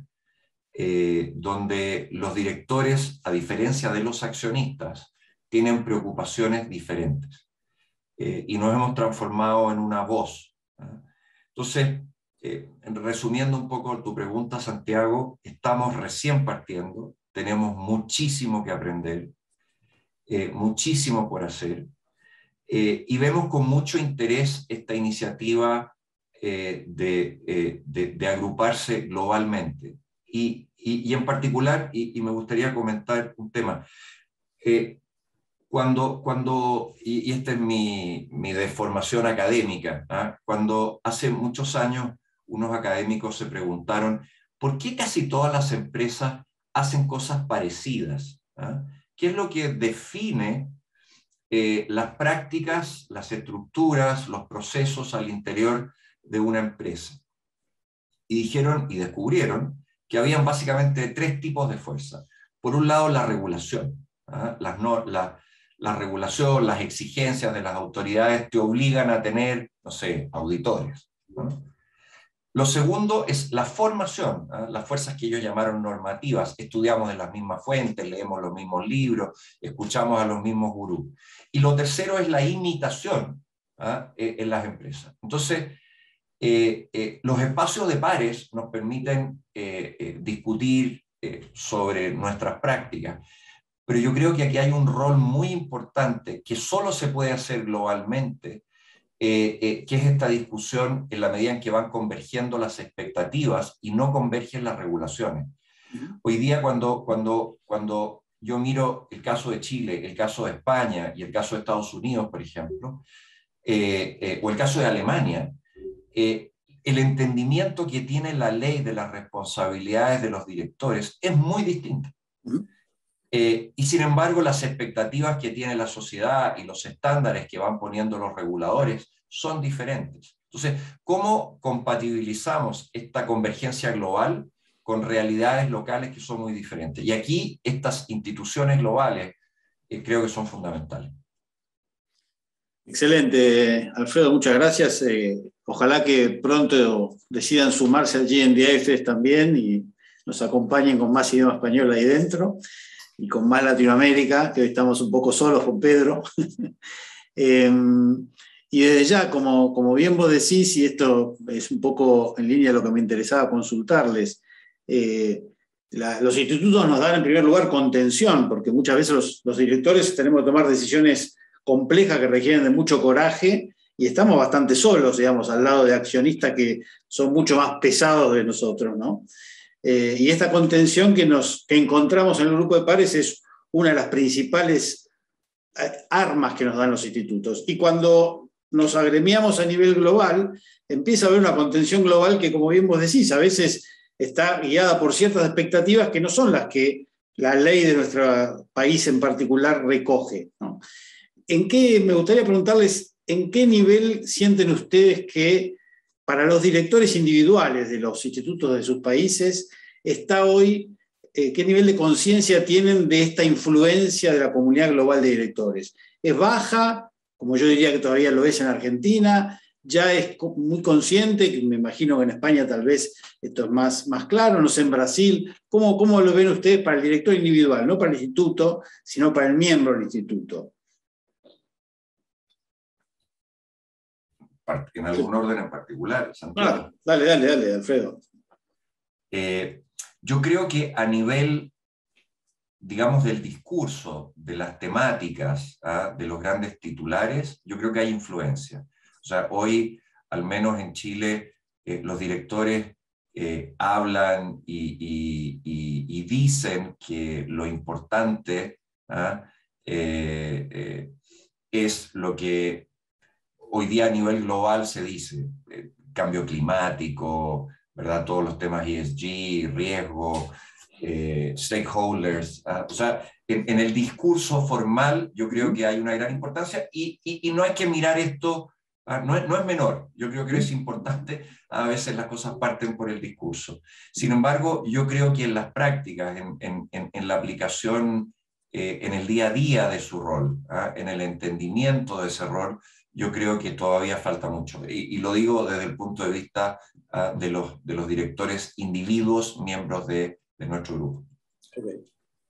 eh, donde los directores, a diferencia de los accionistas, tienen preocupaciones diferentes. Eh, y nos hemos transformado en una voz. ¿eh? Entonces, eh, resumiendo un poco tu pregunta, Santiago, estamos recién partiendo, tenemos muchísimo que aprender, eh, muchísimo por hacer, eh, y vemos con mucho interés esta iniciativa eh, de, eh, de, de agruparse globalmente. Y, y, y en particular, y, y me gustaría comentar un tema, eh, Cuando, cuando, y esta es mi, mi deformación académica, ¿eh? Cuando hace muchos años unos académicos se preguntaron ¿por qué casi todas las empresas hacen cosas parecidas? ¿eh? ¿Qué es lo que define eh, las prácticas, las estructuras, los procesos al interior de una empresa? Y dijeron y descubrieron que habían básicamente tres tipos de fuerza. Por un lado, la regulación, ¿eh? las no, la, La regulación, las exigencias de las autoridades te obligan a tener, no sé, auditores, ¿no? Lo segundo es la formación, ¿eh? Las fuerzas que ellos llamaron normativas. Estudiamos en las mismas fuentes, leemos los mismos libros, escuchamos a los mismos gurús. Y lo tercero es la imitación, ¿eh? en las empresas. Entonces, eh, eh, los espacios de pares nos permiten eh, eh, discutir eh, sobre nuestras prácticas. Pero yo creo que aquí hay un rol muy importante que solo se puede hacer globalmente, eh, eh, que es esta discusión en la medida en que van convergiendo las expectativas y no convergen las regulaciones. Hoy día cuando, cuando, cuando yo miro el caso de Chile, el caso de España y el caso de Estados Unidos, por ejemplo, eh, eh, o el caso de Alemania, eh, el entendimiento que tiene la ley de las responsabilidades de los directores es muy distinto. Eh, y sin embargo, las expectativas que tiene la sociedad y los estándares que van poniendo los reguladores son diferentes. Entonces, ¿cómo compatibilizamos esta convergencia global con realidades locales que son muy diferentes? Y aquí estas instituciones globales eh, creo que son fundamentales. Excelente, Alfredo, muchas gracias. Eh, ojalá que pronto decidan sumarse al G N D I ustedes también y nos acompañen con más idioma español ahí dentro. Y con más Latinoamérica, que hoy estamos un poco solos con Pedro. eh, y desde ya, como, como bien vos decís, y esto es un poco en línea de lo que me interesaba consultarles, eh, la, los institutos nos dan en primer lugar contención, porque muchas veces los, los directores tenemos que tomar decisiones complejas que requieren de mucho coraje, y estamos bastante solos, digamos, al lado de accionistas que son mucho más pesados de nosotros, ¿no? Eh, y esta contención que, nos, que encontramos en el grupo de pares es una de las principales armas que nos dan los institutos. Y cuando nos agremiamos a nivel global, empieza a haber una contención global que, como bien vos decís, a veces está guiada por ciertas expectativas que no son las que la ley de nuestro país en particular recoge, ¿no? ¿En qué, me gustaría preguntarles, en qué nivel sienten ustedes que para los directores individuales de los institutos de sus países, está hoy, eh, qué nivel de conciencia tienen de esta influencia de la comunidad global de directores? ¿Es baja, como yo diría que todavía lo es en Argentina? ya es muy consciente, que me imagino que en España tal vez esto es más, más claro, no sé, en Brasil. ¿Cómo, cómo lo ven ustedes para el director individual? No para el instituto, sino para el miembro del instituto. En algún orden en particular, Santiago. Ah, dale, dale, dale, Alfredo. Eh, yo creo que a nivel, digamos, del discurso, de las temáticas, ¿ah? de los grandes titulares, yo creo que hay influencia. O sea, hoy, al menos en Chile, eh, los directores eh, hablan y, y, y, y dicen que lo importante ¿ah? eh, eh, es lo que hoy día a nivel global se dice, eh, cambio climático, ¿verdad? Todos los temas E S G, riesgo, eh, stakeholders. ¿ah? O sea, en, en el discurso formal yo creo que hay una gran importancia y, y, y no hay que mirar esto, ¿ah? no, es, no es menor, yo creo que es importante, a veces las cosas parten por el discurso. Sin embargo, yo creo que en las prácticas, en, en, en, en la aplicación, eh, en el día a día de su rol, ¿ah? en el entendimiento de ese rol, yo creo que todavía falta mucho. Y, y lo digo desde el punto de vista uh, de, los, de los directores individuos, miembros de, de nuestro grupo. Okay.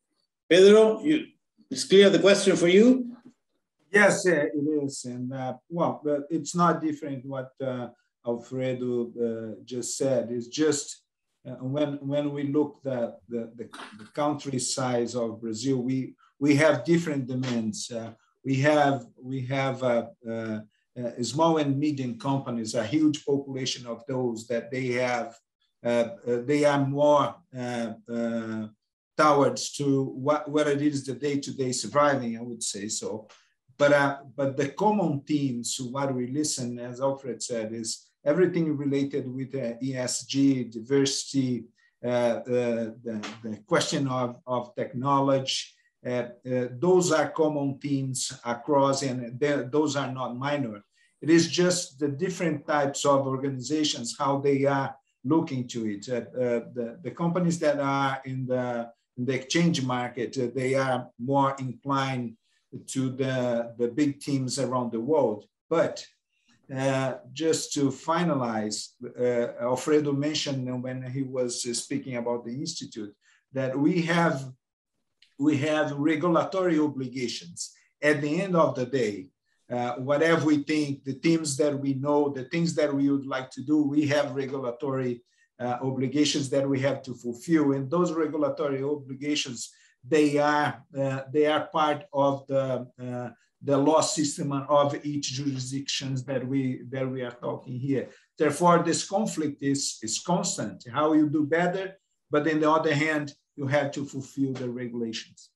Pedro, you, it's clear the question for you? Yes, uh, it is. And uh, well, uh, it's not different what uh, Alfredo uh, just said. It's just uh, when, when we look at the, the, the country size of Brazil, we, we have different demands. Uh, We have, we have uh, uh, uh, small and medium companies, a huge population of those that they have, uh, uh, they are more uh, uh, towards to what, what it is the day-to-day surviving, I would say so. But, uh, but the common themes to what we listen, as Alfred said, is everything related with uh, E S G, diversity, uh, uh, the, the question of, of technology. Uh, uh, those are common themes across, and those are not minor. It is just the different types of organizations, how they are looking to it. Uh, uh, the, the companies that are in the, in the exchange market, uh, they are more inclined to the, the big teams around the world. But uh, just to finalize, uh, Alfredo mentioned when he was speaking about the Institute, that we have we have regulatory obligations. At the end of the day, uh, whatever we think, the themes that we know, the things that we would like to do, we have regulatory uh, obligations that we have to fulfill. And those regulatory obligations, they are, uh, they are part of the, uh, the law system of each jurisdictions that we, that we are talking here. Therefore, this conflict is, is constant. How you do better, but on the other hand, you have to fulfill the regulations.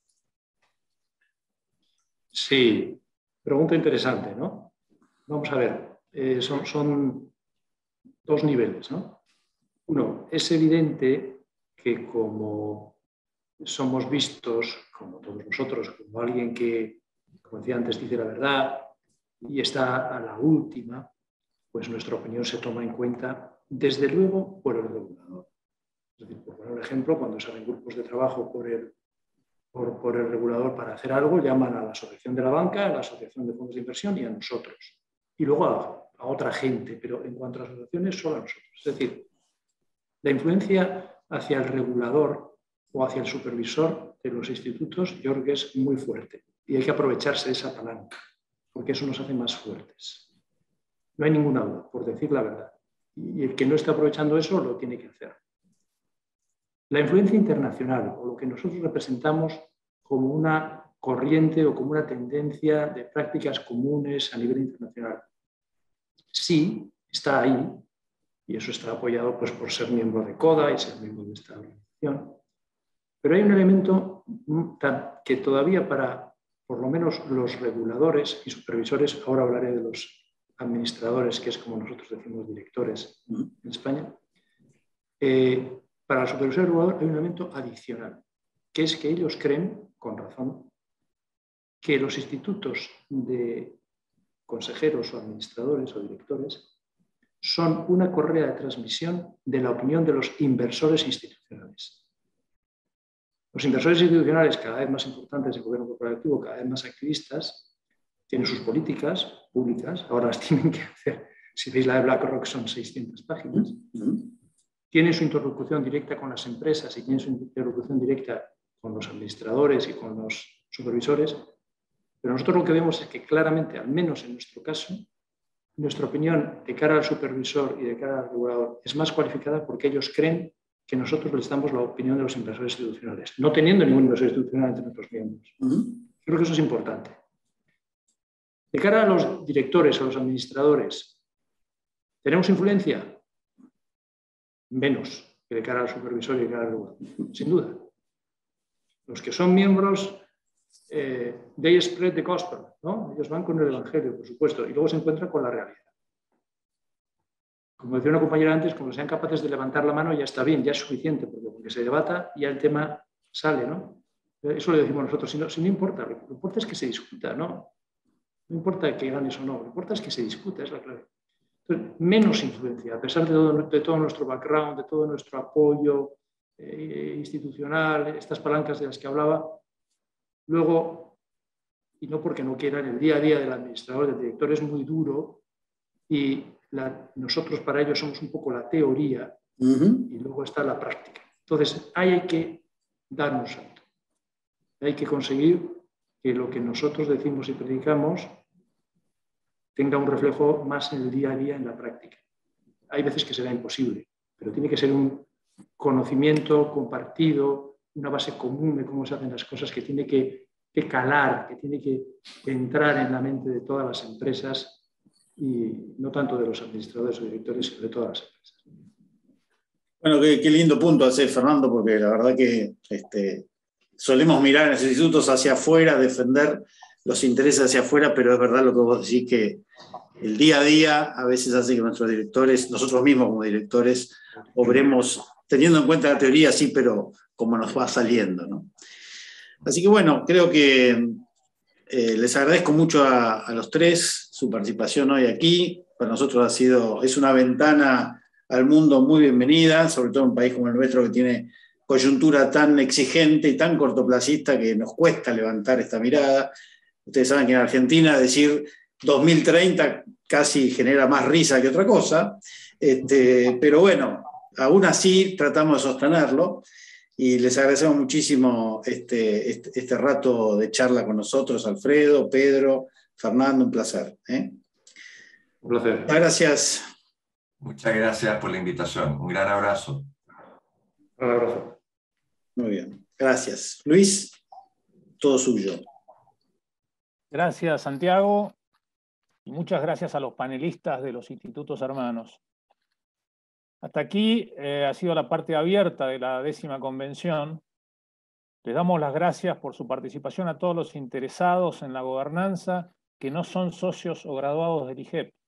Sí, pregunta interesante, ¿no? Vamos a ver, eh, son, son dos niveles, ¿no? Uno, es evidente que como somos vistos, como todos nosotros, como alguien que, como decía antes, dice la verdad y está a la última, pues nuestra opinión se toma en cuenta, desde luego, por el regulador. Es decir, por poner un ejemplo, cuando salen grupos de trabajo por el, por, por el regulador para hacer algo, llaman a la Asociación de la Banca, a la Asociación de Fondos de Inversión y a nosotros. Y luego a, a otra gente, pero en cuanto a las asociaciones, solo a nosotros. Es decir, la influencia hacia el regulador o hacia el supervisor de los institutos, yo creo que es muy fuerte. Y hay que aprovecharse de esa palanca, porque eso nos hace más fuertes. No hay ninguna duda, por decir la verdad. Y el que no está aprovechando eso lo tiene que hacer. La influencia internacional, o lo que nosotros representamos como una corriente o como una tendencia de prácticas comunes a nivel internacional, sí está ahí, y eso está apoyado pues, por ser miembro de CODA y ser miembro de esta organización. Pero hay un elemento que todavía para, por lo menos, los reguladores y supervisores, ahora hablaré de los administradores, que es como nosotros decimos directores en España, eh, para el supervisor y regulador hay un elemento adicional, que es que ellos creen, con razón, que los institutos de consejeros o administradores o directores son una correa de transmisión de la opinión de los inversores institucionales. Los inversores institucionales, cada vez más importantes en el gobierno corporativo, cada vez más activistas, tiene sus políticas públicas, ahora las tienen que hacer. Si veis la de BlackRock son seiscientas páginas. Tiene su interlocución directa con las empresas y tiene su interlocución directa con los administradores y con los supervisores, pero nosotros lo que vemos es que claramente, al menos en nuestro caso, nuestra opinión de cara al supervisor y de cara al regulador es más cualificada porque ellos creen que nosotros les damos la opinión de los inversores institucionales, no teniendo ningún inversor institucional entre nuestros miembros. Uh-huh. Creo que eso es importante. De cara a los directores, a los administradores, ¿tenemos influencia? Menos que de cara al supervisor y de cara al regulador, sin duda. Los que son miembros, eh, they spread the gospel, ¿no? Ellos van con el evangelio, por supuesto, y luego se encuentran con la realidad. Como decía una compañera antes, como sean capaces de levantar la mano ya está bien, ya es suficiente, porque porque se debata ya el tema sale, ¿no? Eso le decimos nosotros, si no, si no importa, lo que importa es que se discuta, ¿no? No importa que ganes o no, lo que importa es que se discuta, es la clave. Entonces, menos influencia, a pesar de todo, de todo nuestro background, de todo nuestro apoyo eh, institucional, estas palancas de las que hablaba, luego, y no porque no quieran, el día a día del administrador, del director es muy duro y la, nosotros para ellos somos un poco la teoría uh-huh. y luego está la práctica. Entonces, ahí hay que dar un salto. Hay que conseguir que lo que nosotros decimos y predicamos tenga un reflejo más en el día a día, en la práctica. Hay veces que será imposible, pero tiene que ser un conocimiento compartido, una base común de cómo se hacen las cosas que tiene que, que calar, que tiene que, que entrar en la mente de todas las empresas y no tanto de los administradores o directores, sino de todas las empresas. Bueno, qué, qué lindo punto hace Fernando, porque la verdad que este, solemos mirar en los institutos hacia afuera, defender los intereses hacia afuera, pero es verdad lo que vos decís, que el día a día a veces hace que nuestros directores, nosotros mismos como directores, obremos teniendo en cuenta la teoría, sí, pero como nos va saliendo, ¿no? Así que bueno, creo que eh, les agradezco mucho a, a los tres su participación hoy aquí. Para nosotros ha sido, es una ventana al mundo muy bienvenida, sobre todo en un país como el nuestro que tiene coyuntura tan exigente y tan cortoplacista que nos cuesta levantar esta mirada. Ustedes saben que en Argentina decir dos mil treinta casi genera más risa que otra cosa, este, pero bueno, aún así tratamos de sostenerlo y les agradecemos muchísimo este, este, este rato de charla con nosotros, Alfredo, Pedro, Fernando, un placer. ¿eh? Un placer. Muchas gracias. Muchas gracias por la invitación. Un gran abrazo. Un abrazo. Muy bien, gracias. Luis, todo suyo. Gracias, Santiago, y muchas gracias a los panelistas de los institutos hermanos. Hasta aquí eh, ha sido la parte abierta de la décima convención. Les damos las gracias por su participación a todos los interesados en la gobernanza que no son socios o graduados del I G E P.